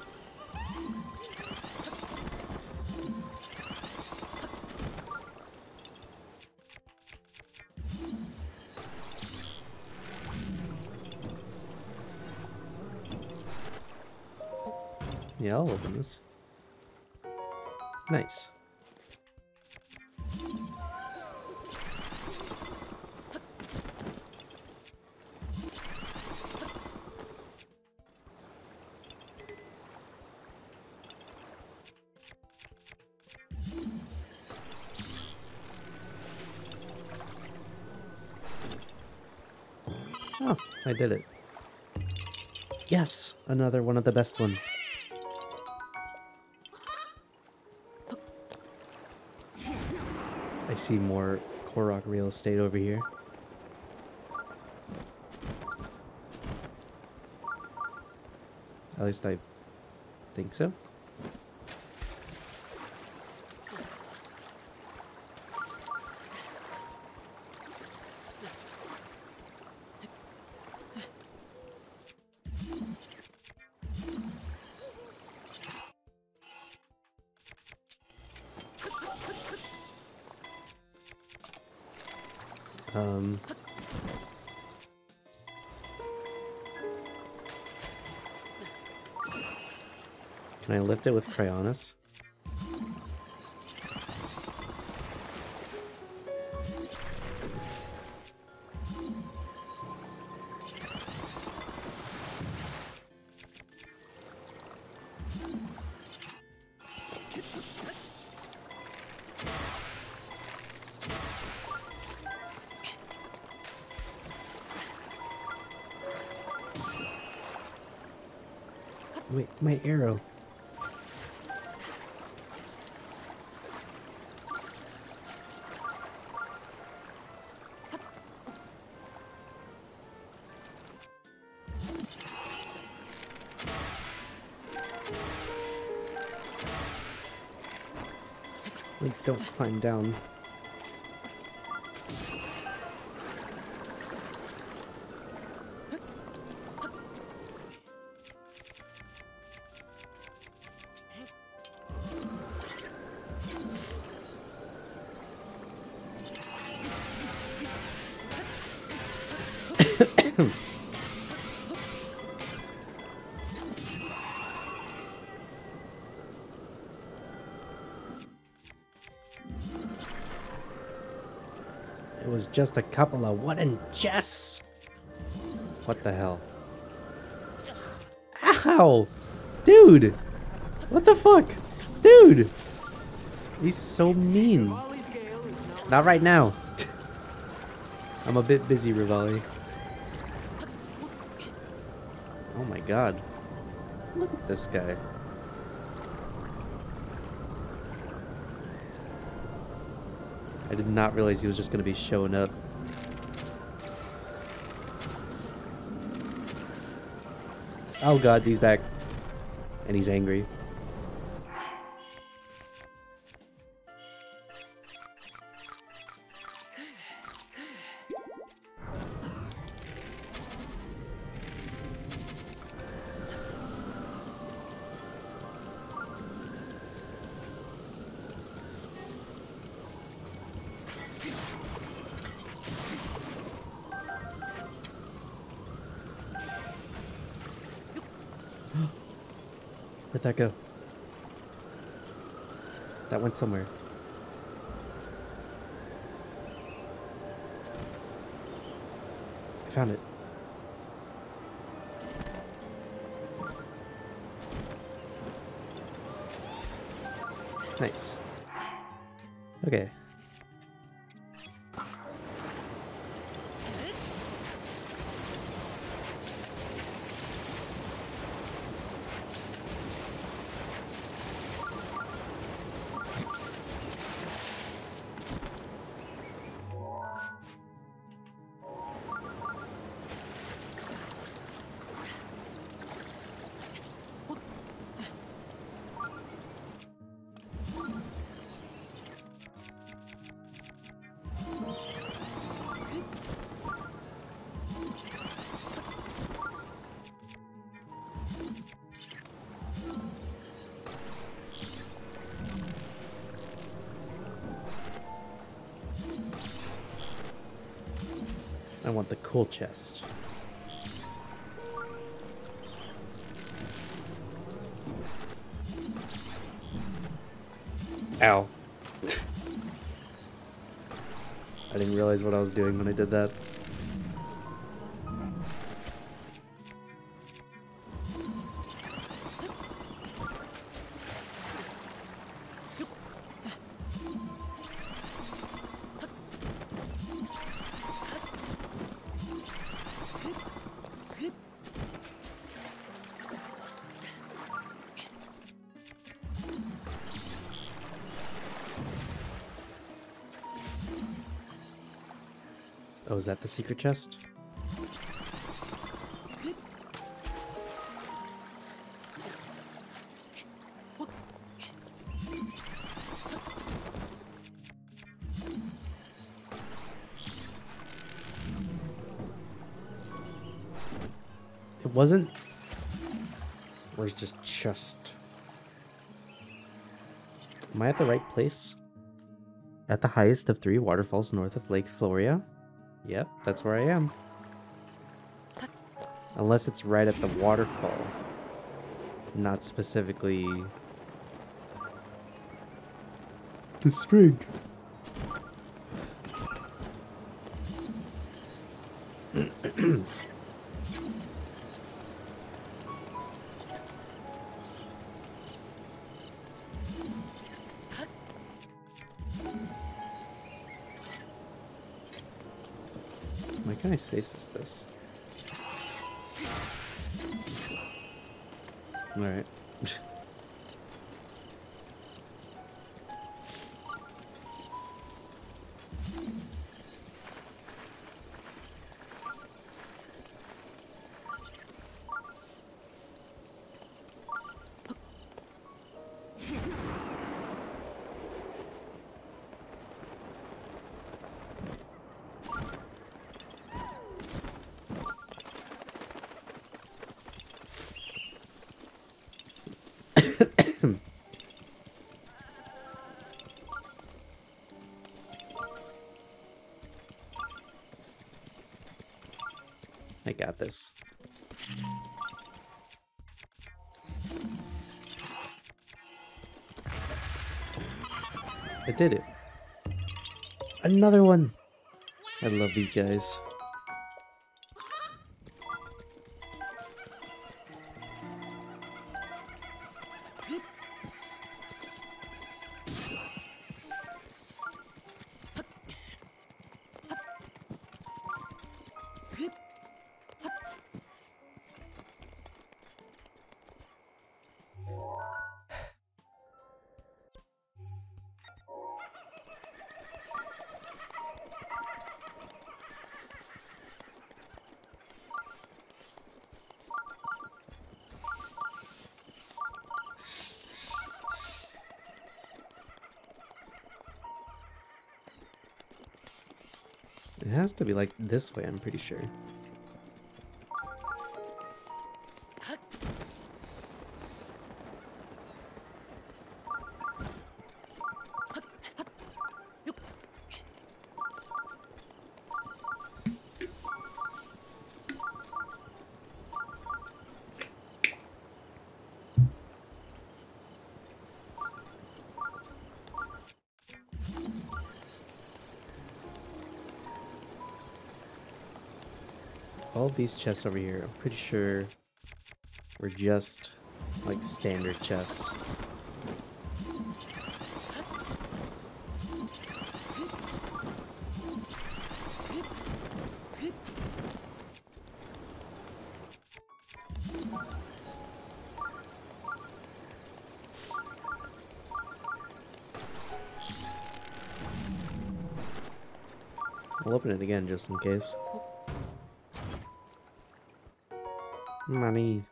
Yeah, I'll open this. Nice. Oh, I did it. Yes, another one of the best ones. I see more Korok real estate over here. At least I think so. Um, can I lift it with Cryonis? Wait, my arrow. Like, don't climb down. It was just a couple of wooden chests. What the hell? Ow! Dude! What the fuck? Dude! He's so mean. Not right now. I'm a bit busy, Rivali. Oh my god. Look at this guy. I did not realize he was just going to be showing up. Oh god, he's back. And he's angry. Where'd that go? That went somewhere. I found it. Nice. Okay. I want the cool chest. Ow. I didn't realize what I was doing when I did that. Oh, is that the secret chest? It wasn't? Or it's just chest? Am I at the right place? At the highest of three waterfalls north of Lake Floria? Yep, that's where I am. Unless it's right at the waterfall. Not specifically... the spring. What kind of space is this? Alright. I got this. I did it. Another one! I love these guys. It has to be like this way, I'm pretty sure. All these chests over here, I'm pretty sure were just like standard chests. I'll open it again just in case. Money.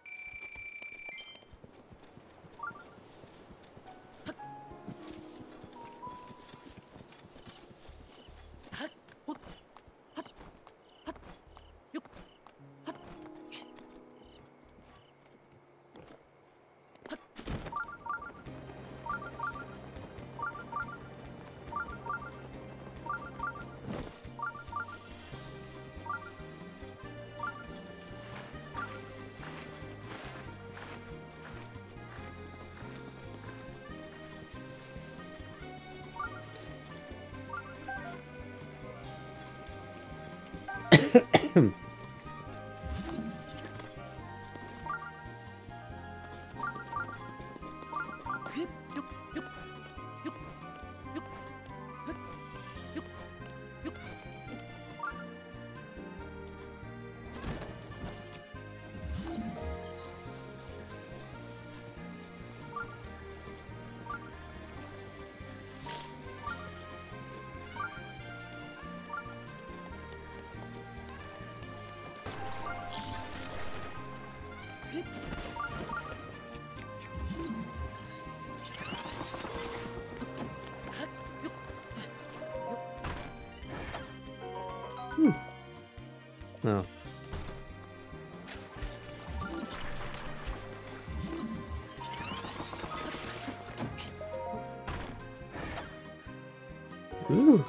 Hmm. Oh. Ooh.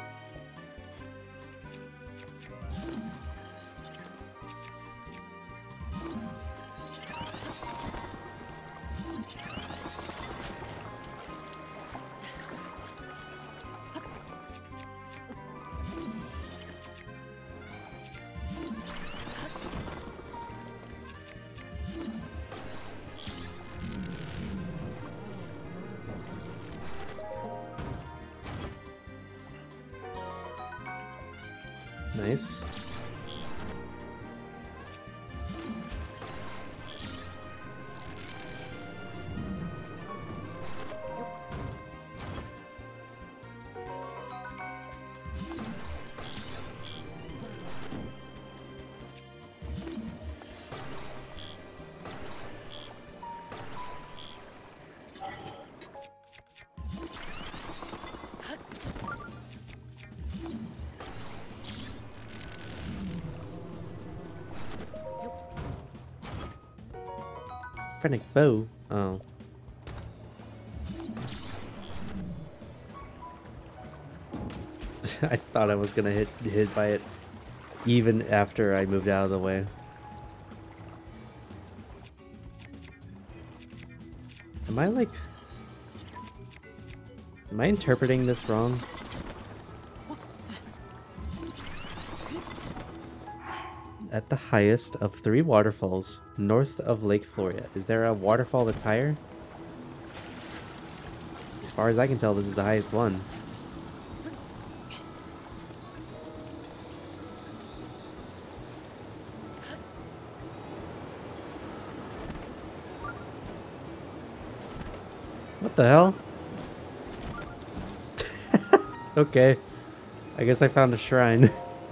Nice. Phrenic bow. Oh. I thought I was gonna hit hit by it. even after I moved out of the way. Am I like... Am I interpreting this wrong? At the highest of three waterfalls north of Lake Floria, is there a waterfall that's higher? As far as I can tell, this is the highest one. What the hell? Okay. I guess I found a shrine.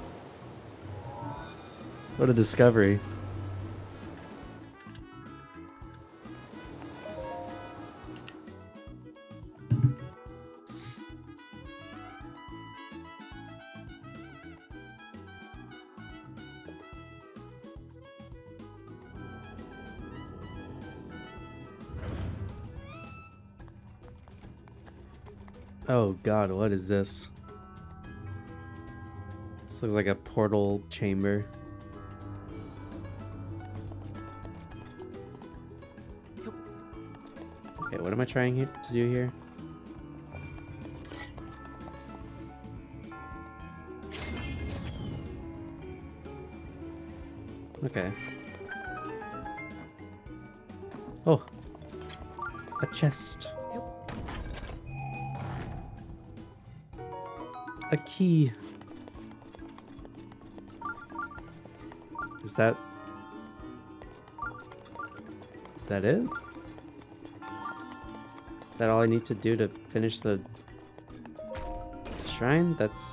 What a discovery. Oh god, what is this? This looks like a portal chamber. Okay, what am I trying here to do here? Okay. Oh, a chest. A key. Is that... Is that it? Is that all I need to do to finish the shrine? That's...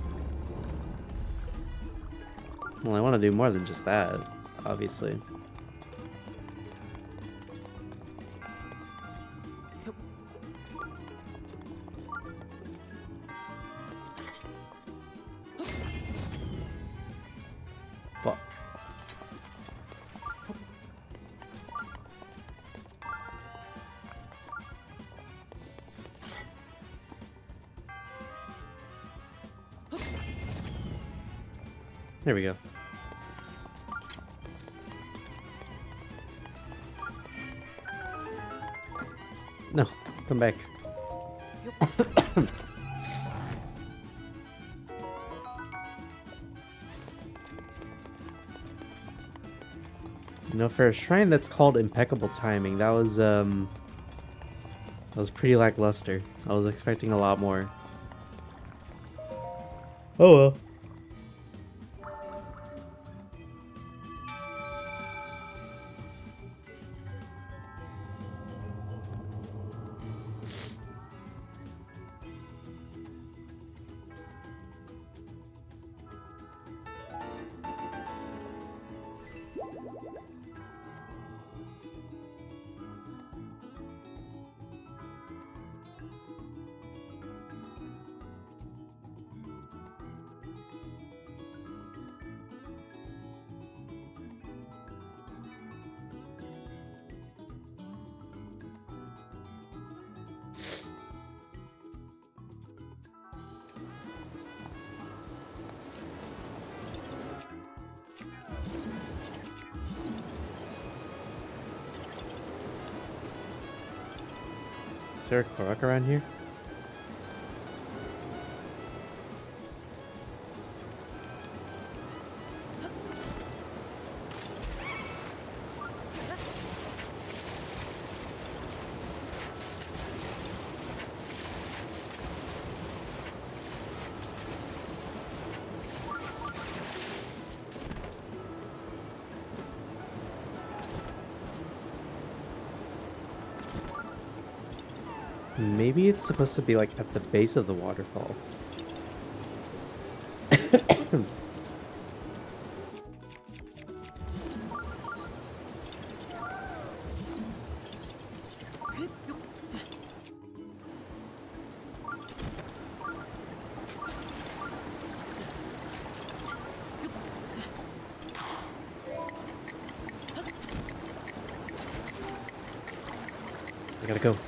Well, I want to do more than just that, obviously. Fuck. There we go. No, come back. You know, for a shrine that's called Impeccable Timing, that was, um... that was pretty lackluster. I was expecting a lot more. Oh well. Is there a Korok around here? Maybe it's supposed to be like at the base of the waterfall. I gotta go.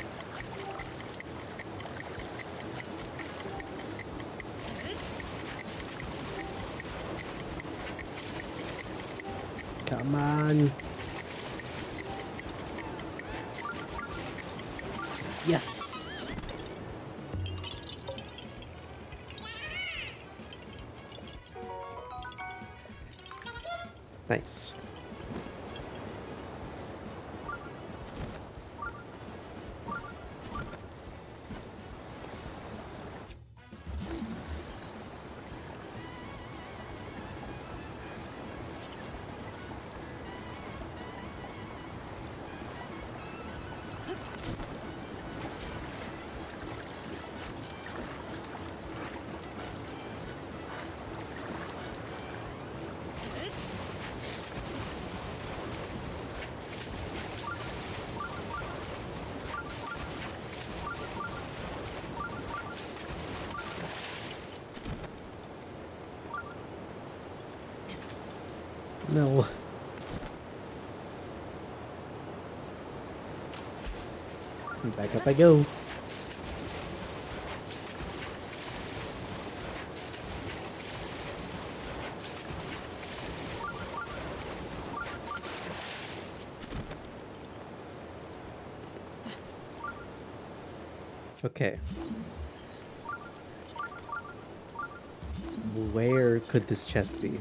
Come on. Yes. Nice. No. Back up I go. Okay. Where could this chest be?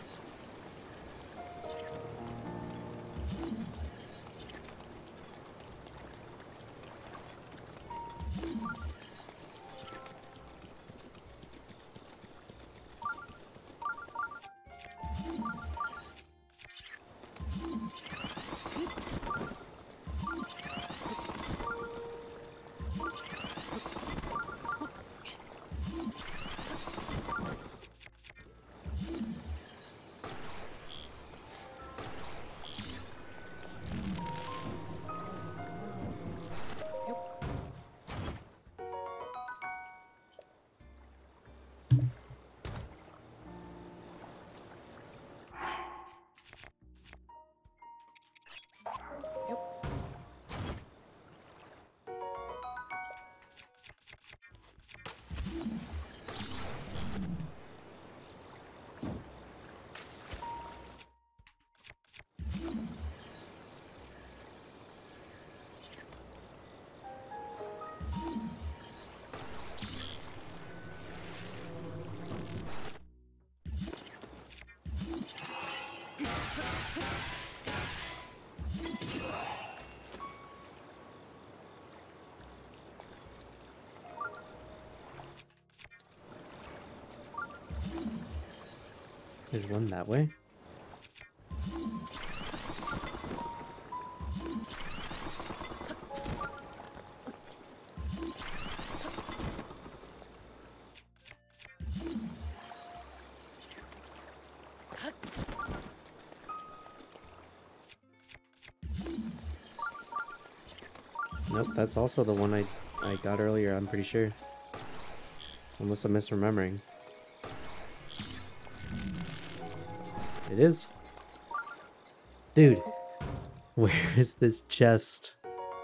There's one that way. Nope, that's also the one I, I got earlier, I'm pretty sure. Unless I'm misremembering. It is. Dude, where is this chest?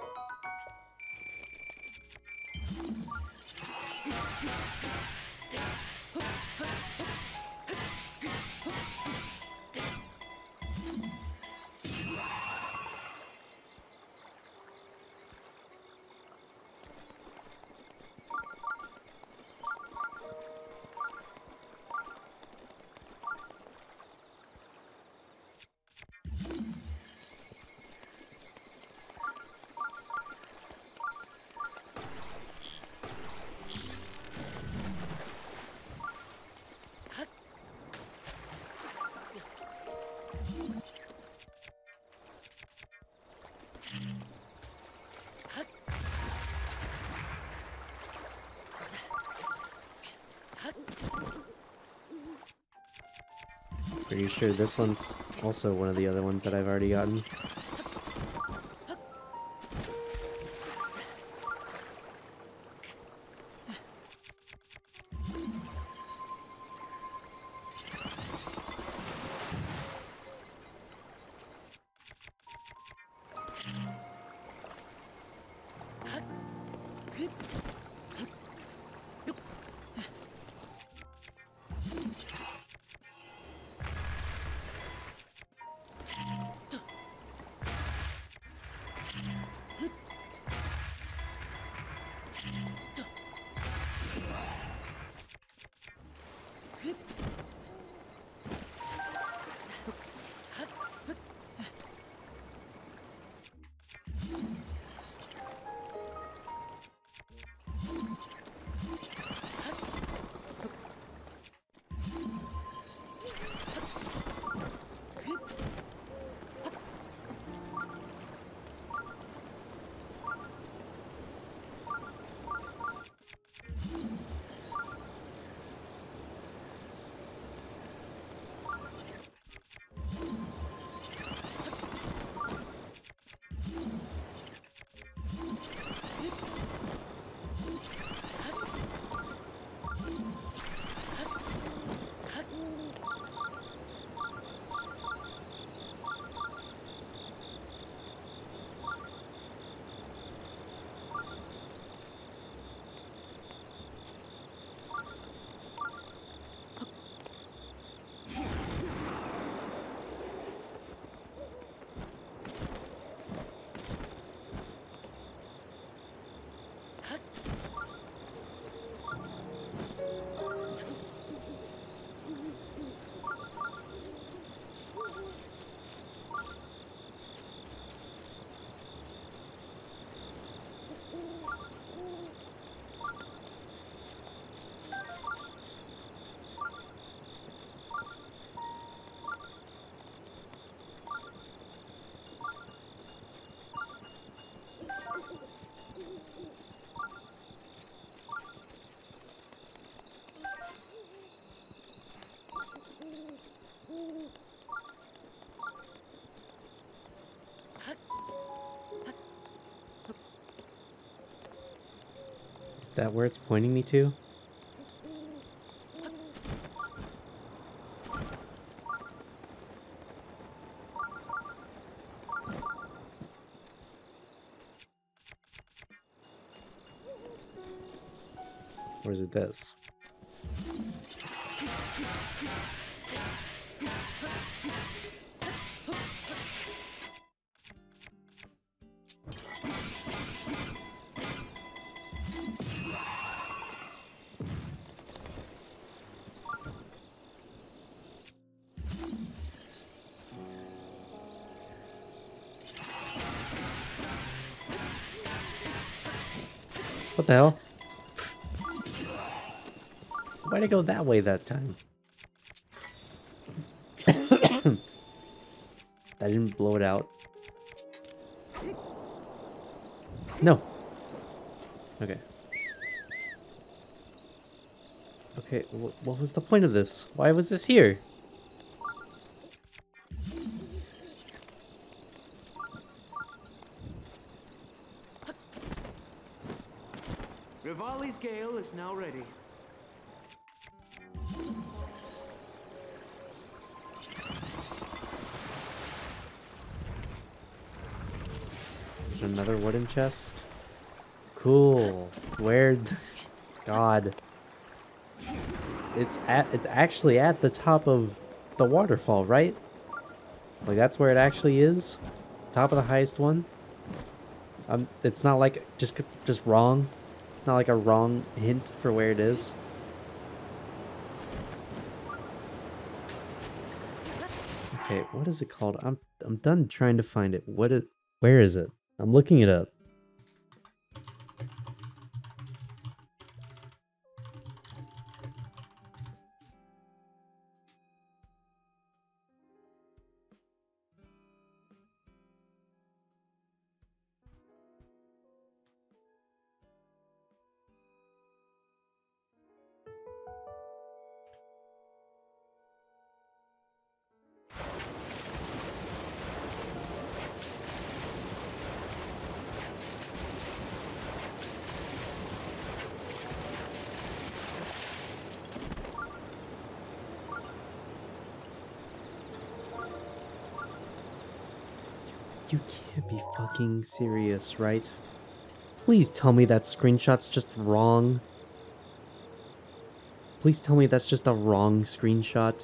Pretty sure this one's also one of the other ones that I've already gotten. Is that where it's pointing me to? Or is it this? What the hell? Why'd I go that way that time? That didn't blow it out. No. Okay. Okay, wh what was the point of this? Why was this here? Rivali's gale is now ready. Is there another wooden chest? Cool. Where? God. It's at. It's actually at the top of the waterfall, right? Like that's where it actually is. Top of the highest one. Um, it's not like just just wrong. Not like a wrong hint for where it is. Okay, what is it called? I'm I'm done trying to find it. What is? Where is it? I'm looking it up. You can't be fucking serious, right? Please tell me that screenshot's just wrong. Please tell me that's just a wrong screenshot.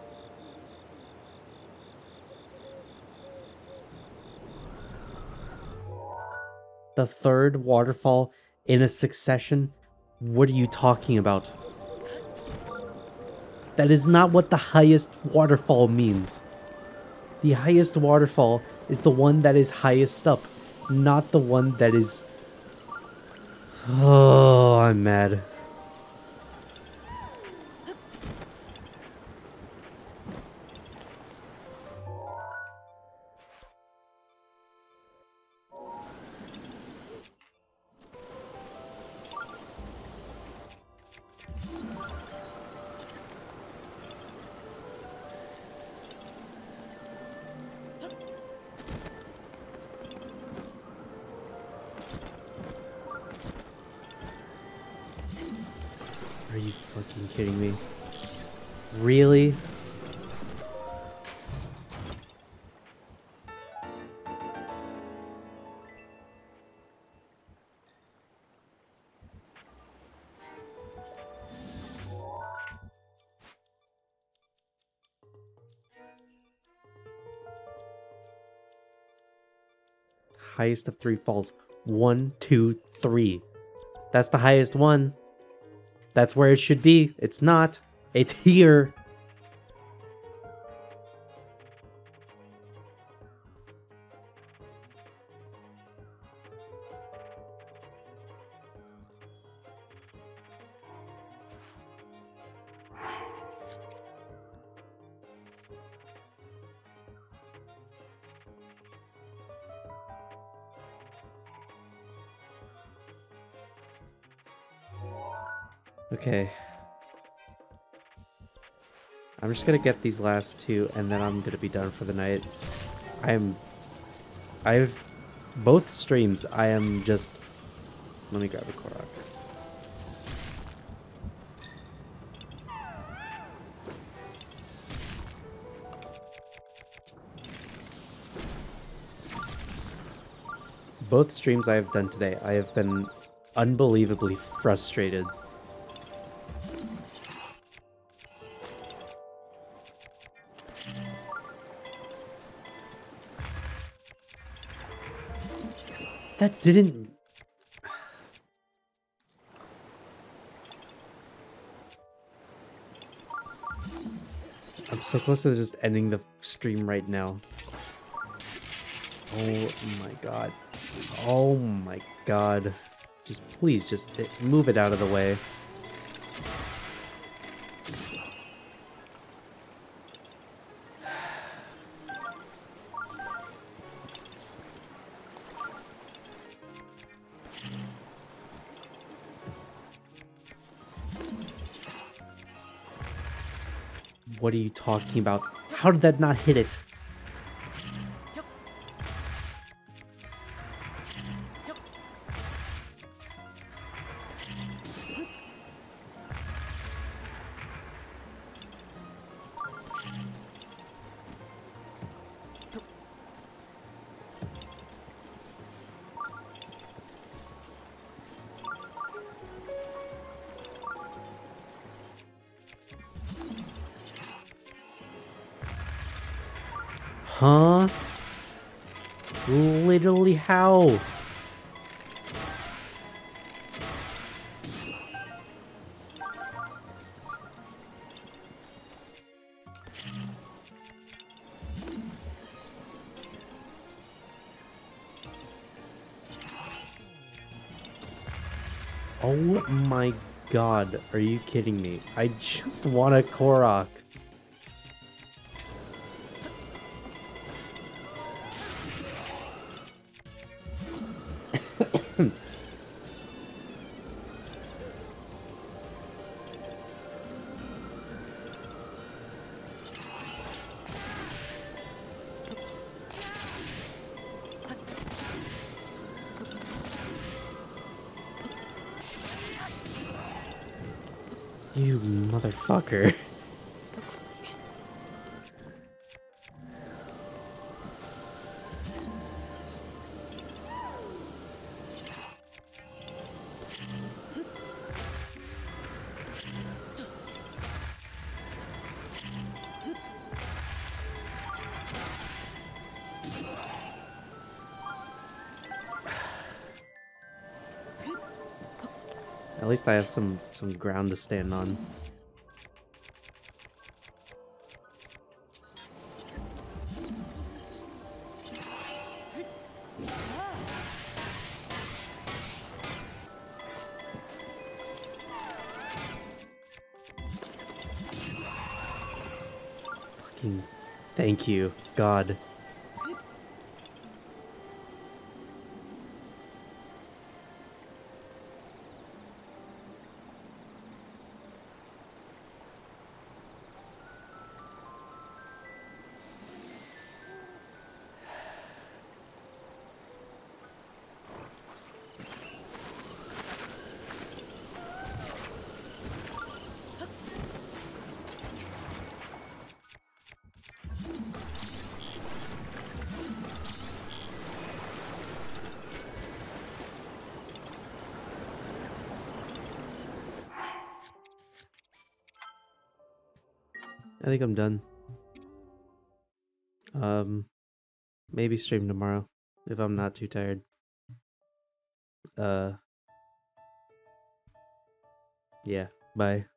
The third waterfall in a succession? What are you talking about? That is not what the highest waterfall means. The highest waterfall is the one that is highest up, not the one that is... Oh, I'm mad. Are you fucking kidding me? Really? Highest of three falls. One, two, three. That's the highest one. That's where it should be. It's not. It's here. Okay. I'm just gonna get these last two and then I'm gonna be done for the night. I'm... I've... Both streams, I am just... Let me grab a Korok. Both streams I have done today, I have been unbelievably frustrated. That didn't... I'm so close to just ending the stream right now. Oh my god. Oh my god. Just please, just move it out of the way. What are you talking about? How did that not hit it? Huh? Literally how? Oh my god, are you kidding me? I just want a Korok. You motherfucker. At least I have some some ground to stand on. Fucking thank you, God. I think I'm done. Um, maybe stream tomorrow if I'm not too tired. Uh, yeah, bye.